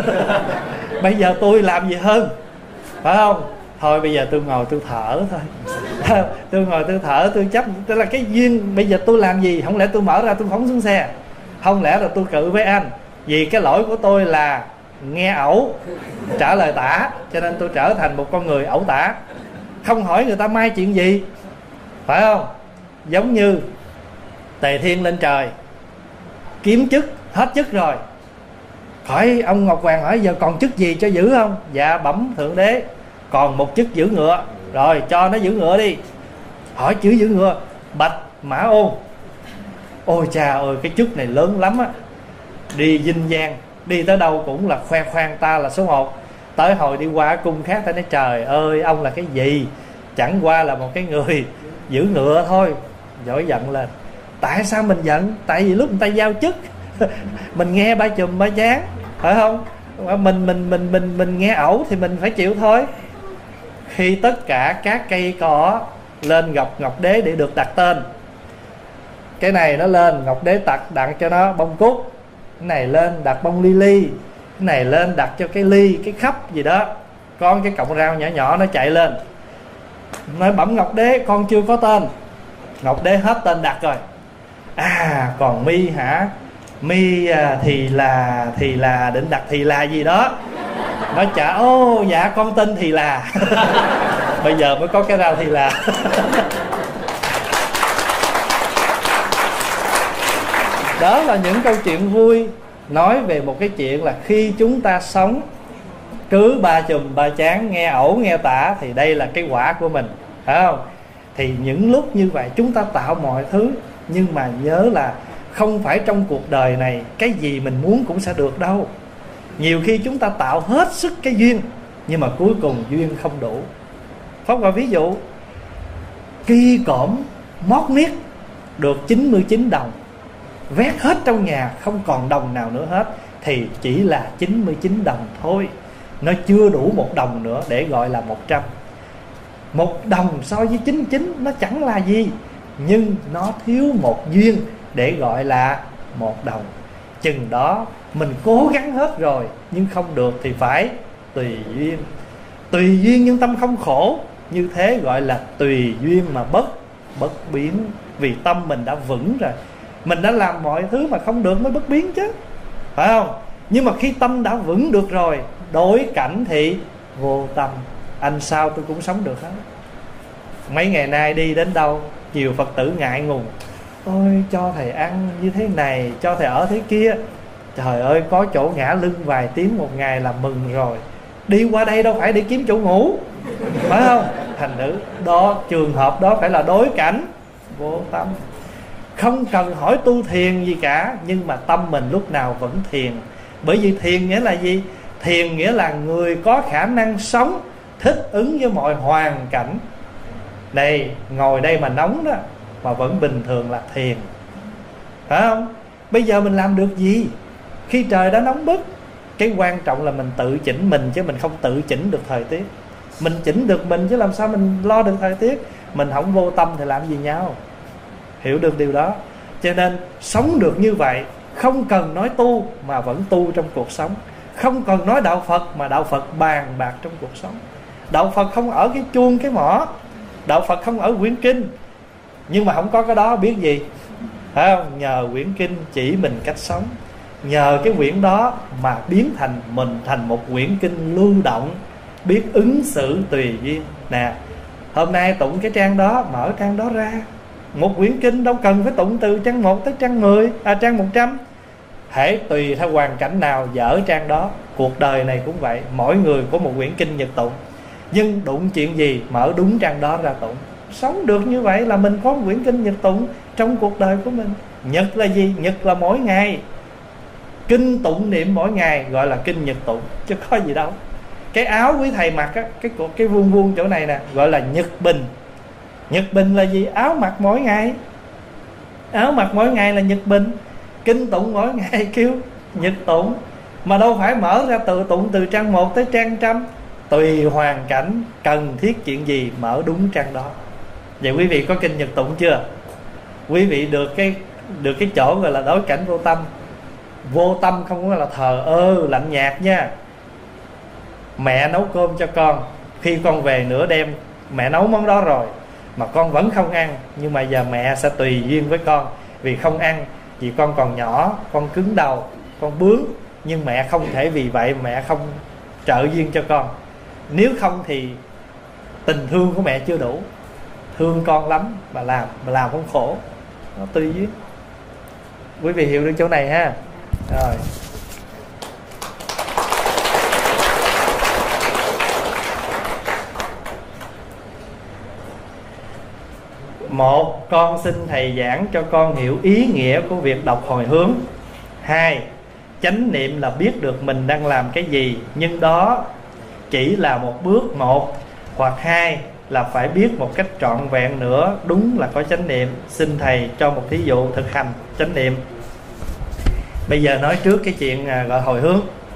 Bây giờ tôi làm gì hơn, phải không? Thôi bây giờ tôi ngồi tôi thở thôi. Tôi ngồi tôi thở, tôi chấp. Tức là cái duyên, bây giờ tôi làm gì? Không lẽ tôi mở ra tôi phóng xuống xe? Không lẽ là tôi cự với anh? Vì cái lỗi của tôi là nghe ẩu, trả lời tả, cho nên tôi trở thành một con người ẩu tả. Không hỏi người ta mai chuyện gì, phải không? Giống như Tề Thiên lên trời kiếm chức, hết chức rồi. Hỏi ông Ngọc Hoàng hỏi giờ còn chức gì cho giữ không? Dạ bẩm thượng đế, còn một chức giữ ngựa. Rồi cho nó giữ ngựa đi. Hỏi chữ giữ ngựa, Bạch Mã Ôn. Ôi chà ơi, cái chức này lớn lắm á. Đi dinh giang, đi tới đâu cũng là khoe khoang ta là số một. Tới hồi đi qua cung khác ta nói trời ơi ông là cái gì, chẳng qua là một cái người giữ ngựa thôi. Giỏi giận lên. Tại sao mình giận? Tại vì lúc người ta giao chức mình nghe ba chùm ba chán, phải không? Mình mình mình mình mình nghe ẩu thì mình phải chịu thôi. Khi tất cả các cây cỏ lên gặp Ngọc Đế để được đặt tên, cái này nó lên Ngọc Đế đặt đặt cho nó bông cúc, cái này lên đặt bông lily, cái này lên đặt cho cái ly, cái khắp gì đó. Con cái cọng rau nhỏ nhỏ nó chạy lên nói bẩm Ngọc Đế con chưa có tên. Ngọc Đế hết tên đặt rồi. À còn mi hả? Mi à, thì là thì là định đặt thì là gì đó. Nói chả ô dạ con tên thì là. Bây giờ mới có cái rau thì là. Đó là những câu chuyện vui nói về một cái chuyện là khi chúng ta sống cứ ba chùm ba chán, nghe ẩu nghe tả, thì đây là cái quả của mình, phải không? Thì những lúc như vậy chúng ta tạo mọi thứ, nhưng mà nhớ là không phải trong cuộc đời này cái gì mình muốn cũng sẽ được đâu. Nhiều khi chúng ta tạo hết sức cái duyên, nhưng mà cuối cùng duyên không đủ. Pháp Hòa ví dụ, ki cổm mót miết được chín mươi chín đồng, vét hết trong nhà không còn đồng nào nữa hết, thì chỉ là chín mươi chín đồng thôi. Nó chưa đủ một đồng nữa để gọi là một trăm. Một đồng so với chín mươi chín nó chẳng là gì, nhưng nó thiếu một duyên để gọi là một đồng. Chừng đó mình cố gắng hết rồi, nhưng không được thì phải tùy duyên. Tùy duyên nhưng tâm không khổ, như thế gọi là tùy duyên mà bất bất biến. Vì tâm mình đã vững rồi, mình đã làm mọi thứ mà không được mới bất biến chứ, phải không? Nhưng mà khi tâm đã vững được rồi, đối cảnh thì vô tâm. Anh sao tôi cũng sống được hết. Mấy ngày nay đi đến đâu nhiều Phật tử ngại ngùng, ôi cho thầy ăn như thế này, cho thầy ở thế kia. Trời ơi, có chỗ ngã lưng vài tiếng một ngày là mừng rồi. Đi qua đây đâu phải để kiếm chỗ ngủ, phải không? Thành nữ đó, trường hợp đó phải là đối cảnh vô tâm. Không cần hỏi tu thiền gì cả, nhưng mà tâm mình lúc nào vẫn thiền. Bởi vì thiền nghĩa là gì? Thiền nghĩa là người có khả năng sống thích ứng với mọi hoàn cảnh. Đây, ngồi đây mà nóng đó mà vẫn bình thường là thiền, phải không? Bây giờ mình làm được gì khi trời đã nóng bức? Cái quan trọng là mình tự chỉnh mình, chứ mình không tự chỉnh được thời tiết. Mình chỉnh được mình chứ làm sao mình lo được thời tiết. Mình không vô tâm thì làm gì nhau. Hiểu được điều đó. Cho nên sống được như vậy, không cần nói tu mà vẫn tu trong cuộc sống. Không cần nói đạo Phật mà đạo Phật bàn bạc trong cuộc sống. Đạo Phật không ở cái chuông cái mỏ, Đạo Phật không ở quyển kinh, nhưng mà không có cái đó biết gì, phải không? Nhờ quyển kinh chỉ mình cách sống, nhờ cái quyển đó mà biến thành mình thành một quyển kinh lưu động, biết ứng xử tùy duyên. Nè, hôm nay tụng cái trang đó, mở trang đó ra, một quyển kinh đâu cần phải tụng từ trang một tới trang mười, à trang một trăm. Hễ tùy theo hoàn cảnh nào dở trang đó. Cuộc đời này cũng vậy, mỗi người có một quyển kinh nhật tụng, nhưng đụng chuyện gì mở đúng trang đó ra tụng. Sống được như vậy là mình có một quyển kinh nhật tụng trong cuộc đời của mình. Nhật là gì? Nhật là mỗi ngày, kinh tụng niệm mỗi ngày gọi là kinh nhật tụng, chứ có gì đâu. Cái áo quý thầy mặc á, cái cái vuông vuông chỗ này nè, gọi là nhật bình. Nhật bình là gì? Áo mặc mỗi ngày. Áo mặc mỗi ngày là nhật bình. Kinh tụng mỗi ngày kêu nhật tụng, mà đâu phải mở ra tự tụng từ trang một tới trang trăm. Tùy hoàn cảnh cần thiết chuyện gì mở đúng trang đó. Vậy quý vị có kinh nhật tụng chưa? Quý vị được cái được cái chỗ gọi là đối cảnh vô tâm. Vô tâm không có là thờ ơ lạnh nhạt nha. Mẹ nấu cơm cho con, khi con về nửa đêm mẹ nấu món đó rồi mà con vẫn không ăn, nhưng mà giờ mẹ sẽ tùy duyên với con. Vì không ăn, vì con còn nhỏ, con cứng đầu, con bướng, nhưng mẹ không thể vì vậy mẹ không trợ duyên cho con. Nếu không thì tình thương của mẹ chưa đủ, thương con lắm mà làm mà làm không khổ, nó tùy duyên. Quý vị hiểu được chỗ này ha? Rồi. Một, con xin thầy giảng cho con hiểu ý nghĩa của việc đọc hồi hướng. Hai, chánh niệm là biết được mình đang làm cái gì, nhưng đó chỉ là một bước một. Hoặc hai là phải biết một cách trọn vẹn nữa, đúng là có chánh niệm. Xin thầy cho một thí dụ thực hành chánh niệm. Bây giờ nói trước cái chuyện gọi hồi hướng.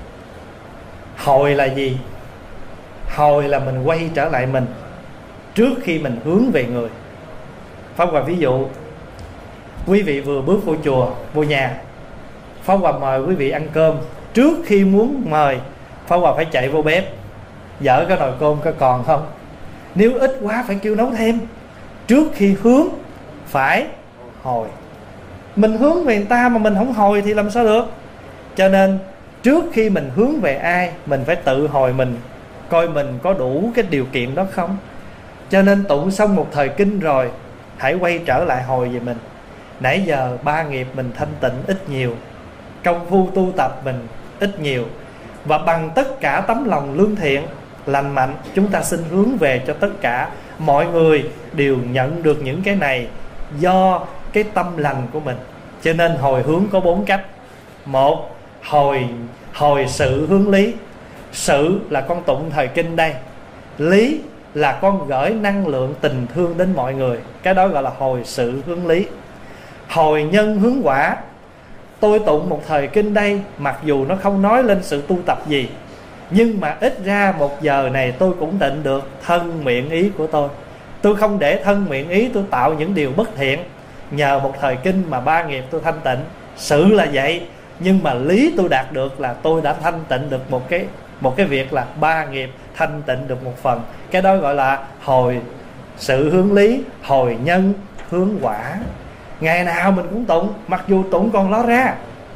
Hồi là gì? Hồi là mình quay trở lại mình trước khi mình hướng về người. Pháp Hòa ví dụ, quý vị vừa bước vô chùa, vô nhà, Pháp Hòa mời quý vị ăn cơm. Trước khi muốn mời, Pháp Hòa phải chạy vô bếp dở cái nồi cơm có còn không. Nếu ít quá phải kêu nấu thêm. Trước khi hướng phải hồi. Mình hướng về người ta mà mình không hồi thì làm sao được. Cho nên trước khi mình hướng về ai, mình phải tự hồi mình, coi mình có đủ cái điều kiện đó không. Cho nên tụng xong một thời kinh rồi, hãy quay trở lại hồi về mình. Nãy giờ ba nghiệp mình thanh tịnh ít nhiều, công phu tu tập mình ít nhiều, và bằng tất cả tấm lòng lương thiện lành mạnh, chúng ta xin hướng về cho tất cả mọi người đều nhận được những cái này do cái tâm lành của mình. Cho nên hồi hướng có bốn cách. Một, hồi hồi sự hướng lý. Sự là con tụng thời kinh đây, lý là con gửi năng lượng tình thương đến mọi người, cái đó gọi là hồi sự hướng lý. Hồi nhân hướng quả. Tôi tụng một thời kinh đây, mặc dù nó không nói lên sự tu tập gì, nhưng mà ít ra một giờ này tôi cũng tịnh được thân miệng ý của tôi. Tôi không để thân miệng ý tôi tạo những điều bất thiện. Nhờ một thời kinh mà ba nghiệp tôi thanh tịnh. Sự là vậy, nhưng mà lý tôi đạt được là tôi đã thanh tịnh được một cái một cái việc là ba nghiệp thanh tịnh được một phần. Cái đó gọi là hồi sự hướng lý, hồi nhân hướng quả. Ngày nào mình cũng tụng, mặc dù tụng còn ló ra,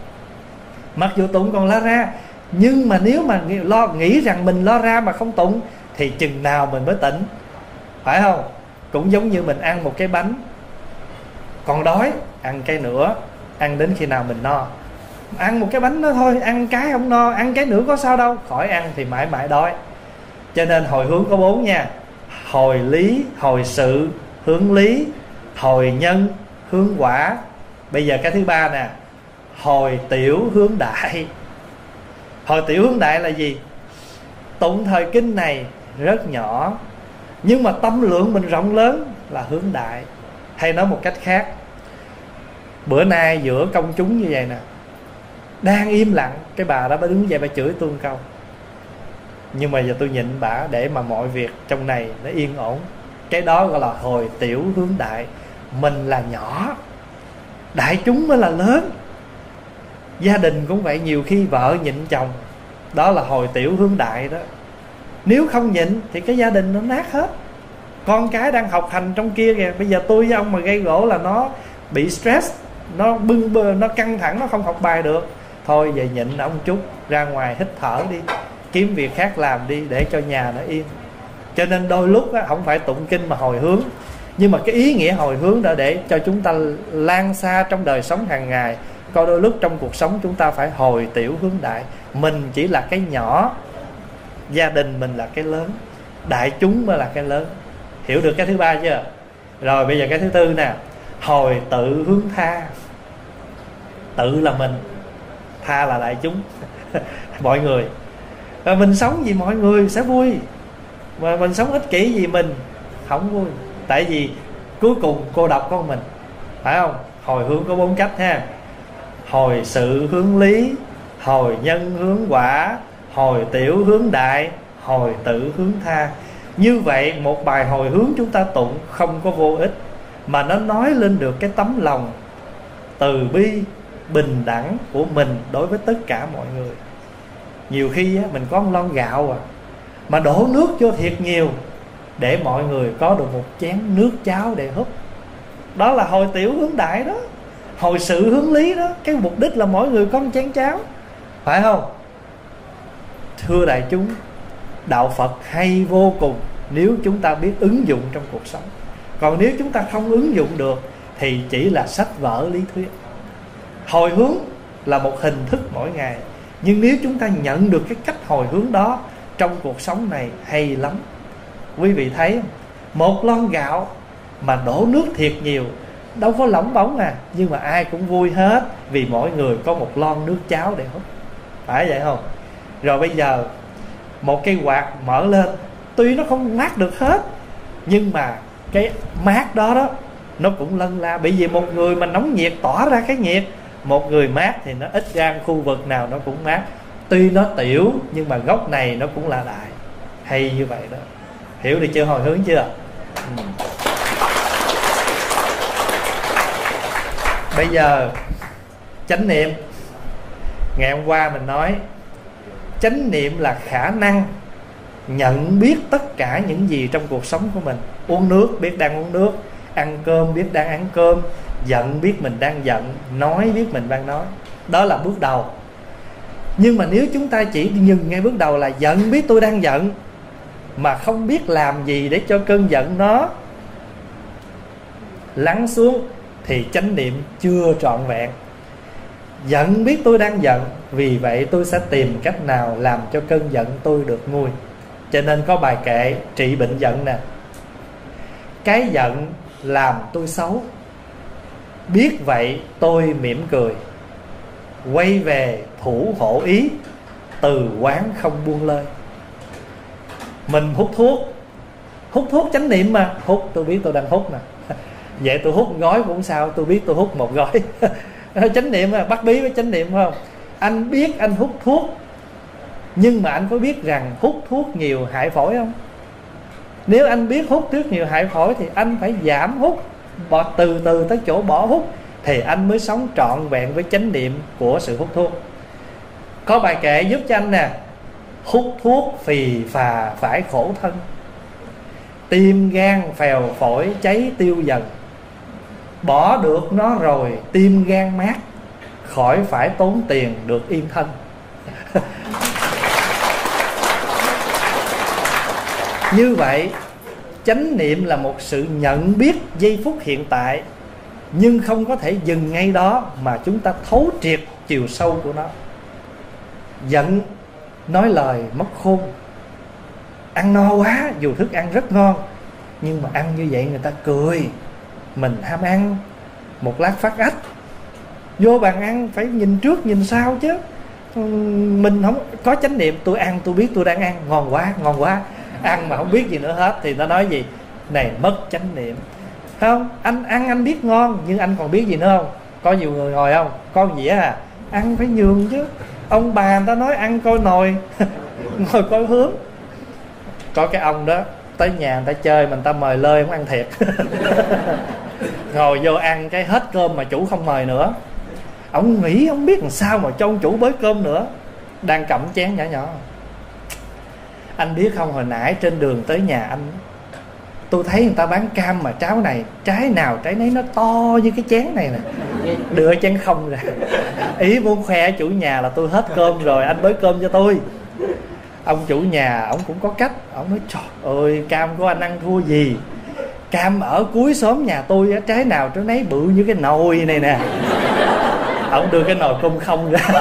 mặc dù tụng còn ló ra, nhưng mà nếu mà lo nghĩ rằng mình lo ra mà không tụng thì chừng nào mình mới tỉnh, phải không? Cũng giống như mình ăn một cái bánh, còn đói ăn cái nữa, ăn đến khi nào mình no. Ăn một cái bánh đó thôi, ăn cái không no, ăn cái nữa có sao đâu, khỏi ăn thì mãi mãi đói. Cho nên hồi hướng có bốn nha. Hồi lý, hồi sự hướng lý, hồi nhân hướng quả. Bây giờ cái thứ ba nè, hồi tiểu hướng đại. Hồi tiểu hướng đại là gì? Tụng thời kinh này rất nhỏ, nhưng mà tâm lượng mình rộng lớn là hướng đại. Hay nói một cách khác, bữa nay giữa công chúng như vậy nè, đang im lặng, cái bà đó bà đứng dậy bà chửi tôi một câu, nhưng mà giờ tôi nhịn bà để mà mọi việc trong này nó yên ổn. Cái đó gọi là hồi tiểu hướng đại. Mình là nhỏ, đại chúng mới là lớn. Gia đình cũng vậy, nhiều khi vợ nhịn chồng, đó là hồi tiểu hướng đại đó. Nếu không nhịn thì cái gia đình nó nát hết. con cái đang học hành trong kia kìa, bây giờ tôi với ông mà gây gỗ là nó bị stress, nó bưng bơ, nó căng thẳng, nó không học bài được. Thôi về nhịn ông chút, ra ngoài hít thở đi, kiếm việc khác làm đi để cho nhà nó yên. Cho nên đôi lúc á, không phải tụng kinh mà hồi hướng, nhưng mà cái ý nghĩa hồi hướng đã để cho chúng ta lan xa trong đời sống hàng ngày. Coi đôi lúc trong cuộc sống chúng ta phải hồi tiểu hướng đại. Mình chỉ là cái nhỏ, gia đình mình là cái lớn, đại chúng mới là cái lớn. Hiểu được cái thứ ba chưa? Rồi bây giờ cái thứ tư nè, hồi tự hướng tha. Tự là mình, tha là đại chúng. Mọi người. Và mình sống vì mọi người sẽ vui, mà mình sống ích kỷ vì mình không vui. Tại vì cuối cùng cô độc con mình, phải không? Hồi hướng có bốn cách ha: hồi sự hướng lý, hồi nhân hướng quả, hồi tiểu hướng đại, hồi tự hướng tha. Như vậy một bài hồi hướng chúng ta tụng không có vô ích, mà nó nói lên được cái tấm lòng từ bi, bình đẳng của mình đối với tất cả mọi người. Nhiều khi á, mình có một lon gạo à, mà đổ nước vô thiệt nhiều để mọi người có được một chén nước cháo để húp. Đó là hồi tiểu hướng đại đó. Hồi sự hướng lý đó, cái mục đích là mỗi người có một chén cháo, phải không? Thưa đại chúng, đạo Phật hay vô cùng nếu chúng ta biết ứng dụng trong cuộc sống. Còn nếu chúng ta không ứng dụng được thì chỉ là sách vở lý thuyết. Hồi hướng là một hình thức mỗi ngày, nhưng nếu chúng ta nhận được cái cách hồi hướng đó trong cuộc sống này hay lắm. Quý vị thấy không? Một lon gạo mà đổ nước thiệt nhiều, đâu có lỏng bóng à, nhưng mà ai cũng vui hết, vì mỗi người có một lon nước cháo để hút. Phải vậy không? Rồi bây giờ một cây quạt mở lên, tuy nó không mát được hết, nhưng mà cái mát đó đó nó cũng lân la. Bởi vì một người mà nóng nhiệt tỏa ra cái nhiệt, một người mát thì nó ít ra khu vực nào nó cũng mát. Tuy nó tiểu nhưng mà gốc này nó cũng là đại. Hay như vậy đó. Hiểu được chưa? Hồi hướng chưa? Ừ. Bây giờ chánh niệm. Ngày hôm qua mình nói chánh niệm là khả năng nhận biết tất cả những gì trong cuộc sống của mình. Uống nước biết đang uống nước, ăn cơm biết đang ăn cơm, giận biết mình đang giận, nói biết mình đang nói. Đó là bước đầu. Nhưng mà nếu chúng ta chỉ dừng ngay bước đầu là giận biết tôi đang giận, mà không biết làm gì để cho cơn giận nó lắng xuống, thì chánh niệm chưa trọn vẹn. Giận biết tôi đang giận, vì vậy tôi sẽ tìm cách nào làm cho cơn giận tôi được nguôi. Cho nên có bài kệ trị bệnh giận nè: cái giận làm tôi xấu, biết vậy tôi mỉm cười, quay về thủ hộ ý, từ quán không buông lơi. Mình hút thuốc, hút thuốc chánh niệm mà. Hút tôi biết tôi đang hút nè, vậy tôi hút gói cũng sao, tôi biết tôi hút một gói. Chánh niệm là bắt bí với chánh niệm, phải không? Anh biết anh hút thuốc, nhưng mà anh có biết rằng hút thuốc nhiều hại phổi không? Nếu anh biết hút thuốc nhiều hại phổi thì anh phải giảm hút, bỏ từ từ tới chỗ bỏ hút, thì anh mới sống trọn vẹn với chánh niệm của sự hút thuốc. Có bài kệ giúp cho anh nè: hút thuốc phì phà phải khổ thân, tim gan phèo phổi cháy tiêu dần, bỏ được nó rồi tim gan mát, khỏi phải tốn tiền được yên thân. Như vậy chánh niệm là một sự nhận biết giây phút hiện tại, nhưng không có thể dừng ngay đó, mà chúng ta thấu triệt chiều sâu của nó. Giận nói lời mất khôn, ăn no quá, dù thức ăn rất ngon, nhưng mà ăn như vậy người ta cười, mình ham ăn, một lát phát ách, vô bàn ăn phải nhìn trước nhìn sau chứ. Mình không có chánh niệm, tôi ăn tôi biết tôi đang ăn, ngon quá ngon quá, ăn mà không biết gì nữa hết, thì nó nói gì? Này mất chánh niệm. Không, anh ăn anh biết ngon, nhưng anh còn biết gì nữa không? Có nhiều người ngồi không? Con dĩa à? Ăn phải nhường chứ. Ông bà người ta nói ăn coi nồi, ngồi coi hướng. Có cái ông đó tới nhà người ta chơi, mình ta mời lơi không ăn thiệt. Ngồi vô ăn cái hết cơm mà chủ không mời nữa. Ông nghĩ không biết làm sao mà cho ông chủ bới cơm nữa. Đang cầm chén nhỏ nhỏ. Anh biết không, hồi nãy trên đường tới nhà anh, tôi thấy người ta bán cam mà trái này, trái nào trái nấy nó to như cái chén này nè, đưa chén không ra. Ý muốn khoe chủ nhà là tôi hết cơm rồi, anh bới cơm cho tôi. Ông chủ nhà ông cũng có cách, ông nói trời ơi cam của anh ăn thua gì, cam ở cuối xóm nhà tôi á, trái nào trái nấy bự như cái nồi này nè. Ông đưa cái nồi cơm không ra.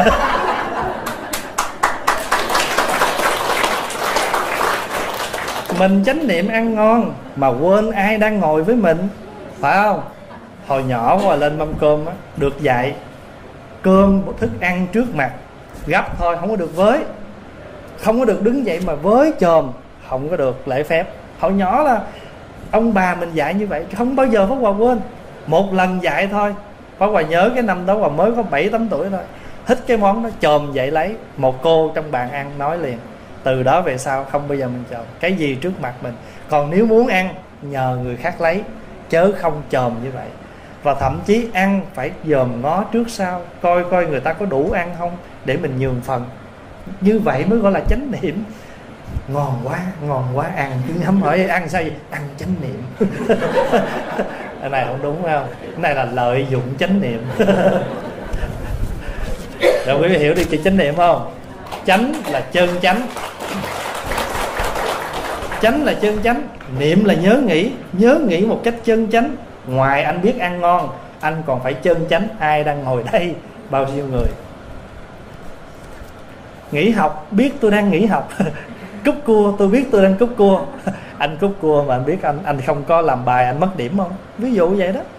Mình chánh niệm ăn ngon mà quên ai đang ngồi với mình, phải không? Hồi nhỏ qua lên mâm cơm á, được dạy cơm thức ăn trước mặt gấp thôi, không có được với, không có được đứng dậy mà với chồm, không có được, lễ phép. Hồi nhỏ là ông bà mình dạy như vậy, không bao giờ Pháp Hòa quên. Một lần dạy thôi, Pháp Hòa nhớ cái năm đó Hòa mới có bảy tám tuổi thôi, thích cái món đó chồm dậy lấy. Một cô trong bàn ăn nói liền, từ đó về sau không bao giờ mình chồm cái gì trước mặt mình, còn nếu muốn ăn nhờ người khác lấy, chớ không chồm như vậy. Và thậm chí ăn phải dòm ngó trước sau, coi coi người ta có đủ ăn không để mình nhường phần. Như vậy mới gọi là chánh niệm. Ngon quá, ngon quá, ăn cứ nhắm hỏi ăn sao vậy? Ăn chánh niệm. Cái này không đúng không? Cái này là lợi dụng chánh niệm. Rồi quý vị hiểu được chữ chánh niệm không? Chánh là chân chánh, chánh là chân chánh, niệm là nhớ nghĩ, nhớ nghĩ một cách chân chánh. Ngoài anh biết ăn ngon, anh còn phải chân chánh ai đang ngồi đây, bao nhiêu người. Nghỉ học, biết tôi đang nghỉ học. Cúp cua, tôi biết tôi đang cúp cua. Anh cúp cua mà anh biết anh anh không có làm bài, anh mất điểm không? Ví dụ vậy đó.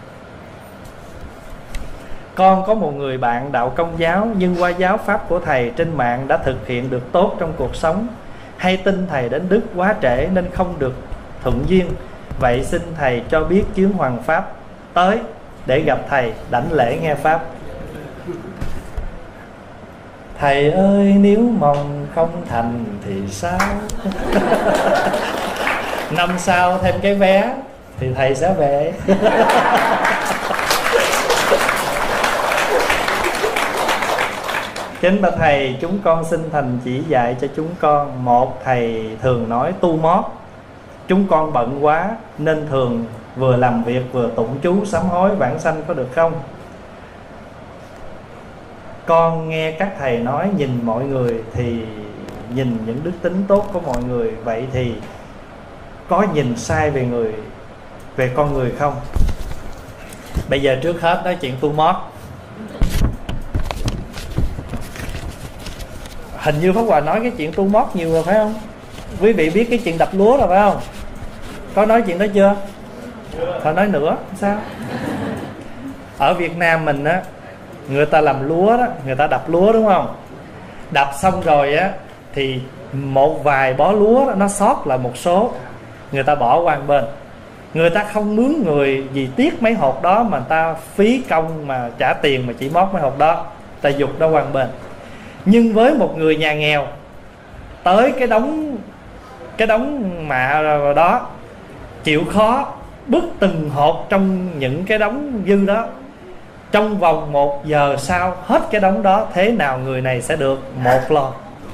Con có một người bạn đạo Công giáo, nhưng qua giáo pháp của thầy trên mạng đã thực hiện được tốt trong cuộc sống. Hay tin thầy đến Đức quá trễ nên không được thuận duyên. Vậy xin thầy cho biết chuyến hoàng pháp tới để gặp thầy đảnh lễ nghe pháp. Thầy ơi nếu mong không thành thì sao? Năm sau thêm cái vé thì thầy sẽ về. Kính bạch thầy, chúng con xin thành chỉ dạy cho chúng con. Một, thầy thường nói tu mót, chúng con bận quá nên thường vừa làm việc vừa tụng chú sám hối vãng sanh, có được không? Con nghe các thầy nói nhìn mọi người thì nhìn những đức tính tốt của mọi người, vậy thì có nhìn sai về người, về con người không? Bây giờ trước hết nói chuyện tu mót. Hình như Pháp Hòa nói cái chuyện tu mót nhiều rồi phải không? Quý vị biết cái chuyện đập lúa rồi phải không? Có nói chuyện đó chưa? Thôi nói nữa sao? Ở Việt Nam mình á, người ta làm lúa đó, người ta đập lúa đúng không? Đập xong rồi á thì một vài bó lúa đó, nó sót là một số, người ta bỏ qua một bên. Người ta không mướn người gì tiếc mấy hột đó, mà người ta phí công mà trả tiền mà chỉ mót mấy hột đó, ta dục đó qua một bên. Nhưng với một người nhà nghèo, tới cái đống cái đống mạ đó, chịu khó bứt từng hột trong những cái đống dư đó, trong vòng một giờ sau hết cái đống đó, thế nào người này sẽ được một lon.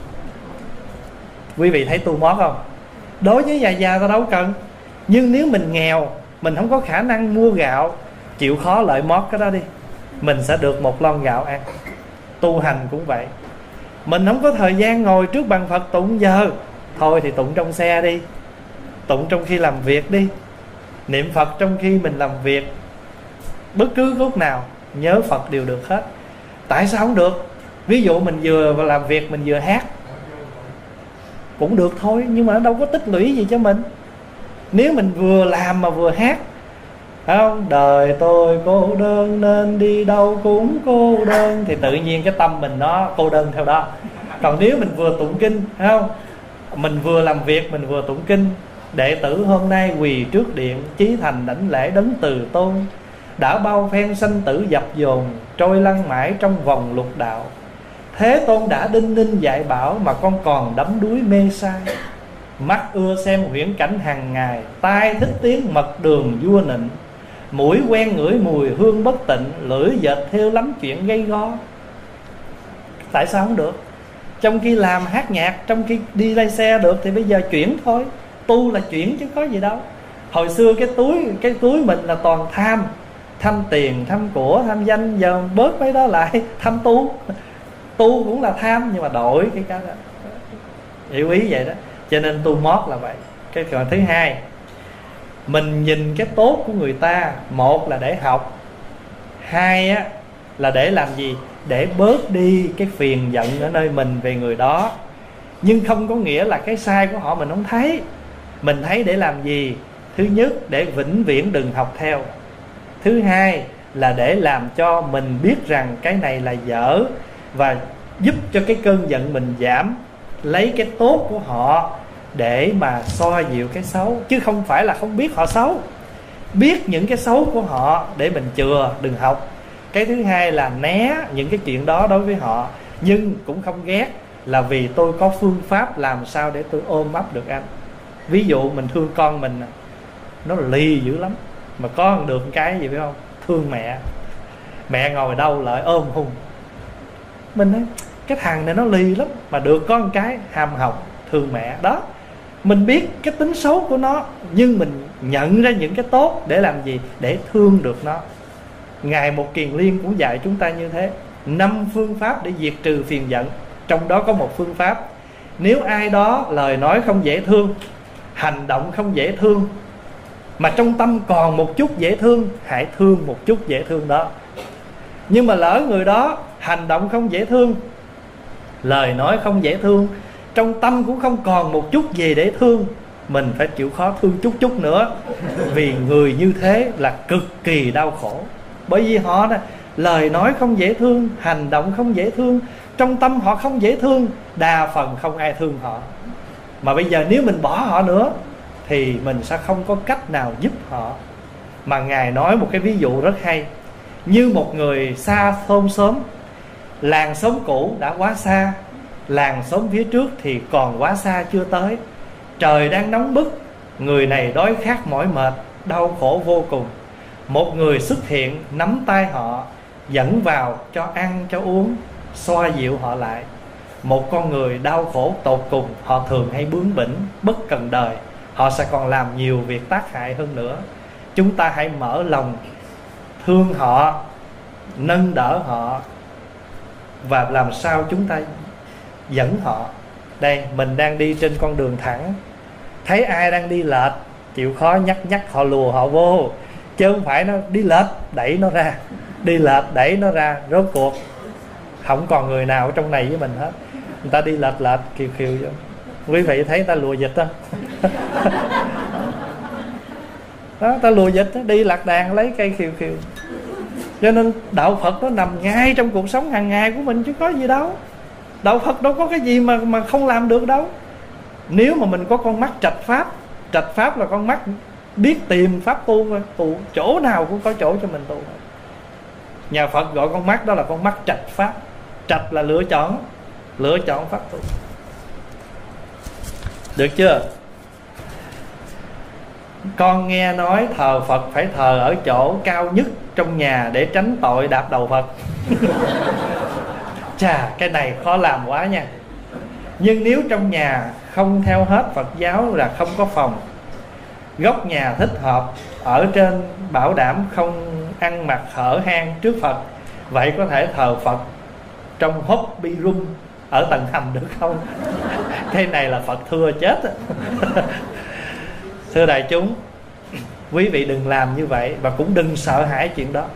Quý vị thấy tu mót không? Đối với già già ta đâu cần. Nhưng nếu mình nghèo, mình không có khả năng mua gạo, chịu khó lợi mót cái đó đi, mình sẽ được một lon gạo ăn. Tu hành cũng vậy. Mình không có thời gian ngồi trước bàn Phật tụng giờ, thôi thì tụng trong xe đi, tụng trong khi làm việc đi, niệm Phật trong khi mình làm việc. Bất cứ lúc nào nhớ Phật đều được hết. Tại sao không được? Ví dụ mình vừa làm việc mình vừa hát cũng được thôi, nhưng mà nó đâu có tích lũy gì cho mình. Nếu mình vừa làm mà vừa hát, phải không? Đời tôi cô đơn nên đi đâu cũng cô đơn, thì tự nhiên cái tâm mình nó cô đơn theo đó. Còn nếu mình vừa tụng kinh, phải không? Mình vừa làm việc mình vừa tụng kinh. Đệ tử hôm nay quỳ trước điện, chí thành đảnh lễ đấng từ tôn. Đã bao phen sanh tử dập dồn, trôi lăn mãi trong vòng lục đạo. Thế Tôn đã đinh ninh dạy bảo, mà con còn đắm đuối mê sai. Mắt ưa xem huyễn cảnh hàng ngày, tai thích tiếng mật đường vua nịnh. Mũi quen ngửi mùi hương bất tịnh, lưỡi dệt theo lắm chuyện gây go. Tại sao không được? Trong khi làm hát nhạc, trong khi đi lái xe được, thì bây giờ chuyển thôi. Tu là chuyển chứ có gì đâu. Hồi xưa cái túi cái túi mình là toàn tham, tham tiền, tham của, tham danh. Giờ bớt mấy đó lại, tham tu. Tu cũng là tham, nhưng mà đổi cái cái đó, hiểu ý vậy đó. Cho nên tu mót là vậy. Cái chuyện thứ hai, mình nhìn cái tốt của người ta, một là để học, hai á là để làm gì? Để bớt đi cái phiền giận ở nơi mình về người đó. Nhưng không có nghĩa là cái sai của họ mình không thấy. Mình thấy để làm gì? Thứ nhất, để vĩnh viễn đừng học theo. Thứ hai là để làm cho mình biết rằng cái này là dở, và giúp cho cái cơn giận mình giảm. Lấy cái tốt của họ để mà xoa dịu cái xấu, chứ không phải là không biết họ xấu. Biết những cái xấu của họ để mình chừa, đừng học. Cái thứ hai là né những cái chuyện đó đối với họ, nhưng cũng không ghét, là vì tôi có phương pháp làm sao để tôi ôm ấp được anh. Ví dụ mình thương con mình, nó lì dữ lắm, mà có được cái gì biết không? Thương mẹ. Mẹ ngồi đâu lại ôm hùng. Mình nói cái thằng này nó lì lắm, mà được có một cái ham học, thương mẹ. Đó, mình biết cái tính xấu của nó, nhưng mình nhận ra những cái tốt để làm gì? Để thương được nó. Ngài Một Kiền Liên cũng dạy chúng ta như thế. Năm phương pháp để diệt trừ phiền giận. Trong đó có một phương pháp, nếu ai đó lời nói không dễ thương, hành động không dễ thương, mà trong tâm còn một chút dễ thương, hãy thương một chút dễ thương đó. Nhưng mà lỡ người đó hành động không dễ thương, lời nói không dễ thương, trong tâm cũng không còn một chút gì để thương, mình phải chịu khó thương chút chút nữa. Vì người như thế là cực kỳ đau khổ. Bởi vì họ đó, lời nói không dễ thương, hành động không dễ thương, trong tâm họ không dễ thương, đa phần không ai thương họ. Mà bây giờ nếu mình bỏ họ nữa thì mình sẽ không có cách nào giúp họ. Mà Ngài nói một cái ví dụ rất hay. Như một người xa thôn xóm, làng xóm cũ đã quá xa, làng xóm phía trước thì còn quá xa chưa tới. Trời đang nóng bức, người này đói khát mỏi mệt, đau khổ vô cùng. Một người xuất hiện nắm tay họ, dẫn vào cho ăn cho uống, xoa dịu họ lại. Một con người đau khổ tột cùng, họ thường hay bướng bỉnh, bất cần đời, họ sẽ còn làm nhiều việc tác hại hơn nữa. Chúng ta hãy mở lòng thương họ, nâng đỡ họ, và làm sao chúng ta dẫn họ. Đây, mình đang đi trên con đường thẳng, thấy ai đang đi lệch, chịu khó nhắc nhắc họ, lùa họ vô. Chứ không phải nó đi lệch đẩy nó ra, đi lệch đẩy nó ra. Rốt cuộc không còn người nào ở trong này với mình hết. Người ta đi lệch lệch kiều kiều vô. Quý vị thấy ta lùa dịch không? Đó, ta lùa dịch đó, đi lạc đàn lấy cây kiều kiều. Cho nên đạo Phật nó nằm ngay trong cuộc sống hàng ngày của mình chứ có gì đâu. Đạo Phật đâu có cái gì mà mà không làm được đâu. Nếu mà mình có con mắt trạch pháp, trạch pháp là con mắt biết tìm pháp tu, tu chỗ nào cũng có chỗ cho mình tu. Nhà Phật gọi con mắt đó là con mắt trạch pháp. Trạch là lựa chọn, lựa chọn pháp tu. Được chưa? Con nghe nói thờ Phật phải thờ ở chỗ cao nhất trong nhà để tránh tội đạp đầu Phật. Chà, cái này khó làm quá nha. Nhưng nếu trong nhà không theo hết Phật giáo là không có phòng, góc nhà thích hợp, ở trên bảo đảm không ăn mặc hở hang trước Phật, vậy có thể thờ Phật trong hobby room ở tầng hầm được không? Cái này là Phật thưa chết. Thưa đại chúng, quý vị đừng làm như vậy, và cũng đừng sợ hãi chuyện đó.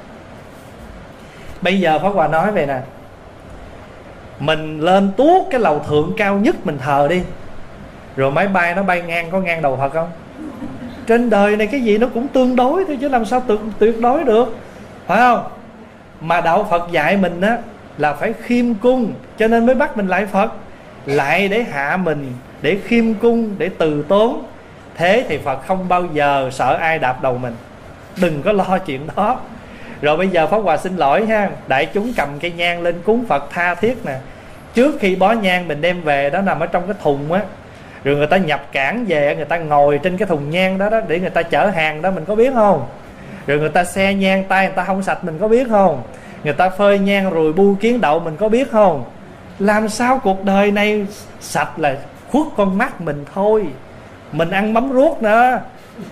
Bây giờ Pháp Hòa nói về nè, mình lên tuốt cái lầu thượng cao nhất mình thờ đi, rồi máy bay nó bay ngang, có ngang đầu Phật không? Trên đời này cái gì nó cũng tương đối thôi, chứ làm sao tuyệt, tuyệt đối được, phải không? Mà đạo Phật dạy mình á là phải khiêm cung, cho nên mới bắt mình lại Phật, lại để hạ mình, để khiêm cung, để từ tốn. Thế thì Phật không bao giờ sợ ai đạp đầu mình. Đừng có lo chuyện đó. Rồi bây giờ Pháp Hòa xin lỗi ha, đại chúng cầm cây nhang lên cúng Phật tha thiết nè. Trước khi bó nhang mình đem về, đó nằm ở trong cái thùng á, rồi người ta nhập cảng về, người ta ngồi trên cái thùng nhang đó đó để người ta chở hàng đó, mình có biết không? Rồi người ta xe nhang, tay người ta không sạch, mình có biết không? Người ta phơi nhang rồi bu kiến đậu, mình có biết không? Làm sao cuộc đời này sạch là khuất con mắt mình thôi. Mình ăn mắm ruốc nữa,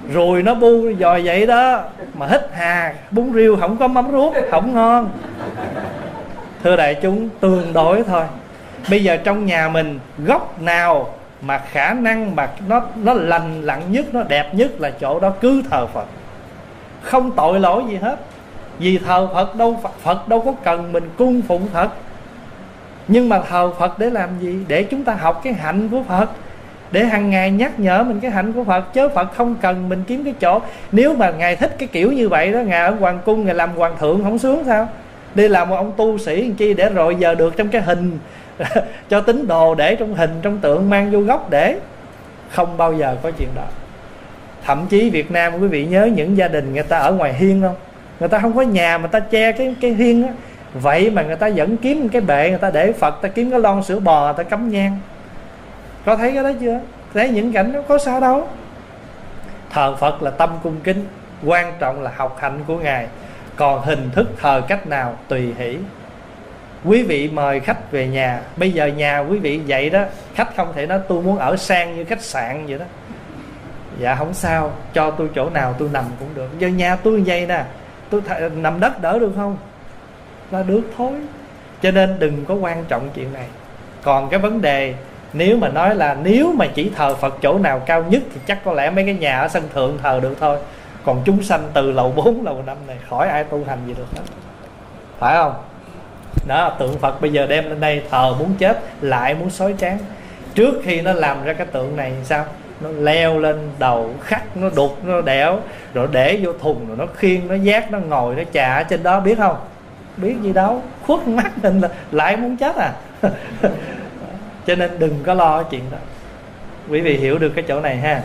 Ruồi nó bu dòi vậy đó, mà hít hà bún riêu không có mắm ruốc không ngon. Thưa đại chúng, tương đối thôi. Bây giờ trong nhà mình góc nào mà khả năng mà nó nó lành lặn nhất, nó đẹp nhất là chỗ đó cứ thờ Phật, không tội lỗi gì hết. Vì thờ Phật đâu, Phật đâu có cần mình cung phụng Phật. Nhưng mà thờ Phật để làm gì? Để chúng ta học cái hạnh của Phật, để hàng ngày nhắc nhở mình cái hạnh của Phật. Chứ Phật không cần mình kiếm cái chỗ. Nếu mà Ngài thích cái kiểu như vậy đó, Ngài ở hoàng cung Ngài làm hoàng thượng không sướng sao? Đi làm một ông tu sĩ làm chi để rồi giờ được trong cái hình cho tín đồ để trong hình trong tượng mang vô góc để. Không bao giờ có chuyện đó. Thậm chí Việt Nam quý vị nhớ những gia đình người ta ở ngoài hiên không? Người ta không có nhà mà ta che cái cái hiên á, vậy mà người ta vẫn kiếm cái bệ người ta để Phật, ta kiếm cái lon sữa bò người ta cắm nhang. Có thấy cái đó chưa? Thấy những cảnh đó có sao đâu. Thờ Phật là tâm cung kính, quan trọng là học hạnh của Ngài. Còn hình thức thờ cách nào tùy hỷ. Quý vị mời khách về nhà, bây giờ nhà quý vị vậy đó, khách không thể nói tôi muốn ở sang như khách sạn vậy đó. Dạ không sao, cho tôi chỗ nào tôi nằm cũng được. Giờ nhà tôi vậy nè, tôi th- nằm đất đỡ được không? Là được thôi. Cho nên đừng có quan trọng chuyện này. Còn cái vấn đề, nếu mà nói là nếu mà chỉ thờ Phật chỗ nào cao nhất thì chắc có lẽ mấy cái nhà ở sân thượng thờ được thôi. Còn chúng sanh từ lầu bốn, lầu năm này khỏi ai tu hành gì được hết. Phải không? Đó, tượng Phật bây giờ đem lên đây thờ muốn chết, lại muốn xói trán. Trước khi nó làm ra cái tượng này sao? Nó leo lên đầu khắc, nó đục, nó đẽo, rồi để vô thùng, rồi nó khiêng, nó vác, nó ngồi, nó chà ở trên đó, biết không? Biết gì đâu, khuất mắt mình là lại muốn chết à. Cho nên đừng có lo chuyện đó. Quý vị hiểu được cái chỗ này ha.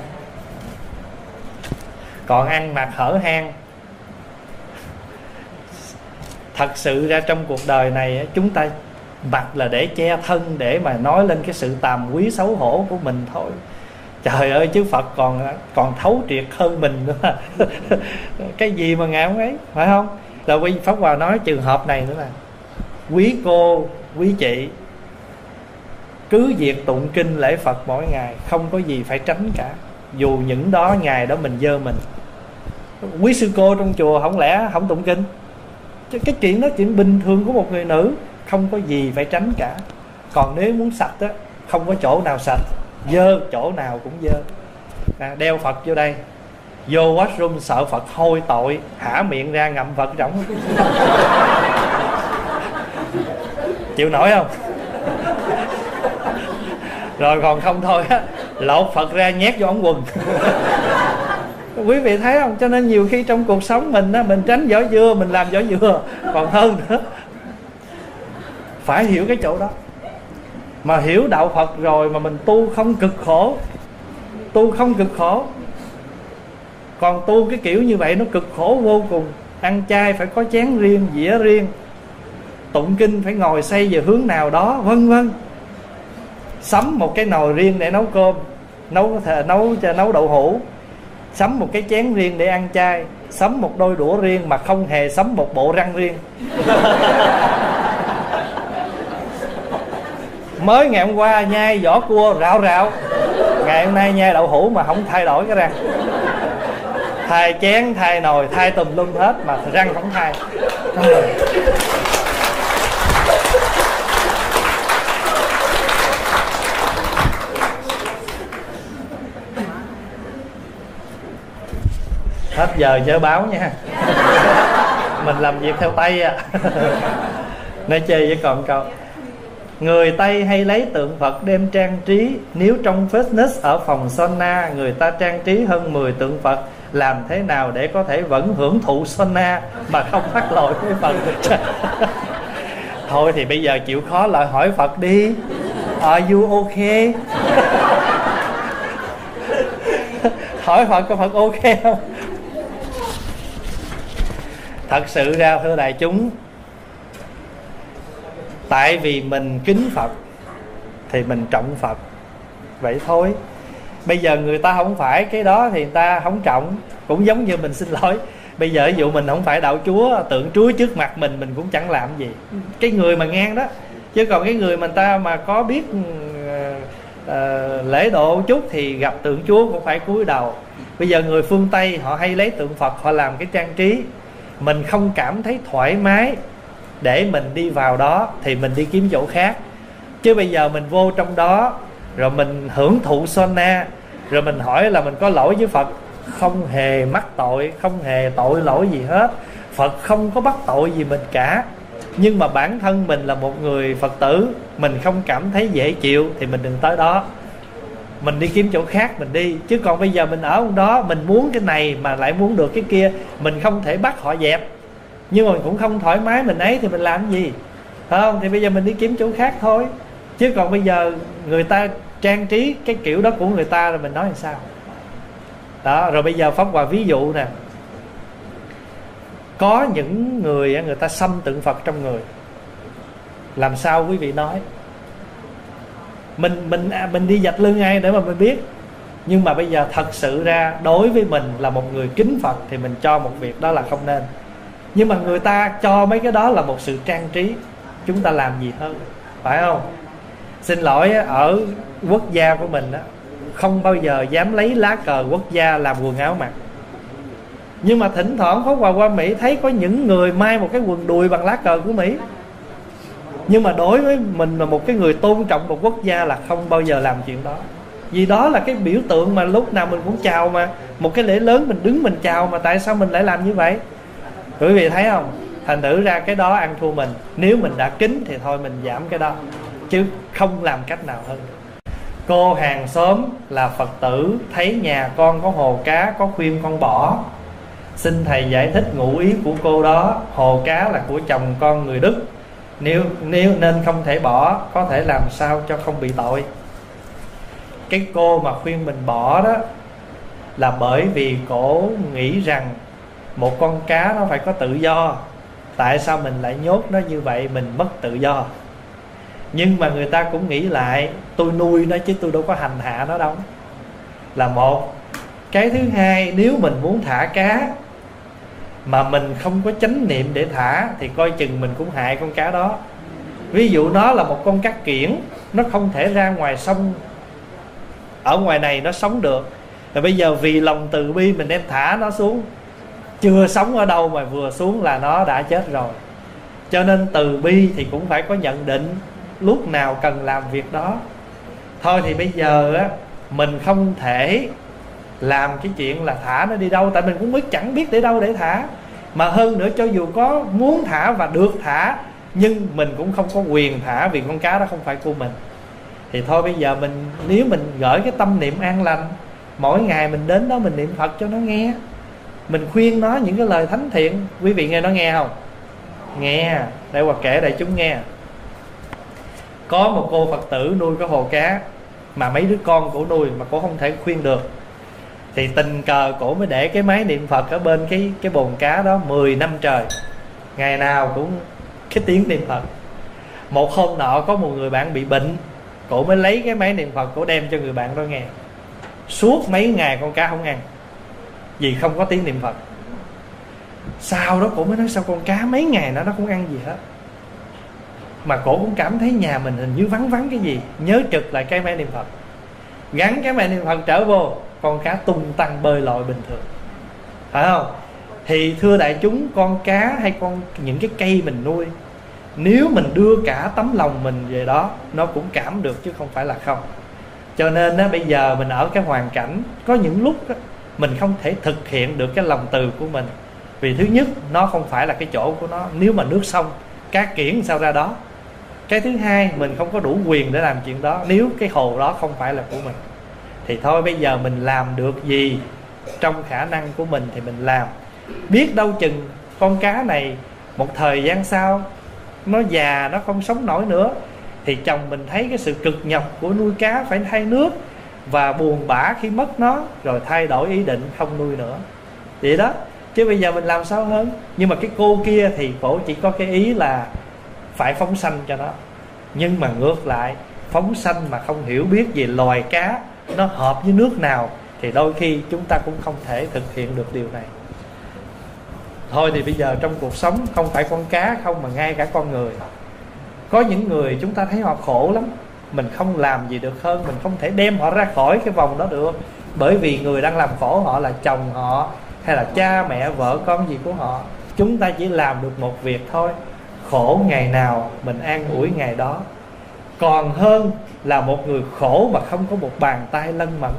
Còn ăn mặc hở hang, thật sự ra trong cuộc đời này chúng ta mặc là để che thân, để mà nói lên cái sự tàm quý xấu hổ của mình thôi. Trời ơi, chứ Phật còn còn thấu triệt hơn mình nữa. Cái gì mà Ngài không ấy, phải không? Là quý Pháp Hòa nói trường hợp này nữa là quý cô, quý chị cứ việc tụng kinh lễ Phật mỗi ngày, không có gì phải tránh cả. Dù những đó ngày đó mình dơ mình. Quý sư cô trong chùa không lẽ không tụng kinh? Cái chuyện đó chuyện bình thường của một người nữ, không có gì phải tránh cả. Còn nếu muốn sạch á, không có chỗ nào sạch, dơ chỗ nào cũng dơ. À, đeo Phật vô đây, vô washroom sợ Phật hôi tội, hả miệng ra ngậm Phật rỗng. Chịu nổi không? Rồi còn không thôi á, lột Phật ra nhét vô ống quần. Quý vị thấy không? Cho nên nhiều khi trong cuộc sống mình á, mình tránh vỏ dưa, mình làm vỏ dừa còn hơn nữa. Phải hiểu cái chỗ đó. Mà hiểu đạo Phật rồi mà mình tu không cực khổ, tu không cực khổ. Còn tu cái kiểu như vậy nó cực khổ vô cùng. Ăn chay phải có chén riêng, dĩa riêng, tụng kinh phải ngồi xây về hướng nào đó, vân vân. Sắm một cái nồi riêng để nấu cơm, nấu nấu cho nấu đậu hũ, sắm một cái chén riêng để ăn chay, sắm một đôi đũa riêng mà không hề sắm một bộ răng riêng. Mới ngày hôm qua nhai vỏ cua rạo rạo, ngày hôm nay nhai đậu hũ mà không thay đổi cái răng. Thay chén, thay nồi, thay tùm lum hết mà răng không thay. Hết giờ chớ báo nha. Mình làm việc theo Tây à. Nói chơi với còn câu. Người Tây hay lấy tượng Phật đem trang trí. Nếu trong fitness ở phòng sauna người ta trang trí hơn mười tượng Phật, làm thế nào để có thể vẫn hưởng thụ sauna mà không mắc lỗi với Phật? Thôi thì bây giờ chịu khó lại hỏi Phật đi. Are you okay? Hỏi Phật có Phật ok không? Thật sự ra thưa đại chúng, tại vì mình kính Phật thì mình trọng Phật, vậy thôi. Bây giờ người ta không phải cái đó thì người ta không trọng. Cũng giống như mình xin lỗi, bây giờ ví dụ mình không phải đạo Chúa, tượng Chúa trước mặt mình, mình cũng chẳng làm gì. Cái người mà ngang đó. Chứ còn cái người mình ta mà có biết uh, uh, lễ độ chút thì gặp tượng Chúa cũng phải cúi đầu. Bây giờ người phương Tây họ hay lấy tượng Phật họ làm cái trang trí, mình không cảm thấy thoải mái để mình đi vào đó thì mình đi kiếm chỗ khác. Chứ bây giờ mình vô trong đó rồi mình hưởng thụ sauna, rồi mình hỏi là mình có lỗi với Phật, không hề mắc tội, không hề tội lỗi gì hết. Phật không có bắt tội gì mình cả. Nhưng mà bản thân mình là một người Phật tử, mình không cảm thấy dễ chịu thì mình đừng tới đó, mình đi kiếm chỗ khác mình đi. Chứ còn bây giờ mình ở đó, mình muốn cái này mà lại muốn được cái kia, mình không thể bắt họ dẹp, nhưng mà mình cũng không thoải mái mình ấy thì mình làm cái gì, phải không? Thì bây giờ mình đi kiếm chỗ khác thôi. Chứ còn bây giờ người ta trang trí cái kiểu đó của người ta rồi mình nói làm sao đó. Rồi bây giờ Pháp Hòa ví dụ nè, có những người người ta xăm tượng Phật trong người, làm sao quý vị nói? Mình mình mình đi vạch lưng ai để mà mình biết. Nhưng mà bây giờ thật sự ra đối với mình là một người kính Phật thì mình cho một việc đó là không nên. Nhưng mà người ta cho mấy cái đó là một sự trang trí, chúng ta làm gì hơn, phải không? Xin lỗi, ở quốc gia của mình không bao giờ dám lấy lá cờ quốc gia làm quần áo mặc. Nhưng mà thỉnh thoảng Pháp Hòa qua Mỹ thấy có những người may một cái quần đùi bằng lá cờ của Mỹ. Nhưng mà đối với mình là một cái người tôn trọng một quốc gia là không bao giờ làm chuyện đó. Vì đó là cái biểu tượng mà lúc nào mình cũng chào mà. Một cái lễ lớn mình đứng mình chào mà tại sao mình lại làm như vậy? Quý vị thấy không? Thành thử ra cái đó ăn thua mình. Nếu mình đã kính thì thôi mình giảm cái đó, chứ không làm cách nào hơn. Cô hàng xóm là Phật tử thấy nhà con có hồ cá, có khuyên con bỏ. Xin thầy giải thích ngụ ý của cô đó. Hồ cá là của chồng con người Đức, Nếu, nếu nên không thể bỏ, có thể làm sao cho không bị tội. Cái cô mà khuyên mình bỏ đó là bởi vì cổ nghĩ rằng một con cá nó phải có tự do. Tại sao mình lại nhốt nó như vậy, mình mất tự do. Nhưng mà người ta cũng nghĩ lại, tôi nuôi nó chứ tôi đâu có hành hạ nó đâu, là một. Cái thứ hai, nếu mình muốn thả cá mà mình không có chánh niệm để thả thì coi chừng mình cũng hại con cá đó. Ví dụ nó là một con cá kiển, nó không thể ra ngoài sông, ở ngoài này nó sống được. Rồi bây giờ vì lòng từ bi mình đem thả nó xuống, chưa sống ở đâu mà vừa xuống là nó đã chết rồi. Cho nên từ bi thì cũng phải có nhận định lúc nào cần làm việc đó. Thôi thì bây giờ á, mình không thể làm cái chuyện là thả nó đi đâu, tại mình cũng biết chẳng biết để đâu để thả. Mà hơn nữa, cho dù có muốn thả và được thả, nhưng mình cũng không có quyền thả, vì con cá đó không phải của mình. Thì thôi bây giờ mình, nếu mình gửi cái tâm niệm an lành, mỗi ngày mình đến đó mình niệm Phật cho nó nghe, mình khuyên nó những cái lời thánh thiện. Quý vị nghe nó nghe không? Nghe. Để Hòa kể đại chúng nghe. Có một cô Phật tử nuôi cái hồ cá, mà mấy đứa con cổ nuôi mà cổ không thể khuyên được. Thì tình cờ cổ mới để cái máy niệm Phật ở bên cái cái bồn cá đó mười năm trời, ngày nào cũng cái tiếng niệm Phật. Một hôm nọ có một người bạn bị bệnh, cổ mới lấy cái máy niệm Phật, cổ đem cho người bạn đó nghe. Suốt mấy ngày con cá không ăn, vì không có tiếng niệm Phật. Sau đó cổ mới nói sao con cá mấy ngày nữa nó không ăn gì hết. Mà cổ cũng cảm thấy nhà mình hình như vắng vắng cái gì, nhớ trực lại cái máy niệm Phật, gắn cái máy niệm Phật trở vô, con cá tung tăng bơi lội bình thường, phải không? Thì thưa đại chúng, con cá hay con những cái cây mình nuôi, nếu mình đưa cả tấm lòng mình về đó, nó cũng cảm được chứ không phải là không. Cho nên đó, bây giờ mình ở cái hoàn cảnh, có những lúc đó, mình không thể thực hiện được cái lòng từ của mình. Vì thứ nhất, nó không phải là cái chỗ của nó. Nếu mà nước sông, cá kiển sao ra đó. Cái thứ hai, mình không có đủ quyền để làm chuyện đó, nếu cái hồ đó không phải là của mình. Thì thôi bây giờ mình làm được gì trong khả năng của mình thì mình làm. Biết đâu chừng con cá này một thời gian sau nó già, nó không sống nổi nữa, thì chồng mình thấy cái sự cực nhọc của nuôi cá phải thay nước, và buồn bã khi mất nó, rồi thay đổi ý định không nuôi nữa. Vậy đó. Chứ bây giờ mình làm sao hơn. Nhưng mà cái cô kia thì cổ chỉ có cái ý là phải phóng sanh cho nó. Nhưng mà ngược lại, phóng sanh mà không hiểu biết về loài cá nó hợp với nước nào, thì đôi khi chúng ta cũng không thể thực hiện được điều này. Thôi thì bây giờ trong cuộc sống không phải con cá không, mà ngay cả con người. Có những người chúng ta thấy họ khổ lắm, mình không làm gì được hơn, mình không thể đem họ ra khỏi cái vòng đó được. Bởi vì người đang làm khổ họ là chồng họ, hay là cha mẹ vợ con gì của họ. Chúng ta chỉ làm được một việc thôi, khổ ngày nào mình an ủi ngày đó, còn hơn là một người khổ mà không có một bàn tay lân mẫn.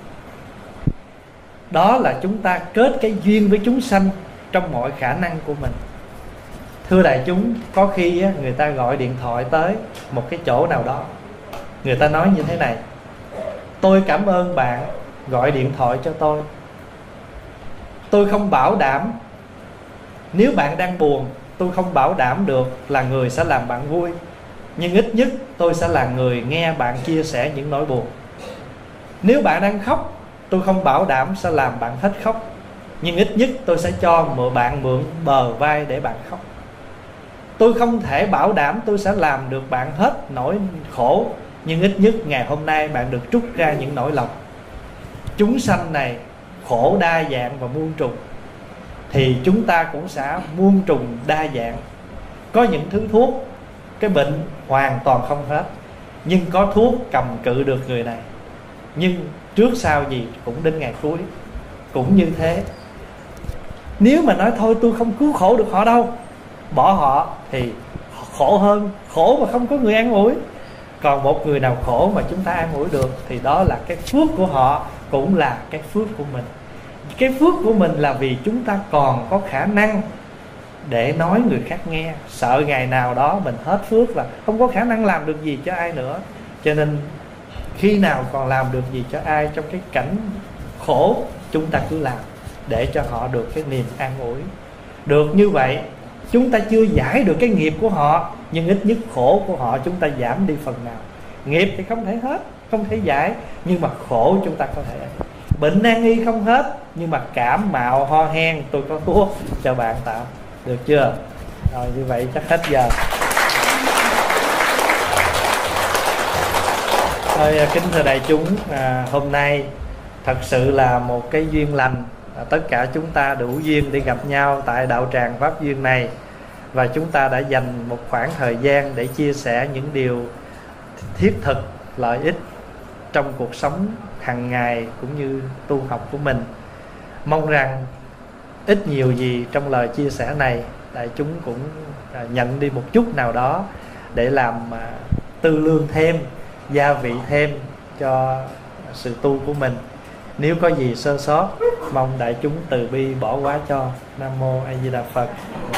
Đó là chúng ta kết cái duyên với chúng sanh trong mọi khả năng của mình. Thưa đại chúng, có khi người ta gọi điện thoại tới một cái chỗ nào đó, người ta nói như thế này: tôi cảm ơn bạn gọi điện thoại cho tôi. Tôi không bảo đảm, nếu bạn đang buồn, tôi không bảo đảm được là người sẽ làm bạn vui, nhưng ít nhất tôi sẽ là người nghe bạn chia sẻ những nỗi buồn. Nếu bạn đang khóc, tôi không bảo đảm sẽ làm bạn hết khóc, nhưng ít nhất tôi sẽ cho mượn bạn mượn bờ vai để bạn khóc. Tôi không thể bảo đảm tôi sẽ làm được bạn hết nỗi khổ, nhưng ít nhất ngày hôm nay bạn được trút ra những nỗi lòng. Chúng sanh này khổ đa dạng và muôn trùng, thì chúng ta cũng sẽ muôn trùng đa dạng. Có những thứ thuốc cái bệnh hoàn toàn không hết, nhưng có thuốc cầm cự được người này. Nhưng trước sau gì cũng đến ngày cuối cũng như thế. Nếu mà nói thôi tôi không cứu khổ được họ đâu, bỏ họ, thì khổ hơn, khổ mà không có người an ủi. Còn một người nào khổ mà chúng ta an ủi được, thì đó là cái phước của họ, cũng là cái phước của mình. Cái phước của mình là vì chúng ta còn có khả năng để nói người khác nghe. Sợ ngày nào đó mình hết phước là không có khả năng làm được gì cho ai nữa. Cho nên khi nào còn làm được gì cho ai trong cái cảnh khổ, chúng ta cứ làm, để cho họ được cái niềm an ủi. Được như vậy, chúng ta chưa giải được cái nghiệp của họ, nhưng ít nhất khổ của họ chúng ta giảm đi phần nào. Nghiệp thì không thể hết, không thể giải, nhưng mà khổ chúng ta có thể. Bệnh nan y không hết, nhưng mà cảm mạo ho hen tôi có thuốc cho bạn tạo. Được chưa? Rồi như vậy chắc hết giờ. Thôi, kính thưa đại chúng, à, hôm nay thật sự là một cái duyên lành. à, Tất cả chúng ta đủ duyên để gặp nhau tại đạo tràng Pháp Duyên này. Và chúng ta đã dành một khoảng thời gian để chia sẻ những điều thiết thực, lợi ích trong cuộc sống hàng ngày cũng như tu học của mình. Mong rằng ít nhiều gì trong lời chia sẻ này, đại chúng cũng nhận đi một chút nào đó để làm tư lương thêm, gia vị thêm cho sự tu của mình. Nếu có gì sơ sót, mong đại chúng từ bi bỏ qua cho. Nam mô A Di Đà Phật.